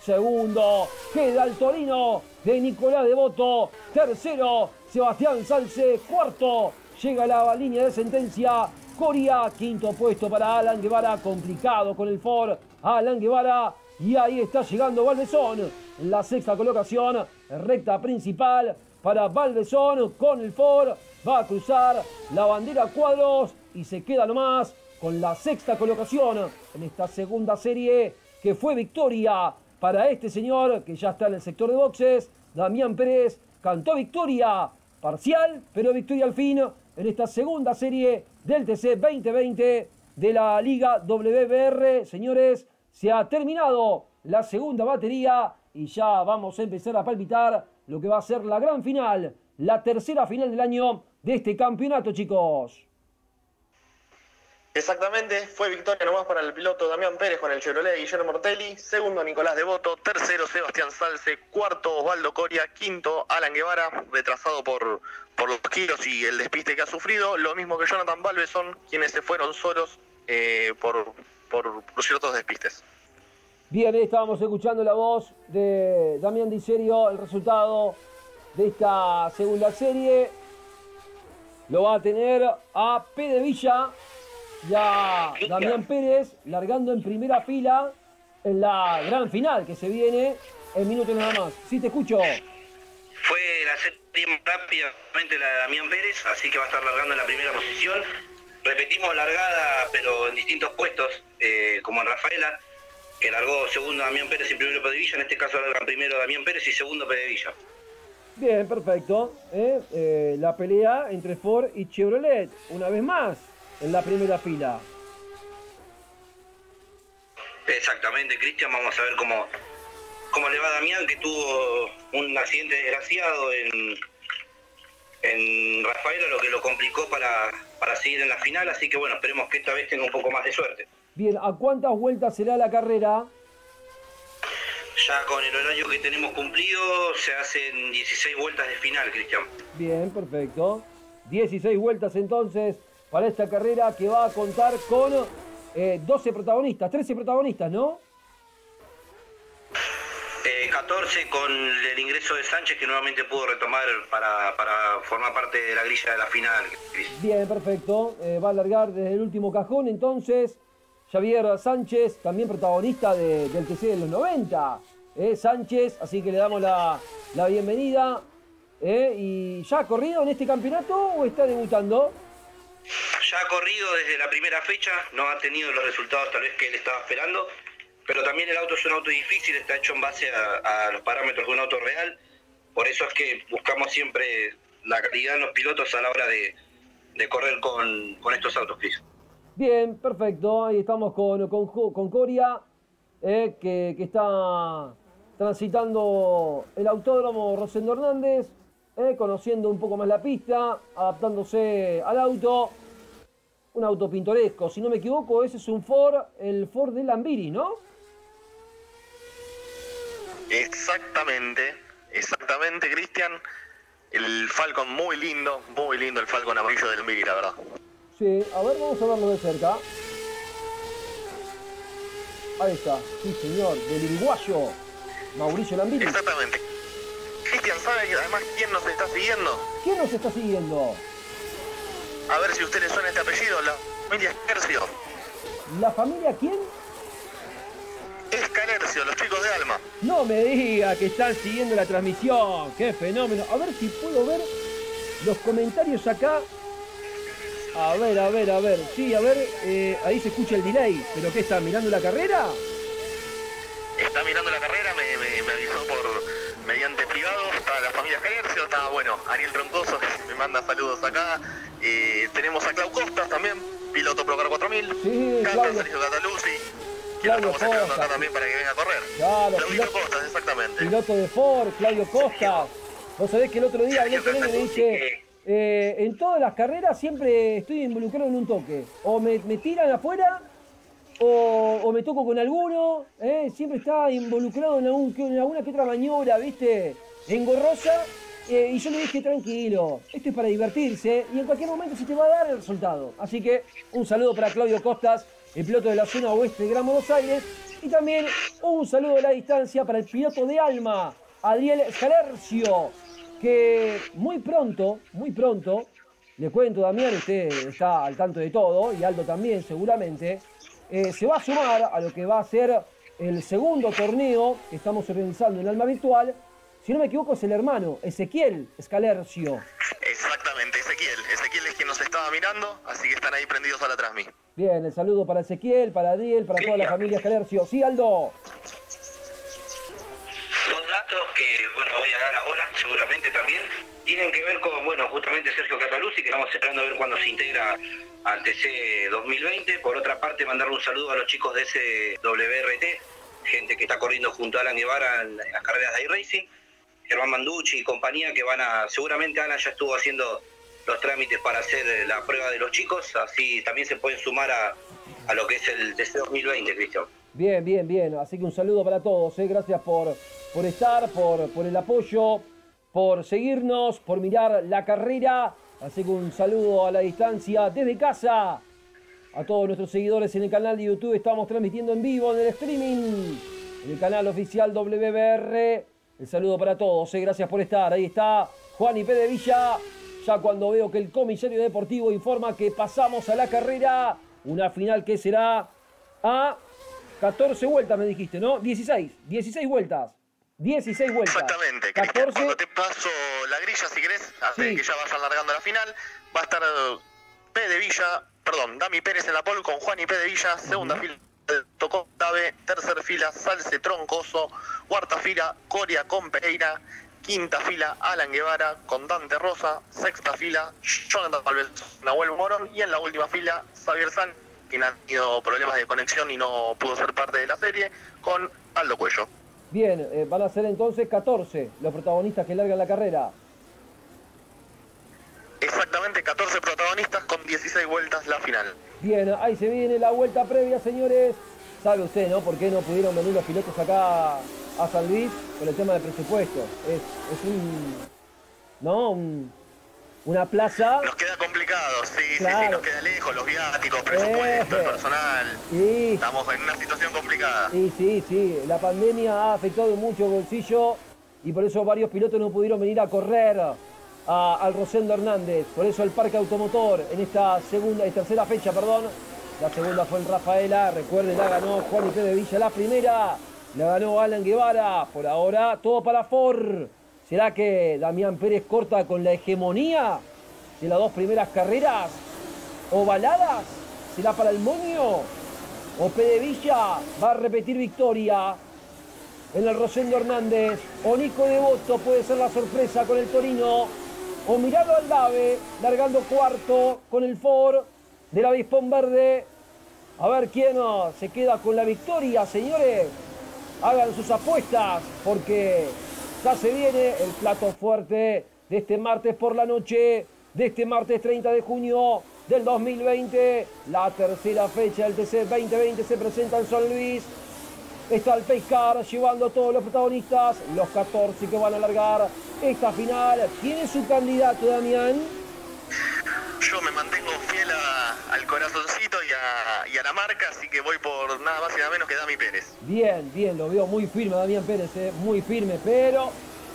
Segundo, queda el Torino de Nicolás Devoto. Tercero, Sebastián Salce. Cuarto, llega a la línea de sentencia Coria. Quinto puesto para Alan Guevara. Complicado con el Ford Alan Guevara. Y ahí está llegando Valvezón. La sexta colocación, recta principal para Valvezón con el Ford. Va a cruzar la bandera cuadros y se queda nomás con la sexta colocación en esta segunda serie, que fue victoria para este señor que ya está en el sector de boxes. Damián Pérez cantó victoria parcial, pero victoria al fin en esta segunda serie del T C veinte veinte de la Liga W B R. Señores, se ha terminado la segunda batería y ya vamos a empezar a palpitar lo que va a ser la gran final, la tercera final del año de este campeonato, chicos. Exactamente, fue victoria nomás para el piloto Damián Pérez con el Chevrolet Guillermo Mortelli. Segundo, Nicolás Devoto. Tercero, Sebastián Salce. Cuarto, Osvaldo Coria. Quinto, Alan Guevara, retrasado por, por los kilos y el despiste que ha sufrido. Lo mismo que Jonathan Valvezón, quienes se fueron solos eh, por, por, por ciertos despistes. Bien, ahí estábamos escuchando la voz de Damián Di Serio. El resultado de esta segunda serie lo va a tener a P. de Villa. Ya Damián Pérez largando en primera fila en la gran final que se viene en minutos nada más. Sí, te escucho. Fue la serie más rápidamente la de Damián Pérez, así que va a estar largando en la primera posición. Repetimos largada, pero en distintos puestos, eh, como en Rafaela, que largó segundo Damián Pérez y primero P. de Villa. En este caso largan primero Damián Pérez y segundo P. de Villa. Bien, perfecto. ¿Eh? Eh, la pelea entre Ford y Chevrolet, una vez más, en la primera fila. Exactamente, Cristian. Vamos a ver cómo, cómo le va a Damián, que tuvo un accidente desgraciado en, en Rafaela, lo que lo complicó para, para seguir en la final. Así que bueno, esperemos que esta vez tenga un poco más de suerte. Bien, ¿a cuántas vueltas será la carrera? Ya con el horario que tenemos cumplido, se hacen dieciséis vueltas de final, Cristian. Bien, perfecto. dieciséis vueltas entonces para esta carrera que va a contar con eh, doce protagonistas, trece protagonistas, ¿no? Eh, catorce con el ingreso de Sánchez, que nuevamente pudo retomar para, para formar parte de la grilla de la final. Bien, perfecto. Eh, va a largar desde el último cajón entonces Javier Sánchez, también protagonista de, del T C de los noventa. Eh, Sánchez, así que le damos la, la bienvenida. Eh, ¿Y ya ha corrido en este campeonato o está debutando? Ya ha corrido desde la primera fecha, no ha tenido los resultados tal vez que él estaba esperando, pero también el auto es un auto difícil, está hecho en base a, a los parámetros de un auto real. Por eso es que buscamos siempre la calidad en los pilotos a la hora de, de correr con, con estos autos, Cris. Bien, perfecto. Ahí estamos con, con, con Coria, eh, que, que está transitando el autódromo Rosendo Hernández, eh, conociendo un poco más la pista, adaptándose al auto. Un auto pintoresco, si no me equivoco, ese es un Ford, el Ford de Lambiri, ¿no? Exactamente, exactamente, Cristian. El Falcon muy lindo, muy lindo el Falcon amarillo del Lambiri, la verdad. Sí, a ver, vamos a verlo de cerca. Ahí está, sí señor, del uruguayo Mauricio Lambiri. Exactamente. Cristian, ¿sabe además quién nos está siguiendo? ¿Quién nos está siguiendo? A ver si a usted le suena este apellido, la familia Esquercio. ¿La familia quién? Escalercio, los chicos de Alma. No me diga que están siguiendo la transmisión. ¡Qué fenómeno! A ver si puedo ver los comentarios acá. A ver, a ver, a ver. Sí, a ver, eh, ahí se escucha el delay. ¿Pero qué está, mirando la carrera? Está mirando la carrera, me, me, me avisó por mediante privado. Está la familia Escalercio, está, bueno, Ariel Troncoso, que me manda saludos acá. Eh, tenemos a Clau Costas también, piloto Procar cuatro mil. Sí, Carlos Sergio Cataluzzi, que lo estamos esperando acá también para que venga a correr. Claro, Claudito piloto, Costas, exactamente. Piloto de Ford, Claudio Costas. Vos sabés que el otro día hablé con él y me dice, eh, en todas las carreras siempre estoy involucrado en un toque. O me, me tiran afuera, o, o me toco con alguno. Eh, siempre está involucrado en, algún, en alguna que otra maniobra, ¿viste? Engorrosa. Eh, y yo le dije, tranquilo, esto es para divertirse y en cualquier momento se te va a dar el resultado. Así que un saludo para Claudio Costas, el piloto de la zona oeste de Gran Buenos Aires, Y también un saludo a la distancia para el piloto de Alma, Adriel Scalercio, que muy pronto, muy pronto, le cuento, Damián, usted está al tanto de todo, y Aldo también seguramente, eh, se va a sumar a lo que va a ser el segundo torneo que estamos organizando en Alma Virtual. Si no me equivoco, es el hermano, Ezequiel Scalercio. Exactamente, Ezequiel. Ezequiel es quien nos estaba mirando, así que están ahí prendidos a la transmi. Bien, el saludo para Ezequiel, para Adiel, para toda la familia Scalercio. Sí, Aldo. Dos datos que, bueno, voy a dar ahora, seguramente también, tienen que ver con, bueno, justamente Sergio Cataluzzi, que estamos esperando a ver cuándo se integra al T C dos mil veinte. Por otra parte, mandarle un saludo a los chicos de ese W R T, gente que está corriendo junto a Alan Guevara en las carreras de iRacing, Germán Manducci y compañía, que van a, seguramente Alan ya estuvo haciendo los trámites para hacer la prueba de los chicos, así también se pueden sumar a, a lo que es el T C dos mil veinte, Cristian. Bien, bien, bien. Así que un saludo para todos. ¿eh? Gracias por, por estar, por, por el apoyo, por seguirnos, por mirar la carrera. Así que un saludo a la distancia desde casa. A todos nuestros seguidores en el canal de YouTube. Estamos transmitiendo en vivo en el streaming, en el canal oficial W B R. El saludo para todos. ¿eh? Gracias por estar. Ahí está Juan y P. de Villa. Ya cuando veo que el comisario deportivo informa que pasamos a la carrera. Una final que será a catorce vueltas, me dijiste, ¿no? dieciséis. dieciséis vueltas. dieciséis vueltas. Exactamente. catorce... Cuando te paso la grilla, si querés, hace Sí. que ya vayan largando la final, va a estar P. de Villa, perdón, Dami Pérez en la pole con Juan y P. de Villa, segunda uh-huh. fila Tocó Tabe, tercera fila Salce Troncoso, cuarta fila Coria con Pereira, quinta fila Alan Guevara con Dante Rosa, sexta fila Jonathan Palves, Nahuel Morón, y en la última fila Xavier San, quien ha tenido problemas de conexión y no pudo ser parte de la serie, con Aldo Cuello. Bien, eh, van a ser entonces catorce los protagonistas que largan la carrera. Exactamente, catorce protagonistas con dieciséis vueltas la final. Bien, ahí se viene la vuelta previa, señores. Sabe usted, ¿no? ¿Por qué no pudieron venir los pilotos acá a San Luis? Por el tema del presupuesto. Es, es un... ¿no? Un, una plaza... Nos queda complicado, sí, claro. sí, sí, nos queda lejos, los viáticos, presupuesto, eh, el personal. Sí. Estamos en una situación complicada. Sí, sí, sí. La pandemia ha afectado mucho el bolsillo y por eso varios pilotos no pudieron venir a correr a, al Rosendo Hernández. Por eso el Parque Automotor en esta segunda, en tercera fecha, perdón. La segunda fue en Rafaela, recuerden, la ganó Juan y P. de Villa. La primera la ganó Alan Guevara. Por ahora, todo para Ford. ¿Será que Damián Pérez corta con la hegemonía de las dos primeras carreras ovaladas? ¿Será para el Moño? ¿O P. de Villa va a repetir victoria en el Rosendo Hernández? ¿O Nico Devoto puede ser la sorpresa con el Torino? ¿O Miralo Aldave largando cuarto con el Ford del Avispón Verde? A ver quién se queda con la victoria, señores. Hagan sus apuestas porque ya se viene el plato fuerte de este martes por la noche, de este martes treinta de junio del dos mil veinte. La tercera fecha del T C veinte veinte se presenta en San Luis. Está el Pace Car llevando a todos los protagonistas, los catorce que van a largar esta final. ¿Quién es su candidato, Damián? Yo me mantengo fiel a, al corazoncito y a, y a la marca, así que voy por nada más y nada menos que Dami Pérez. Bien, bien, lo veo muy firme Damián Pérez, eh, muy firme, pero...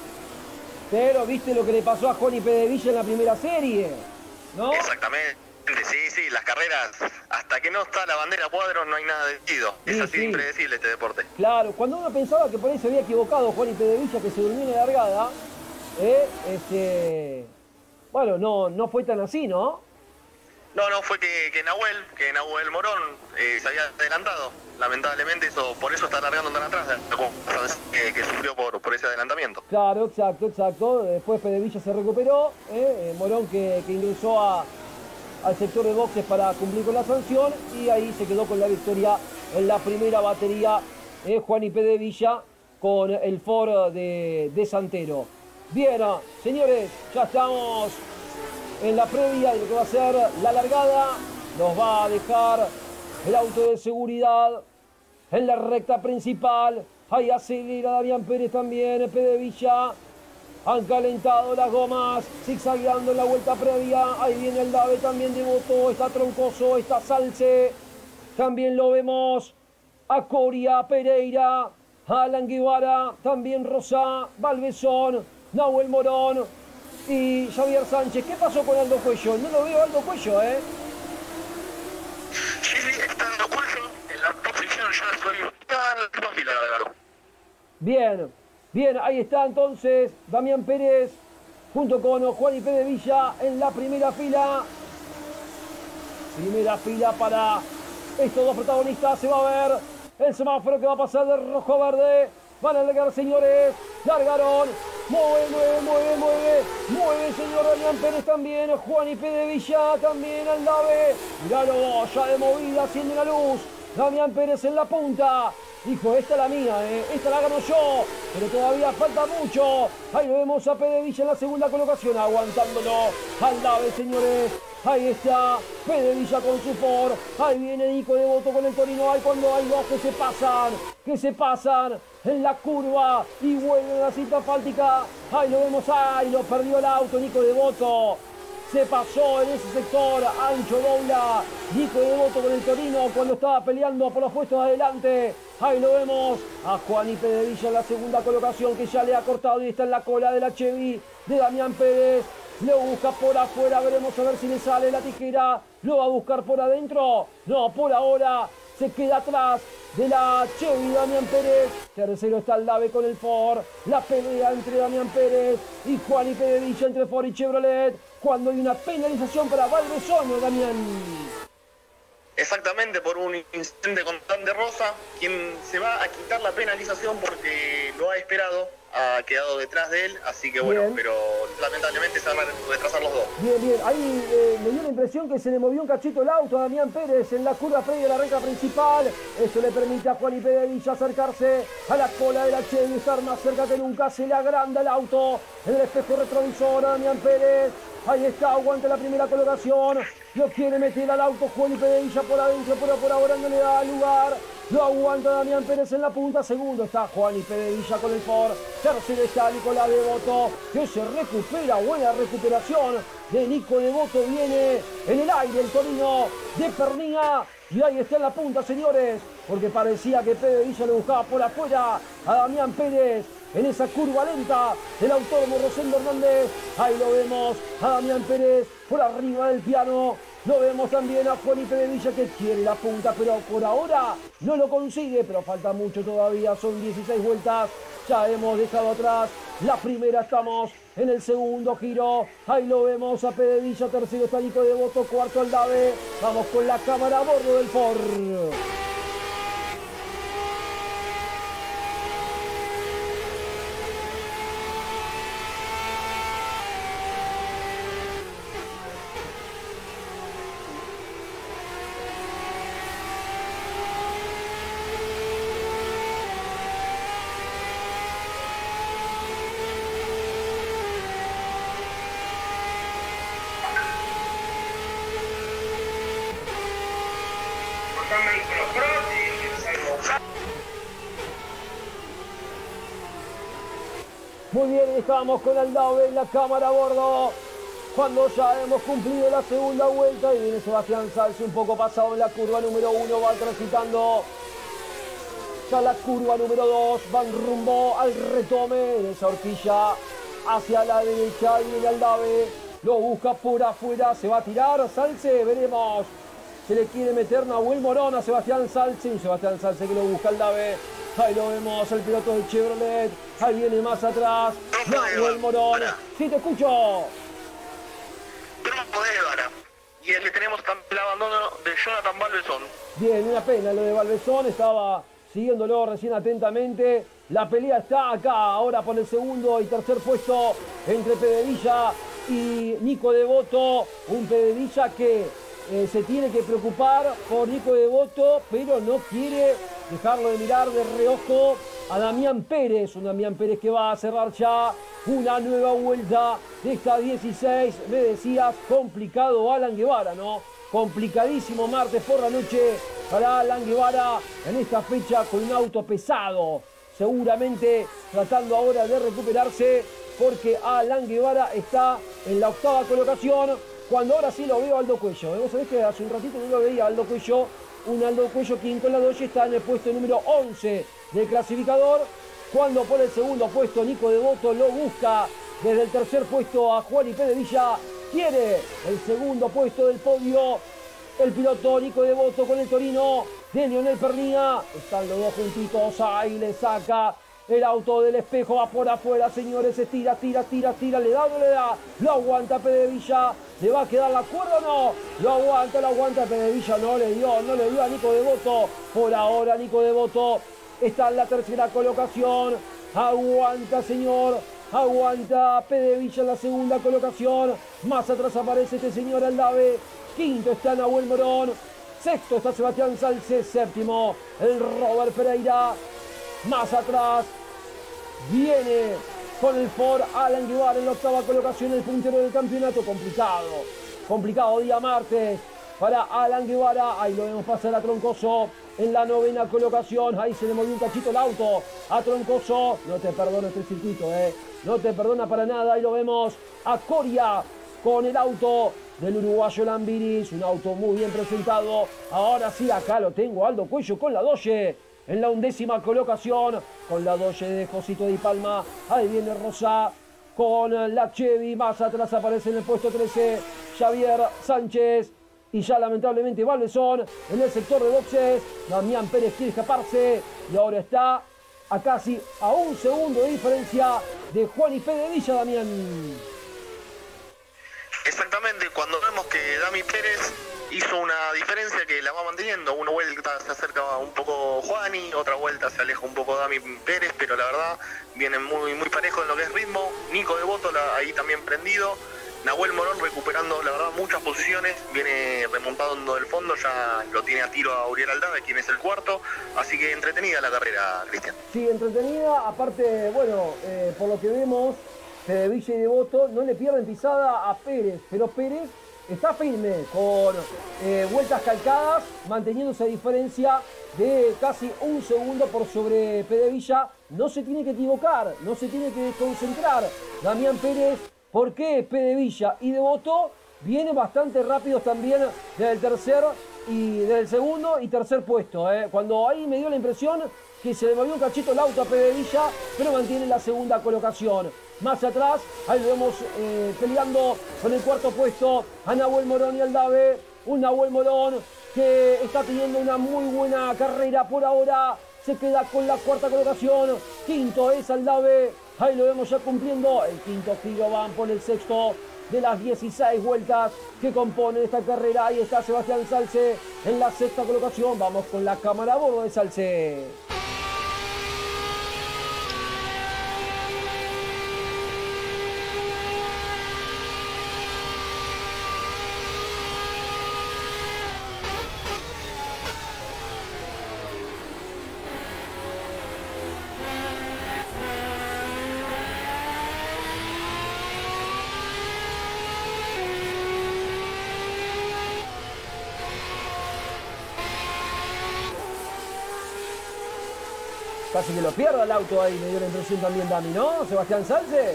Pero viste lo que le pasó a Juan y P. de Villa en la primera serie, ¿no? Exactamente, sí, sí, las carreras, hasta que no está la bandera a cuadros no hay nada decidido. Es Sí, así sí. impredecible este deporte. Claro, cuando uno pensaba que por ahí se había equivocado Juan y P. de Villa, que se durmió en la largada, eh, este... Bueno, no, no fue tan así, ¿no? No, no, fue que, que Nahuel, que Nahuel Morón eh, se había adelantado. Lamentablemente eso, por eso está largando tan atrás, que, que sufrió por, por ese adelantamiento. Claro, exacto, exacto. Después P. de Villa se recuperó, ¿eh? Morón que, que ingresó a, al sector de boxes para cumplir con la sanción y ahí se quedó con la victoria en la primera batería, ¿eh? Juan y P. de Villa con el Ford de, de Santero. Bien, señores, ya estamos en la previa de lo que va a ser la largada. Nos va a dejar el auto de seguridad en la recta principal. Ahí acelera Damián Pérez también, P. de Villa. Han calentado las gomas, zigzagueando en la vuelta previa. Ahí viene el Dave también de Boto. Está Troncoso, está Salce. También lo vemos a Coria, Pereira, Alan Guevara, también Rosa, Valvezón, Nahuel Morón y Javier Sánchez. ¿Qué pasó con Aldo Cuello? No lo veo Aldo Cuello, ¿eh? Sí, sí, está Aldo Cuello en la posición, ya soy está en la última fila, claro. Bien, bien, ahí está entonces Damián Pérez junto con Juan y Pérez Villa en la primera fila. Primera fila para estos dos protagonistas. Se va a ver el semáforo que va a pasar de rojo a verde. Van a largar, señores. Largaron. Mueve, mueve, mueve, mueve. Mueve, señor Damián Pérez también. Juan y Pérez Villa también al lave. Miralo, ya de movida, haciendo una luz. Damián Pérez en la punta. Dijo, esta es la mía, eh. esta la gano yo, pero todavía falta mucho. Ahí lo vemos a Pérez Villa en la segunda colocación, aguantándolo al lave, señores. Ahí está Pérez Villa con su Ford. Ahí viene Nico Devoto con el Torino. Ahí cuando hay dos que se pasan, que se pasan en la curva y vuelven a la cinta asfáltica. Ahí lo vemos, ahí lo perdió el auto Nico Devoto. Se pasó en ese sector, ancho dobla Nico Devoto con el Torino cuando estaba peleando por los puestos de adelante. Ahí lo vemos a Juan y Pérez Villa en la segunda colocación, que ya le ha cortado y está en la cola de la Chevy de Damián Pérez. Lo busca por afuera, veremos a ver si le sale la tijera. Lo va a buscar por adentro. No, por ahora se queda atrás de la Chevy Damián Pérez. Tercero está el Lave con el Ford. La pelea entre Damián Pérez y Juan y Pérez Villa, entre Ford y Chevrolet, cuando hay una penalización para Valvezón, Damián. Exactamente, por un incidente con Dan de Rosa, quien se va a quitar la penalización porque lo ha esperado, ha quedado detrás de él, así que bueno, bien, pero lamentablemente se van a retrasar los dos. Bien, bien, ahí eh, me dio la impresión que se le movió un cachito el auto a Damián Pérez en la curva previa a la recta principal. Eso le permite a Juan y Pérez Villa acercarse a la cola de la Chevy, estar más cerca que nunca. Se le agranda el auto en el espejo retrovisor a Damián Pérez. Ahí está, aguanta la primera colocación. Lo quiere meter al auto Juan y Pérez Villa por adentro, pero por ahora no le da lugar. Lo aguanta Damián Pérez en la punta. Segundo está Juan y Pérez Villa con el Ford. Tercero está Nicolás Devoto, que se recupera. Buena recuperación de Nico Devoto. Viene en el aire el Torino de Pernía. Y ahí está en la punta, señores, porque parecía que Pérez Villa lo buscaba por afuera a Damián Pérez en esa curva lenta del Autódromo Rosendo Hernández. Ahí lo vemos a Damián Pérez por arriba del piano. Lo vemos también a Juan y Pérez Villa, que quiere la punta, pero por ahora no lo consigue. Pero falta mucho todavía, son dieciséis vueltas. Ya hemos dejado atrás la primera, estamos en el segundo giro. Ahí lo vemos a Pérez Villa, tercero está Nico Devoto, cuarto al Dave. Vamos con la cámara a bordo del Ford. Muy bien, estábamos con el Dave en la cámara a bordo cuando ya hemos cumplido la segunda vuelta y viene Sebastián Salce un poco pasado en la curva número uno, va transitando ya la curva número dos, van rumbo al retome en esa horquilla hacia la derecha y viene el Dave, lo busca por afuera, se va a tirar Salce, veremos, se le quiere meter Nahuel Morón a Sebastián Salce, y Sebastián Salce que lo busca el Dave. Ahí lo vemos, el piloto de Chevrolet. Ahí viene más atrás. Nahuel Morón. Sí, te escucho. Trompo de Évara. Y le tenemos también el abandono de Jonathan Valvezón. Bien, una pena lo de Valvezón. Estaba siguiéndolo recién atentamente. La pelea está acá, ahora por el segundo y tercer puesto entre Pérez Villa y Nico Devoto. Un Pérez Villa que eh, se tiene que preocupar por Nico Devoto, pero no quiere dejarlo de mirar de reojo a Damián Pérez, un Damián Pérez que va a cerrar ya una nueva vuelta de esta dieciséis. Me decías, complicado Alan Guevara, ¿no? Complicadísimo martes por la noche para Alan Guevara en esta fecha con un auto pesado. Seguramente tratando ahora de recuperarse porque Alan Guevara está en la octava colocación. Cuando ahora sí lo veo a Aldo Cuello. Vos sabés que hace un ratito no lo veía a Aldo Cuello un Aldo Cuello, quien con la doce está en el puesto número once del clasificador. Cuando por el segundo puesto Nico Devoto lo busca desde el tercer puesto a Juan y Pérez Villa. Quiere el segundo puesto del podio el piloto Nico Devoto con el Torino de Lionel Pernía. Están los dos juntitos, ahí le saca el auto del espejo, va por afuera, señores, estira, tira, tira, tira, le da o no le da, lo aguanta Pérez Villa, le va a quedar la cuerda o no, lo aguanta, lo aguanta Pérez Villa, no le dio, no le dio a Nico Devoto, por ahora Nico Devoto está en la tercera colocación, aguanta señor, aguanta Pérez Villa en la segunda colocación, más atrás aparece este señor Aldave, quinto está Nahuel Morón, sexto está Sebastián Salce, séptimo el Robert Pereira, más atrás viene con el Ford Alan Guevara en la octava colocación, el puntero del campeonato. Complicado, complicado día martes para Alan Guevara. Ahí lo vemos pasar a Troncoso en la novena colocación. Ahí se le movió un cachito el auto a Troncoso. No te perdona este circuito, eh. No te perdona para nada. Ahí lo vemos a Coria con el auto del uruguayo Lambiris. Un auto muy bien presentado. Ahora sí, acá lo tengo, Aldo Cuello con la doce. En la undécima colocación, con la doce de Josito Di Palma. Ahí viene Rosa con la Chevy. Más atrás aparece en el puesto trece Javier Sánchez. Y ya lamentablemente Valdezón en el sector de boxes. Damián Pérez quiere escaparse. Y ahora está a casi a un segundo de diferencia de Juan y Pérez Villa, Damián. Exactamente, cuando vemos que Dami Pérez hizo una diferencia que la va manteniendo. Una vuelta se acerca un poco Juani, otra vuelta se aleja un poco Dami Pérez, pero la verdad vienen muy muy parejos en lo que es ritmo. Nico Devoto la, ahí también prendido. Nahuel Morón recuperando, la verdad, muchas posiciones. Viene remontando del fondo, ya lo tiene a tiro a Uriel Aldave, quien es el cuarto. Así que entretenida la carrera, Cristian. Sí, entretenida. Aparte, bueno, eh, por lo que vemos, de Villa y Devoto no le pierden pisada a Pérez, pero Pérez está firme, con eh, vueltas calcadas, manteniéndose a diferencia de casi un segundo por sobre Pérez Villa. No se tiene que equivocar, no se tiene que desconcentrar Damián Pérez, porque Pérez Villa y Devoto vienen bastante rápidos también del tercer y del segundo y tercer puesto. ¿eh? Cuando ahí me dio la impresión que se le movió un cachito el auto a Pérez Villa, pero mantiene la segunda colocación. Más atrás, ahí lo vemos eh, peleando con el cuarto puesto a Nahuel Morón y Aldave. Un Nahuel Morón que está teniendo una muy buena carrera por ahora. Se queda con la cuarta colocación. Quinto es Aldave. Ahí lo vemos ya cumpliendo el quinto giro. Van por el sexto de las dieciséis vueltas que componen esta carrera. Ahí está Sebastián Salce en la sexta colocación. Vamos con la cámara a bordo de Salce. Casi que lo pierda el auto ahí, me dio la impresión también Dami, ¿no? Sebastián Salce.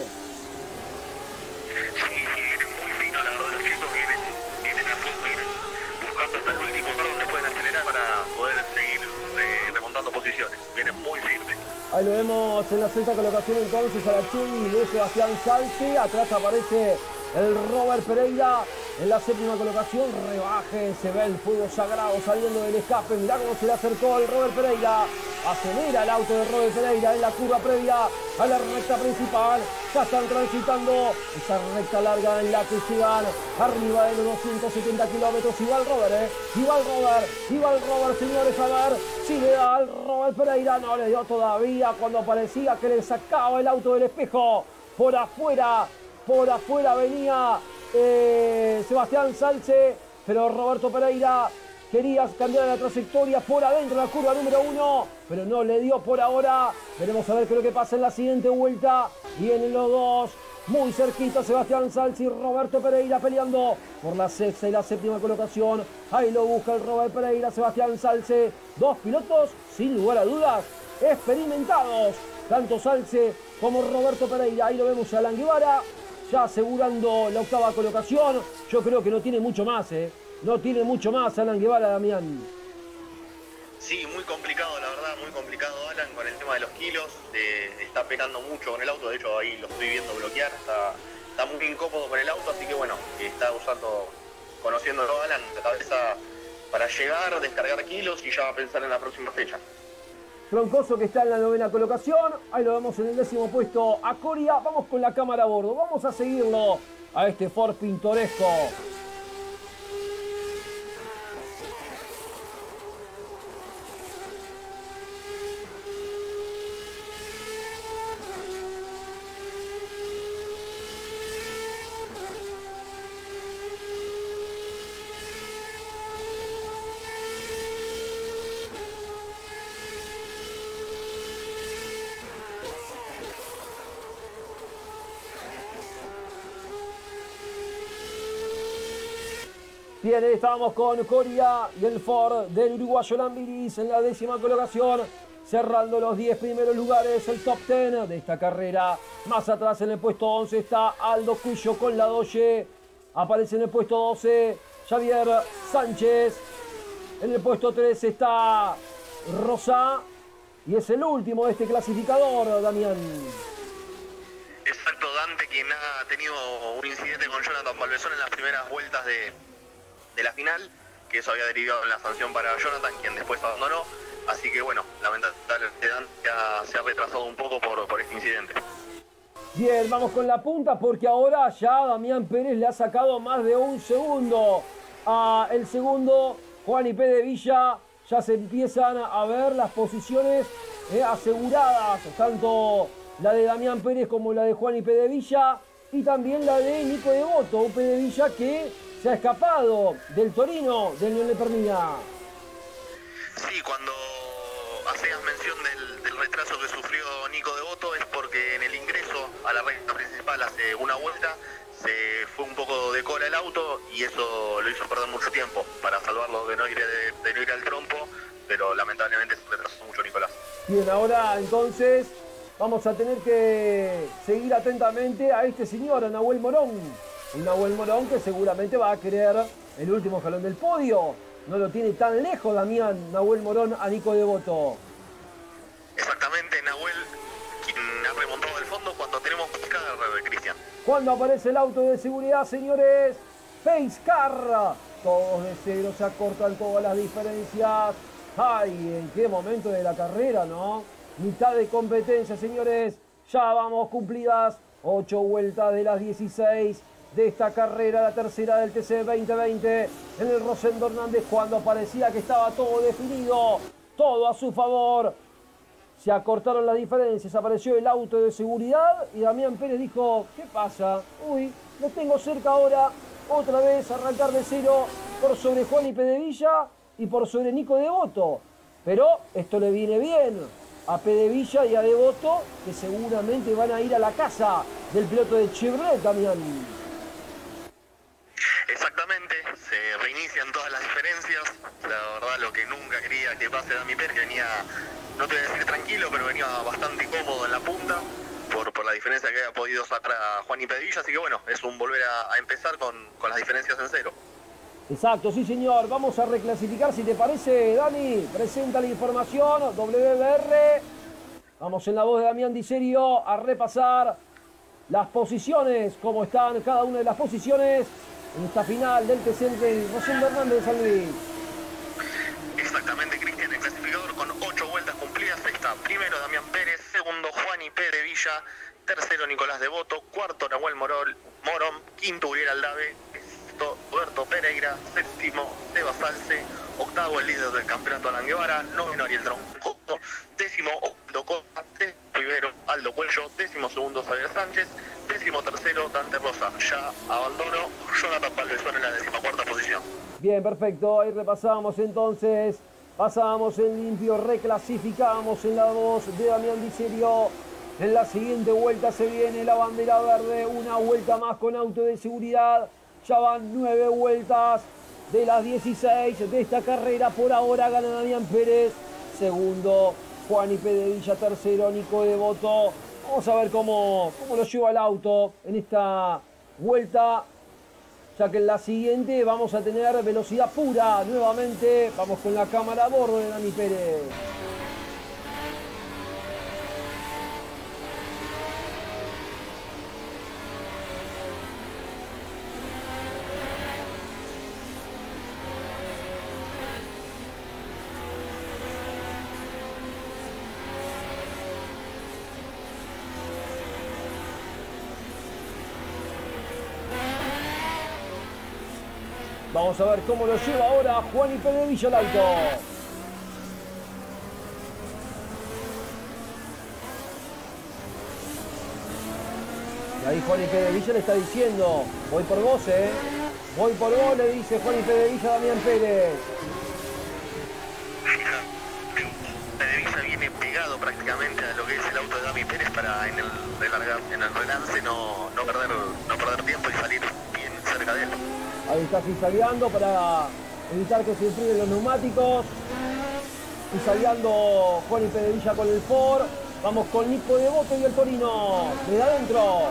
Sí, sí, vienen muy finos, la verdad, los chicos vienen, vienen a punto, vienen buscando hasta el último lugar donde pueden acelerar para poder seguir eh, remontando posiciones. Vienen muy firmes. Ahí lo vemos en la sexta colocación entonces a la Chevy de Sebastián Salce. Atrás aparece el Robert Pereira en la séptima colocación. Rebaje, se ve el fuego sagrado saliendo del escape. Mirá cómo se le acercó el Robert Pereira. Acelera el auto de Robert Pereira en la curva previa a la recta principal. Ya están transitando esa recta larga en la que llegan arriba de los doscientos setenta kilómetros. Y va el Robert, ¿eh? Y va el Robert, y va el Robert, señores, a ver si le da al Robert Pereira. No le dio todavía cuando parecía que le sacaba el auto del espejo. Por afuera, por afuera venía eh, Sebastián Salce, pero Roberto Pereira quería cambiar la trayectoria por adentro de la curva número uno, pero no le dio por ahora. Veremos a ver qué es lo que pasa en la siguiente vuelta. Vienen los dos muy cerquita, Sebastián Salce y Roberto Pereira peleando por la sexta y la séptima colocación. Ahí lo busca el Robert Pereira, Sebastián Salce. Dos pilotos, sin lugar a dudas, experimentados. Tanto Salce como Roberto Pereira. Ahí lo vemos a Alan Guevara, ya asegurando la octava colocación. Yo creo que no tiene mucho más, ¿eh? No tiene mucho más Alan Guevara, Damián. Sí, muy complicado, la verdad, muy complicado Alan con el tema de los kilos. Eh, está pegando mucho con el auto, de hecho ahí lo estoy viendo bloquear, está, está muy incómodo con el auto, así que bueno, está usando, conociéndolo Alan, la cabeza para llegar, descargar kilos y ya va a pensar en la próxima fecha. Troncoso que está en la novena colocación, ahí lo vemos en el décimo puesto a Coria. Vamos con la cámara a bordo, vamos a seguirlo a este Ford pintoresco. Bien, estábamos con Coria y el Ford del uruguayo Lambiris en la décima colocación, cerrando los diez primeros lugares, el top diez de esta carrera. Más atrás en el puesto once está Aldo Cuyo con la Dodge. Aparece en el puesto doce Javier Sánchez. En el puesto trece está Rosa. Y es el último de este clasificador, Damián. Exacto, Dante, quien ha tenido un incidente con Jonathan Valvesón en las primeras vueltas de... de la final, que eso había derivado en la sanción para Jonathan, quien después abandonó, así que bueno, lamentablemente Dan se ha retrasado un poco por, por este incidente. Bien, vamos con la punta porque ahora ya Damián Pérez le ha sacado más de un segundo a el segundo, Juan I P de Villa. Ya se empiezan a ver las posiciones eh, aseguradas, tanto la de Damián Pérez como la de Juan I P de Villa y también la de Nico Devoto, U P de Villa, que se ha escapado del Torino del Leone Pernilla. Sí, cuando hacías mención del, del retraso que sufrió Nico Devoto es porque en el ingreso a la recta principal hace una vuelta se fue un poco de cola el auto y eso lo hizo perder mucho tiempo para salvarlo de no ir, de, de no ir al trompo, pero lamentablemente se retrasó mucho Nicolás. Bien, ahora entonces vamos a tener que seguir atentamente a este señor, a Nahuel Morón. Un Nahuel Morón que seguramente va a querer el último escalón del podio. No lo tiene tan lejos, Damián, Nahuel Morón a Nico Devoto. Exactamente, Nahuel, quien ha remontado del fondo cuando tenemos Pace Car, Cristian. Cuando aparece el auto de seguridad, señores, Pace Car. Todos de cero, se acortan todas las diferencias. Ay, en qué momento de la carrera, ¿no? Mitad de competencia, señores. Ya vamos cumplidas ocho vueltas de las dieciséis. De esta carrera, la tercera del T C veinte veinte en el Rosendo Hernández, cuando parecía que estaba todo definido, todo a su favor. Se acortaron las diferencias, apareció el auto de seguridad y Damián Pérez dijo, ¿qué pasa? Uy, lo tengo cerca ahora, otra vez arrancar de cero por sobre Juan I P de Villa y por sobre Nico Devoto. Pero esto le viene bien a P de Villa y a Devoto, que seguramente van a ir a la casa del piloto de Chevrolet, Damián. Exactamente, se reinician todas las diferencias. La verdad, lo que nunca quería que pase Dami Pérez, que venía, no te voy a decir tranquilo, pero venía bastante cómodo en la punta por, por la diferencia que había podido sacar a Juan I P de Villa. Así que bueno, es un volver a, a empezar con, con las diferencias en cero. Exacto, sí señor. Vamos a reclasificar, si te parece, Dani. Presenta la información, W B R. Vamos en la voz de Damián Di Serio a repasar las posiciones, cómo están cada una de las posiciones en esta final del T C del Rosendo Hernández de San Luis. Exactamente, Cristian, el clasificador con ocho vueltas cumplidas. Ahí está, primero Damián Pérez, segundo Juan I P de Villa, tercero Nicolás Devoto, cuarto Nahuel Morón, Morón, quinto Uriel Aldave, sexto Roberto Pereira, séptimo Seba Salce, octavo el líder del campeonato Alan Guevara, noveno Ariel Troncoso, décimo Osvaldo Costa, primero Aldo Cuello, décimo segundo Javier Sánchez, décimo tercero Dante Rosa. Ya abandono Jonathan Valvesón en la decimacuarta posición. Bien, perfecto. Ahí repasamos entonces. Pasábamos en limpio, reclasificábamos en la voz de Damián Di Serio. En la siguiente vuelta se viene la bandera verde. Una vuelta más con auto de seguridad. Ya van nueve vueltas de las dieciséis de esta carrera. Por ahora gana Damián Pérez. Segundo, Juan I P de Villa. Tercero, Nico Devoto. Vamos a ver cómo, cómo lo lleva el auto en esta vuelta ya que en la siguiente vamos a tener velocidad pura nuevamente. Vamos con la cámara a bordo de Dani Pérez. Vamos a ver cómo lo lleva ahora Juan y Pérez Villa el auto. Y ahí Juan y Pérez Villa le está diciendo, voy por vos, eh. Voy por vos, le dice Juan y Pérez Villa a Damián Pérez. Pérez Villa viene pegado prácticamente a lo que es el auto de Dami Pérez para en el, relargar, en el relance no, no, perder, no perder tiempo y salir bien cerca de él. Ahí está fiscaleando para evitar que se enfríen los neumáticos. Fiscaleando Juan y Pérez Villa con el Ford. Vamos con Nico Devoto y el Torino. Desde adentro.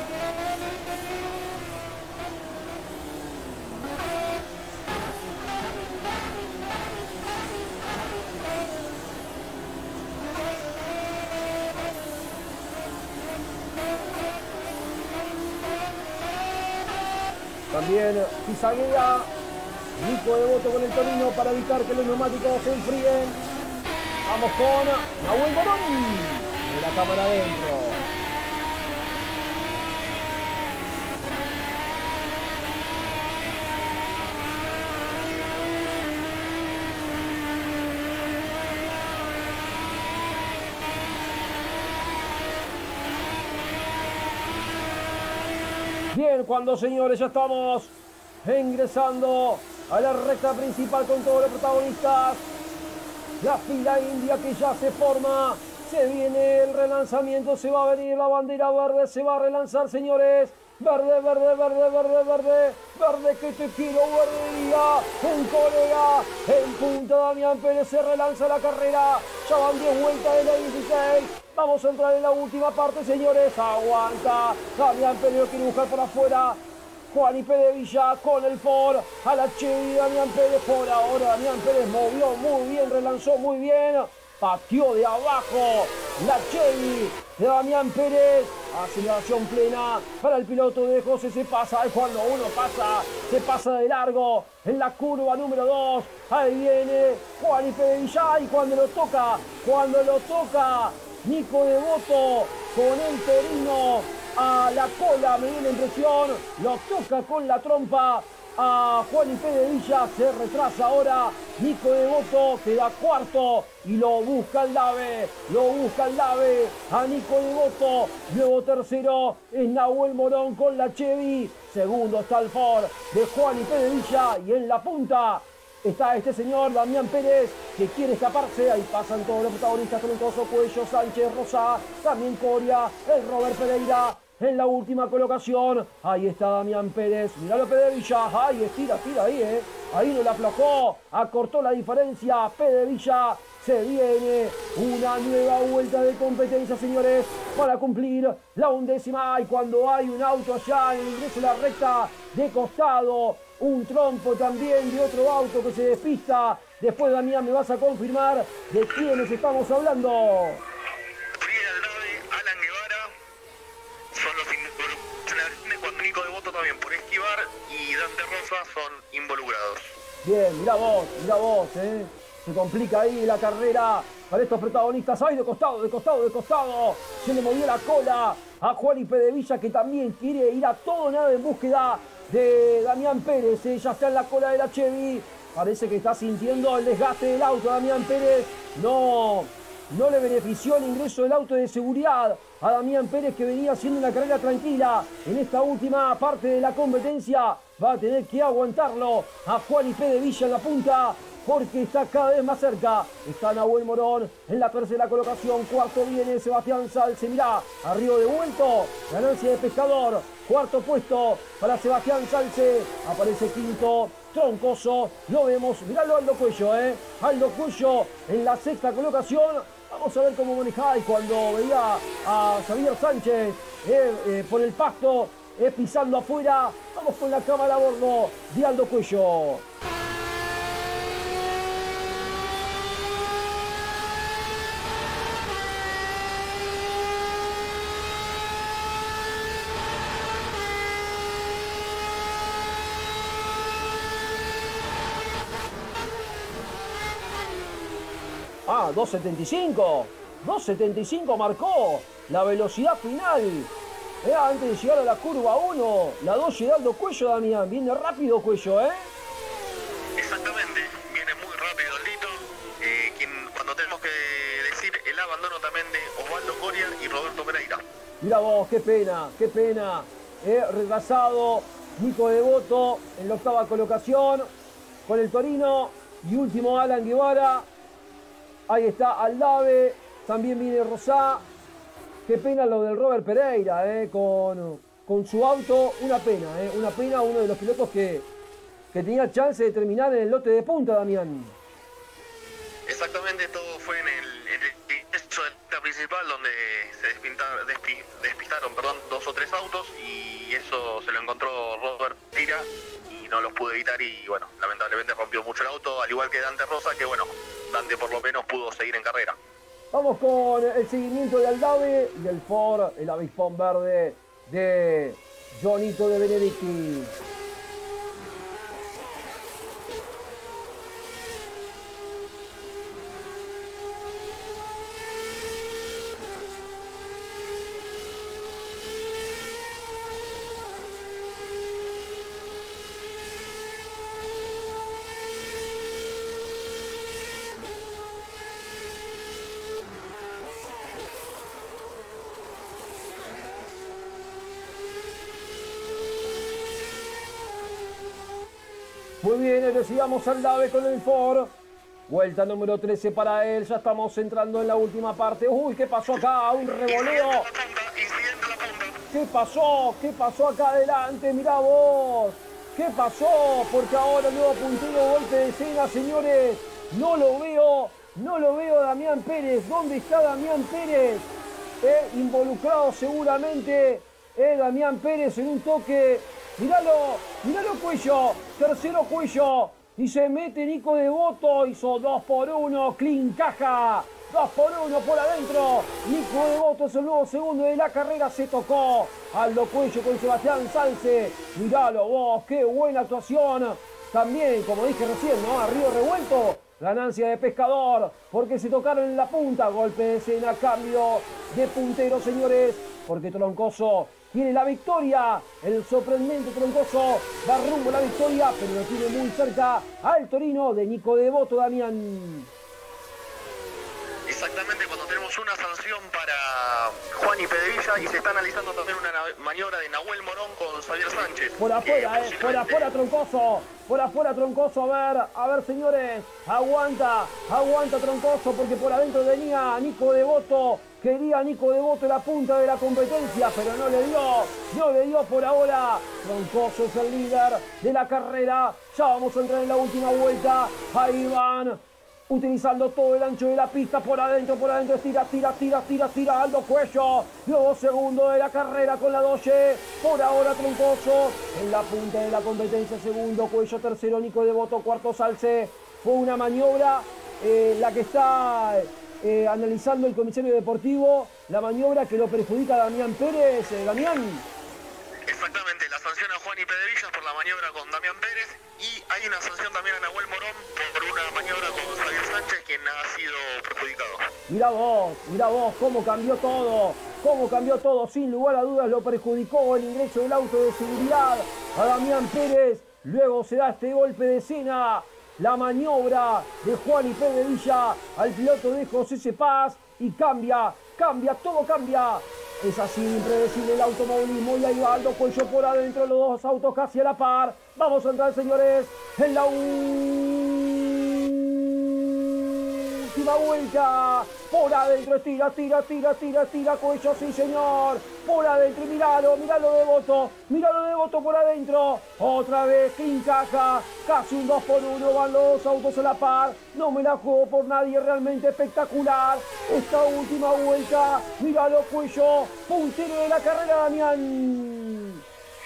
También pisaguea Nico Devoto con el Torino para evitar que los neumáticos se enfríen. Vamos con Nahuel Morón de la cámara adentro. Bien, cuando señores ya estamos ingresando a la recta principal con todos los protagonistas. La fila india que ya se forma. Se viene el relanzamiento, se va a venir la bandera verde, se va a relanzar, señores. Verde, verde, verde, verde, verde. Verde que te quiero, verdería. Un colega en punta, Damián Pérez, se relanza la carrera. Ya van diez vueltas de la dieciséis. Vamos a entrar en la última parte, señores. Aguanta. Damián Pérez lo quiere buscar por afuera. Juan y Pérez Villa con el Ford. A la Chevy, Damián Pérez. Por ahora, Damián Pérez movió muy bien, relanzó muy bien. Pateó de abajo la Chevy de Damián Pérez. Aceleración plena para el piloto de José. Se pasa, y cuando uno pasa, se pasa de largo en la curva número dos. Ahí viene Juan y Pérez Villa. Y cuando lo toca, cuando lo toca Nico Devoto con el Torino a la cola, me dio la impresión, lo toca con la trompa a Juan y Pérez Villa, se retrasa ahora Nico Devoto, queda cuarto y lo busca el Lave, lo busca el Lave a Nico Devoto. Luego tercero es Nahuel Morón con la Chevy, segundo está el Ford de Juan y Pérez Villa y en la punta está este señor Damián Pérez que quiere escaparse. Ahí pasan todos los protagonistas: Troncoso, Cuello, Sánchez, Rosa, también Coria, el Robert Pereira en la última colocación. Ahí está Damián Pérez, miralo Pérez Villa, ahí estira, tira ahí, eh. Ahí no la aflojó, acortó la diferencia. Pérez Villa, se viene una nueva vuelta de competencia, señores, para cumplir la undécima. Y cuando hay un auto allá en el ingreso de la recta de costado, un trompo también de otro auto que se despista. Después, Damián, me vas a confirmar de quiénes estamos hablando. Fidel Nave, Alan Guevara son los involucrados. Cuando Nico Devoto también por esquivar y Dante Rosa son involucrados. Bien, mirá vos, mirá vos, eh. Se complica ahí la carrera para estos protagonistas. ¡Ay, de costado, de costado, de costado! Se le movió la cola a Juan y Pérez Villa, que también quiere ir a todo nada en búsqueda de Damián Pérez. Eh. Ya está en la cola de la Chevy. Parece que está sintiendo el desgaste del auto. Damián Pérez no, no le benefició el ingreso del auto de seguridad a Damián Pérez, que venía haciendo una carrera tranquila. En esta última parte de la competencia va a tener que aguantarlo a Juan y Pérez Villa en la punta, porque está cada vez más cerca. Está Nahuel Morón en la tercera colocación. Cuarto viene Sebastián Salce. Mirá, arriba de vuelto. Ganancia de Pescador. Cuarto puesto para Sebastián Salce. Aparece quinto Troncoso. Lo vemos. Miralo Aldo Cuello, ¿eh? Aldo Cuello en la sexta colocación. Vamos a ver cómo manejaba. Y cuando veía a Xavier Sánchez eh, eh, por el pasto, eh, pisando afuera. Vamos con la cámara a bordo de Aldo Cuello. Ah, dos setenta y cinco. dos setenta y cinco marcó la velocidad final. Eh, antes de llegar a la curva uno, la dos de Aldo Cuello, Damián. Viene rápido Cuello, ¿eh? Exactamente, viene muy rápido Aldito. Eh, quien, cuando tenemos que decir el abandono también de Osvaldo Coria y Roberto Pereira. Mira vos, qué pena, qué pena. Eh, retrasado Nico Devoto en la octava colocación con el Torino. Y último Alan Guevara. Ahí está Aldave, también viene Rosá. Qué pena lo del Robert Pereira, eh, con, con su auto. Una pena, eh, una pena. Uno de los pilotos que, que tenía chance de terminar en el lote de punta, Damián. Exactamente, todo fue en el, en el inicio de la principal donde se despintaron, despi, despistaron perdón, dos o tres autos y eso se lo encontró Robert Pereira y no los pudo evitar y bueno, lamentablemente rompió mucho el auto, al igual que Dante Rosa, que bueno, Dante por lo menos pudo seguir en carrera. Vamos con el seguimiento de Aldave y el Ford, el avispón verde de Jonito de Benedicti. Muy bien, recibamos al Aldave con el Ford. Vuelta número trece para él. Ya estamos entrando en la última parte. Uy, ¿qué pasó acá? Un revoleo. ¿Qué pasó? ¿Qué pasó acá adelante? Mirá vos. ¿Qué pasó? Porque ahora nuevo puntero, golpe de escena, señores. No lo veo. No lo veo a Damián Pérez. ¿Dónde está Damián Pérez? Eh, involucrado seguramente. Eh, Damián Pérez en un toque. Míralo, míralo Cuello, tercero Cuello, y se mete Nico Devoto, hizo dos por uno, clean caja, dos por uno por adentro, Nico Devoto es el nuevo segundo de la carrera, se tocó, Aldo Cuello con Sebastián Salce, míralo vos, qué buena actuación, también, como dije recién, ¿no? A Río Revuelto, ganancia de Pescador, porque se tocaron en la punta, golpe de escena, cambio de puntero, señores, porque Troncoso tiene la victoria, el sorprendente Troncoso va rumbo a la victoria, pero lo tiene muy cerca al Torino de Nico Devoto, Damián. Exactamente, cuando tenemos una sanción para Juan y Pedevilla y se está analizando también una maniobra de Nahuel Morón con Xavier Sánchez. Por afuera, eh, eh por afuera Troncoso, por afuera Troncoso, a ver, a ver señores, aguanta, aguanta Troncoso porque por adentro venía Nico Devoto. Quería Nico Devoto la punta de la competencia, pero no le dio, no le dio por ahora. Troncoso es el líder de la carrera. Ya vamos a entrar en la última vuelta. Ahí van, utilizando todo el ancho de la pista, por adentro, por adentro, tira, tira, tira, tira, tira, Aldo Cuello. Luego segundo de la carrera con la Doge. Por ahora Troncoso en la punta de la competencia. Segundo Cuello, tercero Nico Devoto, cuarto Salce. Fue una maniobra eh, la que está... Eh, analizando el comisario deportivo, la maniobra que lo perjudica a Damián Pérez. eh, Damián. Exactamente, la sanción a Juan y Pedevilla por la maniobra con Damián Pérez y hay una sanción también a Nahuel Morón por una maniobra con Xavier Sánchez, quien ha sido perjudicado. Mirá vos, mirá vos, cómo cambió todo, cómo cambió todo, sin lugar a dudas lo perjudicó el ingreso del auto de seguridad a Damián Pérez. Luego se da este golpe de escena. La maniobra de Juan y Pedevilla al piloto de José Cepaz y cambia, cambia, todo cambia. Es así impredecible el automovilismo y ahí va Aldo Cuello por adentro, los dos autos casi a la par. Vamos a entrar, señores, en la última vuelta. Por adentro, tira, tira, tira, tira, tira, Cuello, sí señor. Por adentro, miralo, miralo Devoto, miralo Devoto por adentro. Otra vez, sin caja, casi un dos por uno, van los dos autos a la par. No me la juego por nadie, realmente espectacular. Esta última vuelta, miralo Cuello, puntero de la carrera, Damián.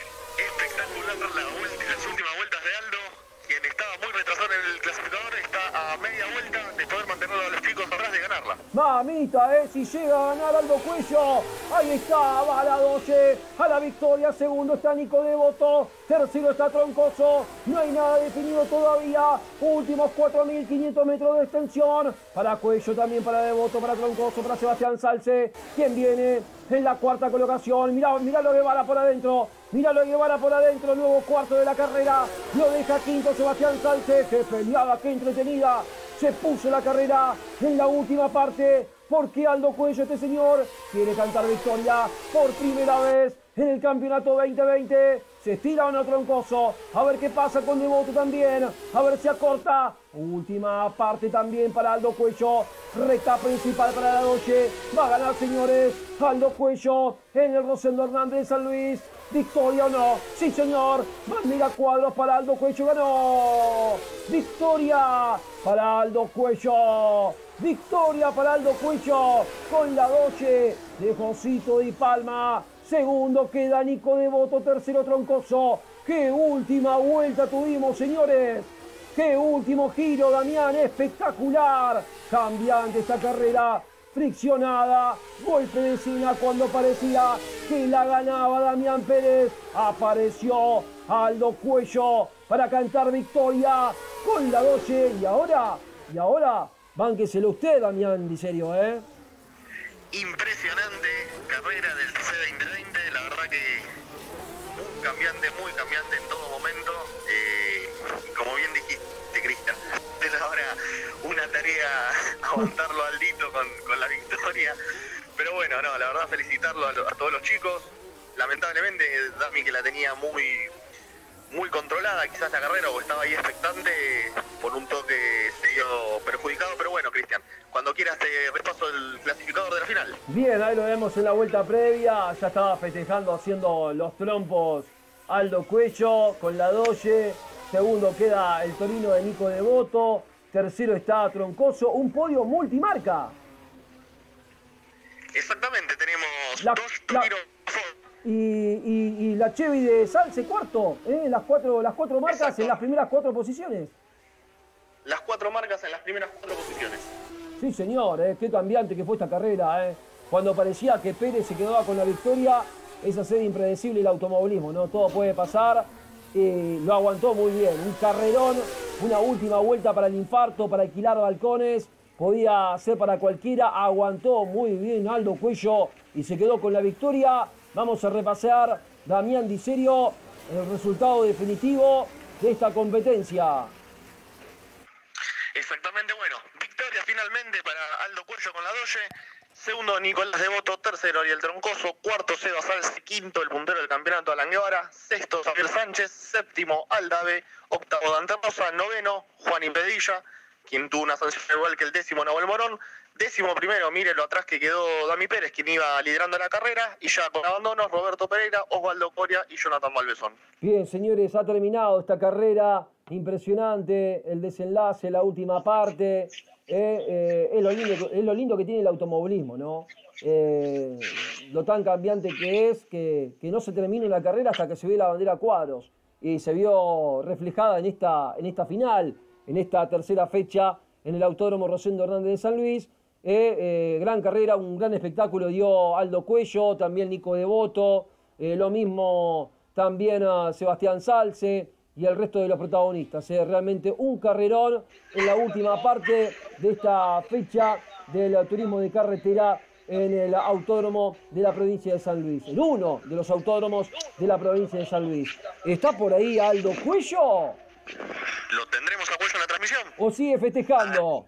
de poder mantenerlo a los chicos atrás de ganarla. Mamita, eh, si llega a ganar Aldo Cuello, ahí está, va a la doce, a la victoria, segundo está Nico Devoto, tercero está Troncoso, no hay nada definido todavía, últimos cuatro mil quinientos metros de extensión, para Cuello también, para Devoto, para Troncoso, para Sebastián Salce, quien viene en la cuarta colocación, mirá, mirá lo Guevara por adentro, mirá lo Guevara por adentro, nuevo cuarto de la carrera, lo deja quinto Sebastián Salce, qué peleada, qué entretenida, se puso la carrera en la última parte, porque Aldo Cuello, este señor, quiere cantar victoria por primera vez en el campeonato veinte veinte. Se estira o no Troncoso, a ver qué pasa con Devoto también, a ver si acorta. Última parte también para Aldo Cuello, recta principal para la noche, va a ganar, señores, Aldo Cuello en el Rosendo Hernández de San Luis. ¿Victoria o no? Sí, señor. Mira cuadros para Aldo Cuello. ¡Ganó! ¡Victoria para Aldo Cuello! ¡Victoria para Aldo Cuello! Con la doce de Josito Di Palma. Segundo queda Nico Devoto. Tercero Troncoso. ¡Qué última vuelta tuvimos, señores! ¡Qué último giro, Damián! ¡Espectacular! Cambiante esta carrera. Friccionada, golpe de cima cuando parecía que la ganaba Damián Pérez. Apareció Aldo Cuello para cantar victoria con la doce. Y ahora, y ahora, bánqueselo usted, Damián Di Serio, ¿eh? Impresionante carrera del T C veinte veinte, la verdad que muy cambiante, muy cambiante en todo momento. Eh, como bien dijiste, Cristian, es ahora una tarea aguantarlo al dito con, con la victoria, pero bueno, no, la verdad felicitarlo a, a todos los chicos. Lamentablemente Dami, que la tenía muy muy controlada quizás la carrera, o estaba ahí expectante, por un toque se dio perjudicado, pero bueno, Cristian, cuando quieras te repaso el clasificador de la final. Bien, ahí lo vemos en la vuelta previa, ya estaba festejando, haciendo los trompos Aldo Cuello con la doce. Segundo queda el Torino de Nico Devoto. Tercero está Troncoso. Un podio multimarca. Exactamente, tenemos la, dos Torino. Y, y, y la Chevy de Salce cuarto. ¿eh? Las, cuatro, las cuatro marcas. Exacto. En las primeras cuatro posiciones. Las cuatro marcas en las primeras cuatro posiciones. Sí, señor. ¿eh? Qué cambiante que fue esta carrera. ¿eh? Cuando parecía que Pérez se quedaba con la victoria, es hacer impredecible el automovilismo, ¿no? Todo puede pasar. Eh, lo aguantó muy bien, un carrerón, una última vuelta para el infarto, para alquilar balcones, podía ser para cualquiera, aguantó muy bien Aldo Cuello y se quedó con la victoria. Vamos a repasar, Damián Di Serio, el resultado definitivo de esta competencia. Exactamente, bueno, victoria finalmente para Aldo Cuello con la doce. Segundo, Nicolás Devoto. Tercero, Ariel Troncoso. Cuarto, Seba Salce. Quinto, el puntero del campeonato, Alan Guevara. Sexto, Javier Sánchez. Séptimo, Aldave. Octavo, Dante Rosa. Noveno, Juan Impedilla, quien tuvo una sanción igual que el décimo, Nahuel Morón. Décimo primero, mire lo atrás que quedó Dami Pérez, quien iba liderando la carrera. Y ya con abandonos, Roberto Pereira, Osvaldo Coria y Jonathan Malvezón. Bien, señores, ha terminado esta carrera. Impresionante el desenlace, la última parte. Eh, eh, es, lo lindo, es lo lindo que tiene el automovilismo, ¿no? Eh, lo tan cambiante que es que, que no se termina una carrera hasta que se ve la bandera a cuadros. Y se vio reflejada en esta, en esta final, en esta tercera fecha, en el Autódromo Rosendo Hernández de San Luis. Eh, eh, gran carrera, un gran espectáculo dio Aldo Cuello, también Nico Devoto, eh, lo mismo también a Sebastián Salce y el resto de los protagonistas. Eh, realmente un carrerón en la última parte de esta fecha del turismo de carretera en el autódromo de la provincia de San Luis. El uno de los autódromos de la provincia de San Luis. ¿Está por ahí Aldo Cuello? ¿Lo tendremos a Cuello en la transmisión? ¿O sigue festejando?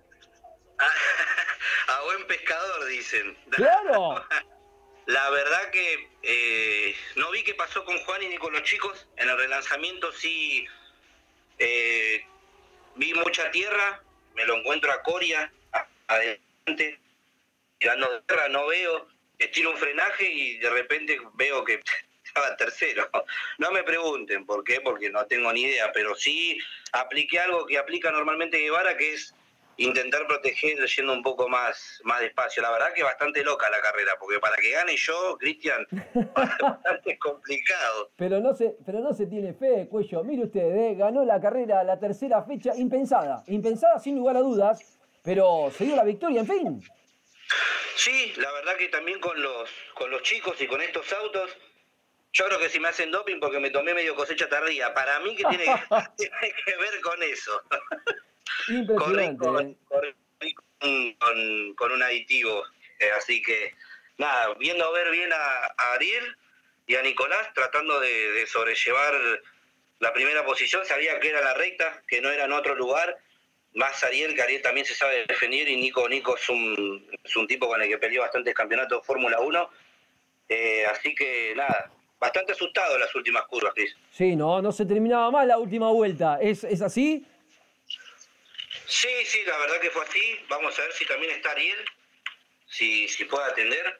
A buen pescador, dicen. ¡Claro! La verdad que eh, no vi qué pasó con Juan y ni con los chicos. En el relanzamiento sí eh, vi mucha tierra. Me lo encuentro a Coria, a, adelante, tirando de tierra, no veo. Estiro un frenaje y de repente veo que estaba tercero. No me pregunten por qué, porque no tengo ni idea, pero sí apliqué algo que aplica normalmente Guevara, que es intentar proteger yendo un poco más, más despacio. La verdad que bastante loca la carrera, porque para que gane yo, Cristian, bastante complicado. Pero no se, pero no se tiene fe, Cuello. Mire usted, ¿eh? Ganó la carrera, la tercera fecha, impensada. Impensada sin lugar a dudas, pero se dio la victoria, en fin. Sí, la verdad que también con los con los chicos y con estos autos, yo creo que si me hacen doping porque me tomé medio cosecha tardía, para mí que tiene, que, tiene que ver con eso. Impresionante. Corrí, ¿eh? con, corrí con, con, con un aditivo, eh, así que nada, viendo ver bien a, a Ariel y a Nicolás tratando de, de sobrellevar la primera posición, sabía que era la recta, que no era en otro lugar. Más Ariel, que Ariel también se sabe defender, y Nico Nico es un, es un tipo con el que peleó bastantes campeonatos de Fórmula uno. Eh, así que nada, bastante asustado en las últimas curvas, Cris. Sí, no, no se terminaba mal la última vuelta. ¿Es, es así? Sí, sí, la verdad que fue así. Vamos a ver si también está Ariel, si, si puede atender.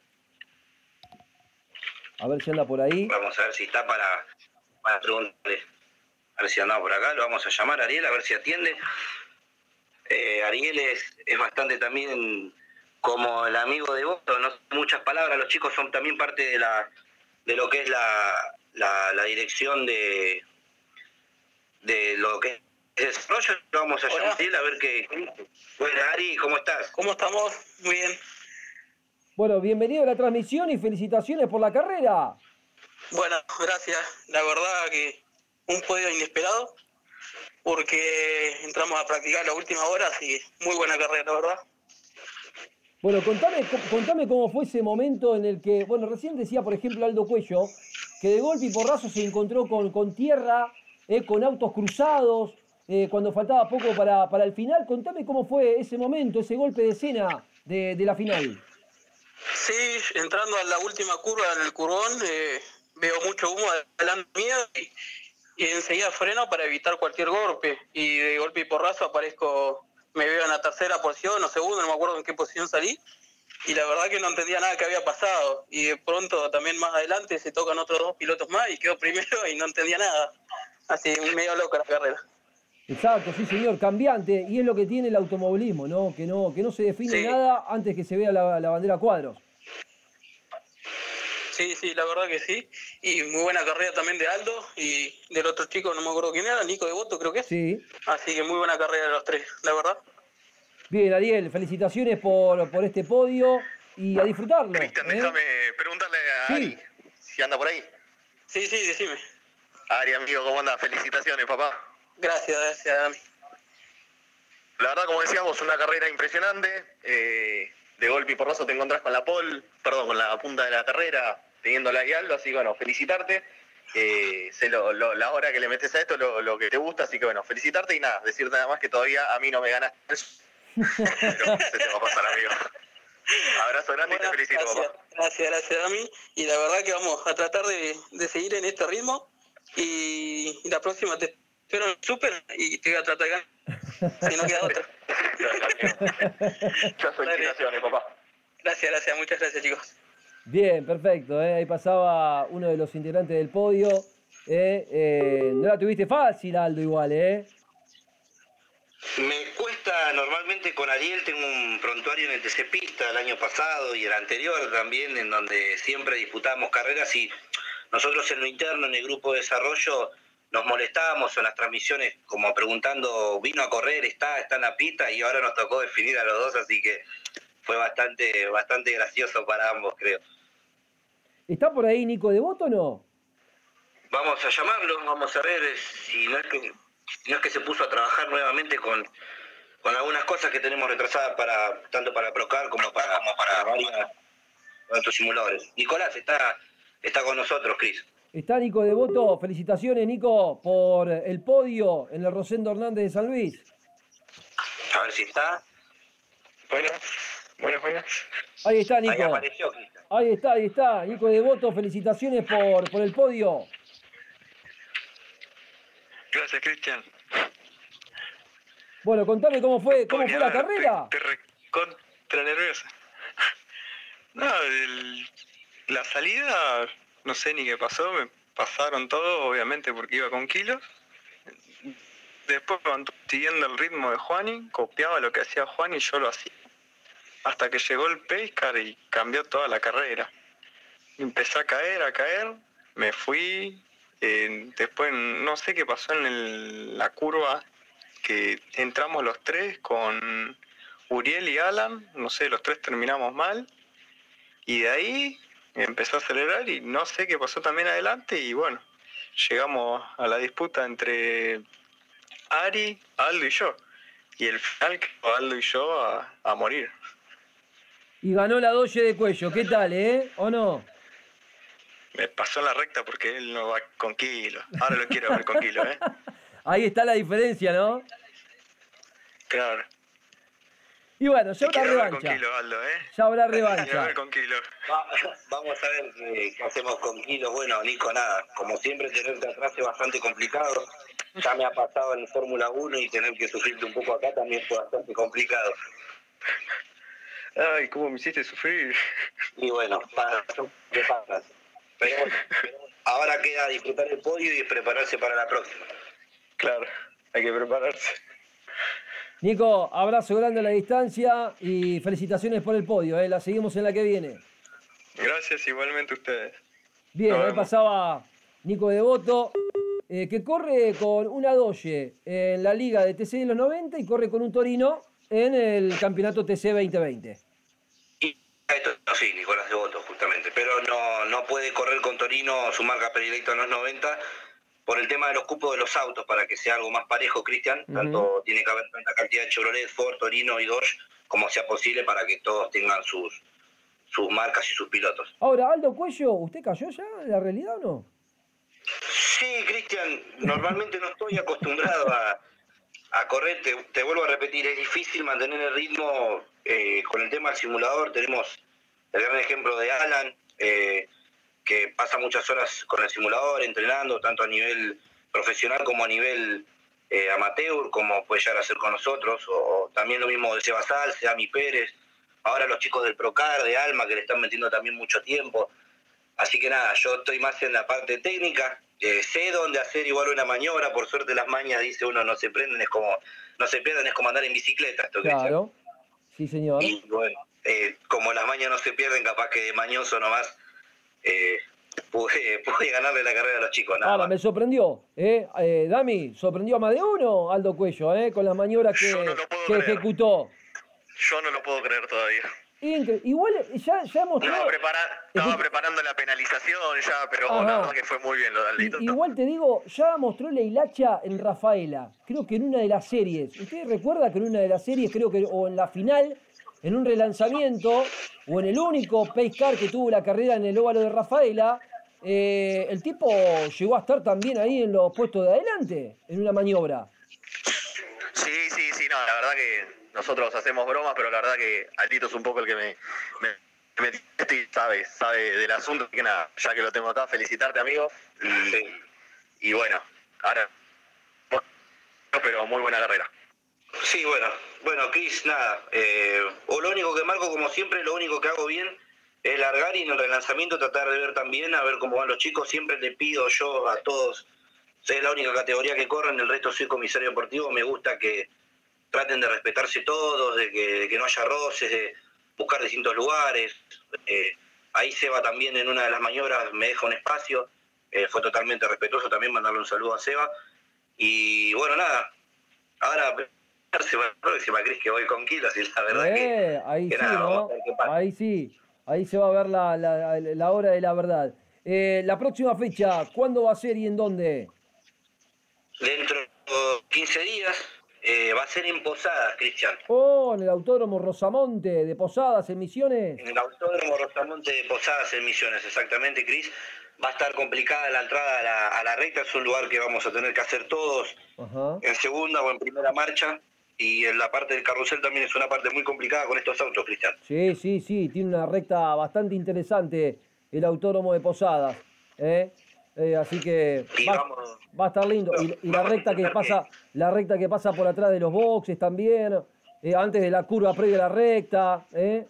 A ver si anda por ahí. Vamos a ver si está para, para preguntarle. A ver si andaba por acá, lo vamos a llamar a Ariel, a ver si atiende. Eh, Ariel es, es bastante también como el amigo de Boto, no muchas palabras, los chicos son también parte de la de lo que es la, la, la dirección de de lo que es el desarrollo. Vamos a llamar a Ariel a ver qué. Bueno, Ari, ¿cómo estás? ¿Cómo estamos? Muy bien. Bueno, bienvenido a la transmisión y felicitaciones por la carrera. Bueno, gracias. La verdad que un podio inesperado, porque entramos a practicar las últimas horas y muy buena carrera, la verdad. Bueno, contame, contame cómo fue ese momento en el que, bueno, recién decía, por ejemplo, Aldo Cuello, que de golpe y porrazo se encontró con, con tierra, eh, con autos cruzados, eh, cuando faltaba poco para, para el final. Contame cómo fue ese momento, ese golpe de escena de, de la final. Sí, entrando a la última curva en el curvón, eh, veo mucho humo delante mío y, y enseguida freno para evitar cualquier golpe. Y de golpe y porrazo aparezco, me veo en la tercera posición o segunda, no me acuerdo en qué posición salí. Y la verdad que no entendía nada que había pasado. Y de pronto también más adelante se tocan otros dos pilotos más y quedo primero y no entendía nada. Así, medio loca la carrera. Exacto, sí señor, cambiante, y es lo que tiene el automovilismo, ¿no? Que no, que no se define Sí. nada antes que se vea la, la bandera a cuadros. Sí, sí, la verdad que sí. Y muy buena carrera también de Aldo y del otro chico, no me acuerdo quién era, Nico de Boto creo que es. Sí. Así que muy buena carrera de los tres, la verdad. Bien, Ariel, felicitaciones por, por este podio y a disfrutarlo. Cristian, ¿eh? déjame preguntarle a Sí. Ari si anda por ahí. Sí, sí, decime. Ari, amigo, ¿cómo anda? Felicitaciones, papá. Gracias, gracias, Dami. La verdad, como decíamos, una carrera impresionante. Eh, de golpe y porrazo te encontrás con la pole, perdón, con la punta de la carrera, teniéndola ahí Aldo, así que bueno, felicitarte. Eh, sé lo, lo, la hora que le metes a esto, lo, lo que te gusta, así que bueno, felicitarte y nada, decirte nada más que todavía a mí no me ganaste. Pero se te va a pasar, amigo. Abrazo grande Bueno, y te felicito, gracias, papá. gracias, gracias, Dami. Y la verdad que vamos a tratar de, de seguir en este ritmo. Y, y la próxima te espero en el súper y te voy a tratar de ganar. Si no queda otra. Muchas felicitaciones, papá. Gracias, gracias, muchas gracias, chicos. Bien, perfecto. ¿eh? Ahí pasaba uno de los integrantes del podio. ¿eh? Eh, no la tuviste fácil, Aldo, igual, ¿eh? Me cuesta, normalmente con Ariel tengo un prontuario en el T C Pista el año pasado y el anterior también, en donde siempre disputamos carreras y nosotros en lo interno, en el grupo de desarrollo, nos molestábamos en las transmisiones como preguntando, vino a correr, está, está en la pista, y ahora nos tocó definir a los dos, así que fue bastante, bastante gracioso para ambos, creo. ¿Está por ahí Nico de Boto o no? Vamos a llamarlo, vamos a ver eh, si no es que, si no es que se puso a trabajar nuevamente con, con algunas cosas que tenemos retrasadas para tanto para Procar como para, como para varios otros simuladores. Nicolás está, está con nosotros, Cris. Está Nico de Boto. Felicitaciones, Nico, por el podio en el Rosendo Hernández de San Luis. A ver si está. Bueno, bueno, bueno. Ahí está, Nico. Ahí apareció, Cristian. Ahí está, ahí está. Nico de Boto, felicitaciones por, por el podio. Gracias, Cristian. Bueno, contame cómo fue, cómo fue la carrera. Te, te recontra nerviosa. No, el, la salida, no sé ni qué pasó, me pasaron todo, obviamente, porque iba con kilos. Después, siguiendo el ritmo de Juani, copiaba lo que hacía Juani y yo lo hacía. Hasta que llegó el Pacecar y cambió toda la carrera. Empecé a caer, a caer, me fui. Eh, después, no sé qué pasó en el, la curva, que entramos los tres con Uriel y Alan, no sé, los tres terminamos mal. Y de ahí empezó a acelerar y no sé qué pasó también adelante. Y bueno, llegamos a la disputa entre Ari, Aldo y yo. Y el final quedó Aldo y yo a, a morir. Y ganó la Doge de Cuello. ¿Qué tal, eh? ¿O no? Me pasó en la recta porque él no va con kilo. Ahora lo quiero ver con kilo, ¿eh? Ahí está la diferencia, ¿no? Claro. Y bueno, ya Te habrá quiero ver con revancha. kilo, Aldo, ¿eh? Ya habrá Te quiero revancha. ver con kilo. Va- vamos a ver qué, qué hacemos con kilos. Bueno, Nico, nada, como siempre tenerte atrás es bastante complicado. Ya me ha pasado en Fórmula uno y tener que sufrirte un poco acá también fue bastante complicado. Ay, cómo me hiciste sufrir. Y bueno, para ¿qué pasa? Pero bueno, ahora queda disfrutar el podio y prepararse para la próxima. Claro, hay que prepararse. Nico, abrazo grande a la distancia y felicitaciones por el podio, ¿eh? La seguimos en la que viene. Gracias igualmente a ustedes. Bien, Nos ahí vemos. pasaba Nico Devoto, eh, que corre con una Doge en la liga de T C de los noventa y corre con un Torino en el campeonato T C veinte veinte. Y esto sí, Nicolás Devoto, justamente. Pero no, no puede correr con Torino, su marca predilecta en los noventa, por el tema de los cupos de los autos, para que sea algo más parejo, Cristian. Ujú. Tanto tiene que haber tanta cantidad de Chevrolet, Ford, Torino y Dodge como sea posible para que todos tengan sus, sus marcas y sus pilotos. Ahora, Aldo Cuello, ¿usted cayó ya en la realidad o no? Sí, Cristian, normalmente no estoy acostumbrado a, a correr, te, te vuelvo a repetir, es difícil mantener el ritmo eh, con el tema del simulador. Tenemos el gran ejemplo de Alan, eh, que pasa muchas horas con el simulador entrenando, tanto a nivel profesional como a nivel eh, amateur, como puede llegar a ser con nosotros, o, o también lo mismo de Seba Salce, Ami Pérez, ahora los chicos del Procar, de Alma, que le están metiendo también mucho tiempo. Así que nada, yo estoy más en la parte técnica, eh, sé dónde hacer igual una maniobra, por suerte las mañas, dice uno, no se prenden, es como, no se pierden, es como andar en bicicleta, esto que Claro, sí señor. dice. Y bueno, eh, como las mañas no se pierden, capaz que de mañoso nomás, eh, pude, pude ganarle la carrera a los chicos, nada Ahora, más. me sorprendió, ¿eh? Eh, Dami, sorprendió a más de uno Aldo Cuello, ¿eh? Con las maniobras que, Yo no lo puedo que creer. ejecutó. Yo no lo puedo creer todavía. Incre- Igual ya, ya mostró... Estaba, prepara- estaba Escucha- preparando la penalización ya, pero Ajá. la verdad que fue muy bien lo de Aldito. I- Igual te digo, ya mostró la hilacha en Rafaela, creo que en una de las series. ¿Usted recuerda que en una de las series, creo que, o en la final, en un relanzamiento, o en el único pace car que tuvo la carrera en el óvalo de Rafaela, eh, el tipo llegó a estar también ahí en los puestos de adelante, en una maniobra? Sí, sí, sí, no, la verdad que nosotros hacemos bromas, pero la verdad que Aldito es un poco el que me, me, me y sabe, sabe del asunto, que nada, ya que lo tengo acá, felicitarte, amigo, y, y bueno, ahora, pero muy buena carrera. Sí, bueno, bueno, Chris, nada, eh, o lo único que marco, como siempre, lo único que hago bien es largar y en el relanzamiento tratar de ver también, a ver cómo van los chicos. Siempre le pido yo a todos, es la única categoría que corren, el resto soy comisario deportivo, me gusta que traten de respetarse todos, de que, de que no haya roces, de buscar distintos lugares. Eh, ahí Seba también en una de las maniobras me deja un espacio, eh, fue totalmente respetuoso también, mandarle un saludo a Seba. Y bueno, nada, ahora se va la próxima, Cris, que voy con kilos y la verdad Eh, que, ahí que sí, nada, vamos ¿no? a ver qué pasa. Ahí sí, ahí se va a ver la, la, la hora de la verdad. Eh, la próxima fecha, ¿cuándo va a ser y en dónde? Dentro de quince días eh, va a ser en Posadas, Cristian. Oh, en el Autódromo Rosamonte de Posadas, en Misiones. En el Autódromo Rosamonte de Posadas en Misiones, exactamente, Cris. Va a estar complicada la entrada a la, a la recta, es un lugar que vamos a tener que hacer todos Ajá. en segunda o en primera marcha. Y en la parte del carrusel también es una parte muy complicada con estos autos, Cristian. Sí, sí, sí, tiene una recta bastante interesante el Autódromo de Posadas. ¿eh? Eh, así que Sí, va, vamos. va a estar lindo. Y, y la Vamos a recta que intentar pasa, la recta que pasa por atrás de los boxes también, eh, antes de la curva previa a la recta. ¿eh?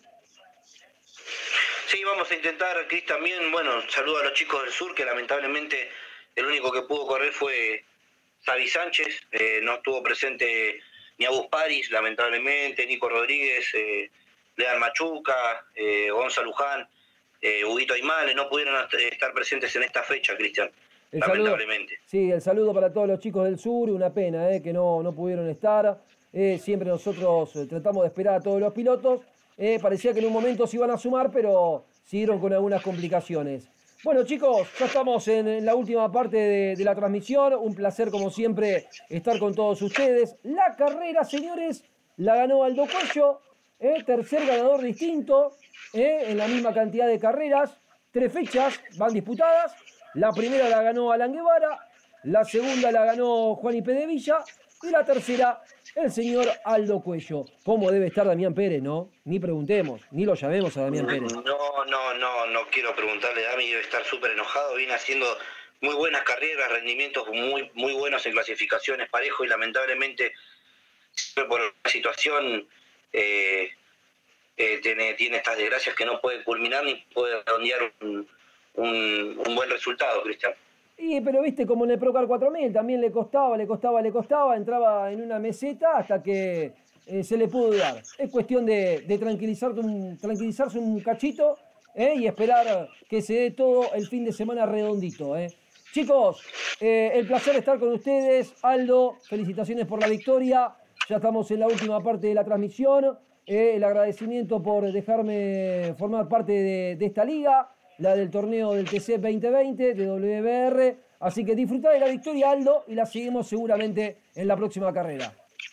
Sí, vamos a intentar, Cris, también, bueno, saludo a los chicos del sur, que lamentablemente el único que pudo correr fue Xavi Sánchez, eh, no estuvo presente ni Abus Paris, lamentablemente, Nico Rodríguez, eh, Lean Machuca, eh, Gonzalo Luján, eh, Huguito Aymale, no pudieron estar presentes en esta fecha, Cristian, El saludo, lamentablemente. sí, el saludo para todos los chicos del sur, una pena ¿eh? que no, no pudieron estar. Eh, siempre nosotros eh, tratamos de esperar a todos los pilotos. Eh, parecía que en un momento se iban a sumar, pero siguieron con algunas complicaciones. Bueno, chicos, ya estamos en, en la última parte de, de la transmisión. Un placer, como siempre, estar con todos ustedes. La carrera, señores, la ganó Aldo Cuello. Eh, tercer ganador distinto eh, en la misma cantidad de carreras. Tres fechas van disputadas. La primera la ganó Alan Guevara. La segunda la ganó Juan Ipe de Villa. Y la tercera, el señor Aldo Cuello. ¿Cómo debe estar Damián Pérez, no? Ni preguntemos, ni lo llamemos a Damián Pérez. No, no, no, no quiero preguntarle. Dami debe estar súper enojado. Viene haciendo muy buenas carreras, rendimientos muy, muy buenos en clasificaciones parejo y lamentablemente por la situación eh, eh, tiene, tiene estas desgracias que no puede culminar ni puede redondear un, un, un buen resultado, Cristian. Y, pero viste, como en el Procar cuatro mil, también le costaba, le costaba, le costaba, entraba en una meseta hasta que eh, se le pudo dar. Es cuestión de, de tranquilizarse, un, tranquilizarse un cachito eh, y esperar que se dé todo el fin de semana redondito. Eh. Chicos, eh, el placer de estar con ustedes. Aldo, felicitaciones por la victoria. Ya estamos en la última parte de la transmisión. Eh, el agradecimiento por dejarme formar parte de, de esta liga, la del torneo del T C veinte veinte de W B R. Así que disfrutad de la victoria, Aldo, y la seguimos seguramente en la próxima carrera.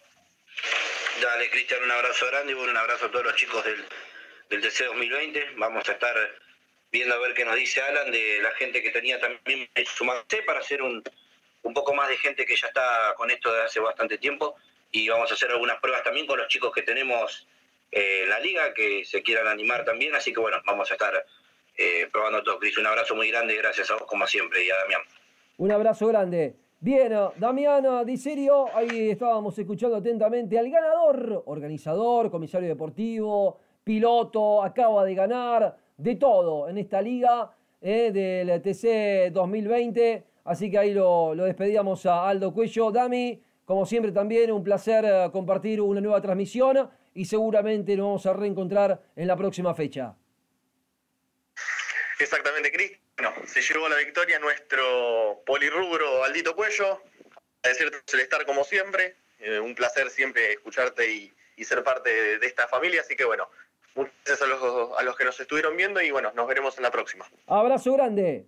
Dale, Cristian, un abrazo grande y un abrazo a todos los chicos del, del T C dos mil veinte. Vamos a estar viendo a ver qué nos dice Alan de la gente que tenía también sumarse para hacer un, un poco más de gente que ya está con esto de hace bastante tiempo. Y vamos a hacer algunas pruebas también con los chicos que tenemos eh, en la liga, que se quieran animar también. Así que bueno, vamos a estar eh, probando todo. Cris, un abrazo muy grande, gracias a vos como siempre y a Damián. Un abrazo grande. Bien, Damián Di Serio, ahí estábamos escuchando atentamente al ganador, organizador, comisario deportivo, piloto, acaba de ganar, de todo en esta liga eh, del T C dos mil veinte. Así que ahí lo, lo despedíamos a Aldo Cuello. Dami, como siempre también un placer compartir una nueva transmisión y seguramente nos vamos a reencontrar en la próxima fecha. Exactamente, Cris. Bueno, se llevó la victoria nuestro polirrubro Aldito Cuello. Agradecerte el estar como siempre. Eh, un placer siempre escucharte y, y ser parte de, de esta familia. Así que bueno, muchas gracias a los, a los que nos estuvieron viendo y bueno, nos veremos en la próxima. Abrazo grande.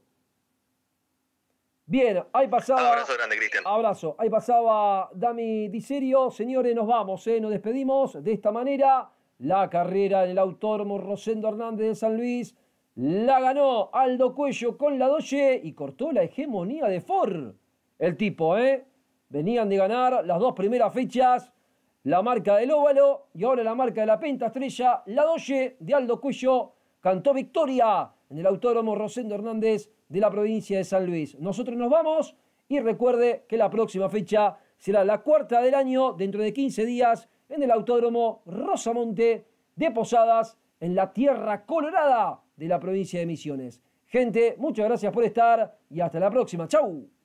Bien, ahí pasaba... Abrazo grande, Cristian. Abrazo. Ahí pasaba Dami Di Serio. Señores, nos vamos, ¿eh? Nos despedimos de esta manera. La carrera en el Autódromo Rosendo Hernández de San Luis la ganó Aldo Cuello con la Dodge y cortó la hegemonía de Ford. El tipo, ¿eh? Venían de ganar las dos primeras fechas, la marca del óvalo y ahora la marca de la pentaestrella. La Dodge de Aldo Cuello cantó victoria en el Autódromo Rosendo Hernández de la provincia de San Luis. Nosotros nos vamos y recuerde que la próxima fecha será la cuarta del año, dentro de quince días, en el Autódromo Rosamonte de Posadas, en la Tierra Colorada de la provincia de Misiones. Gente, muchas gracias por estar y hasta la próxima. ¡Chau!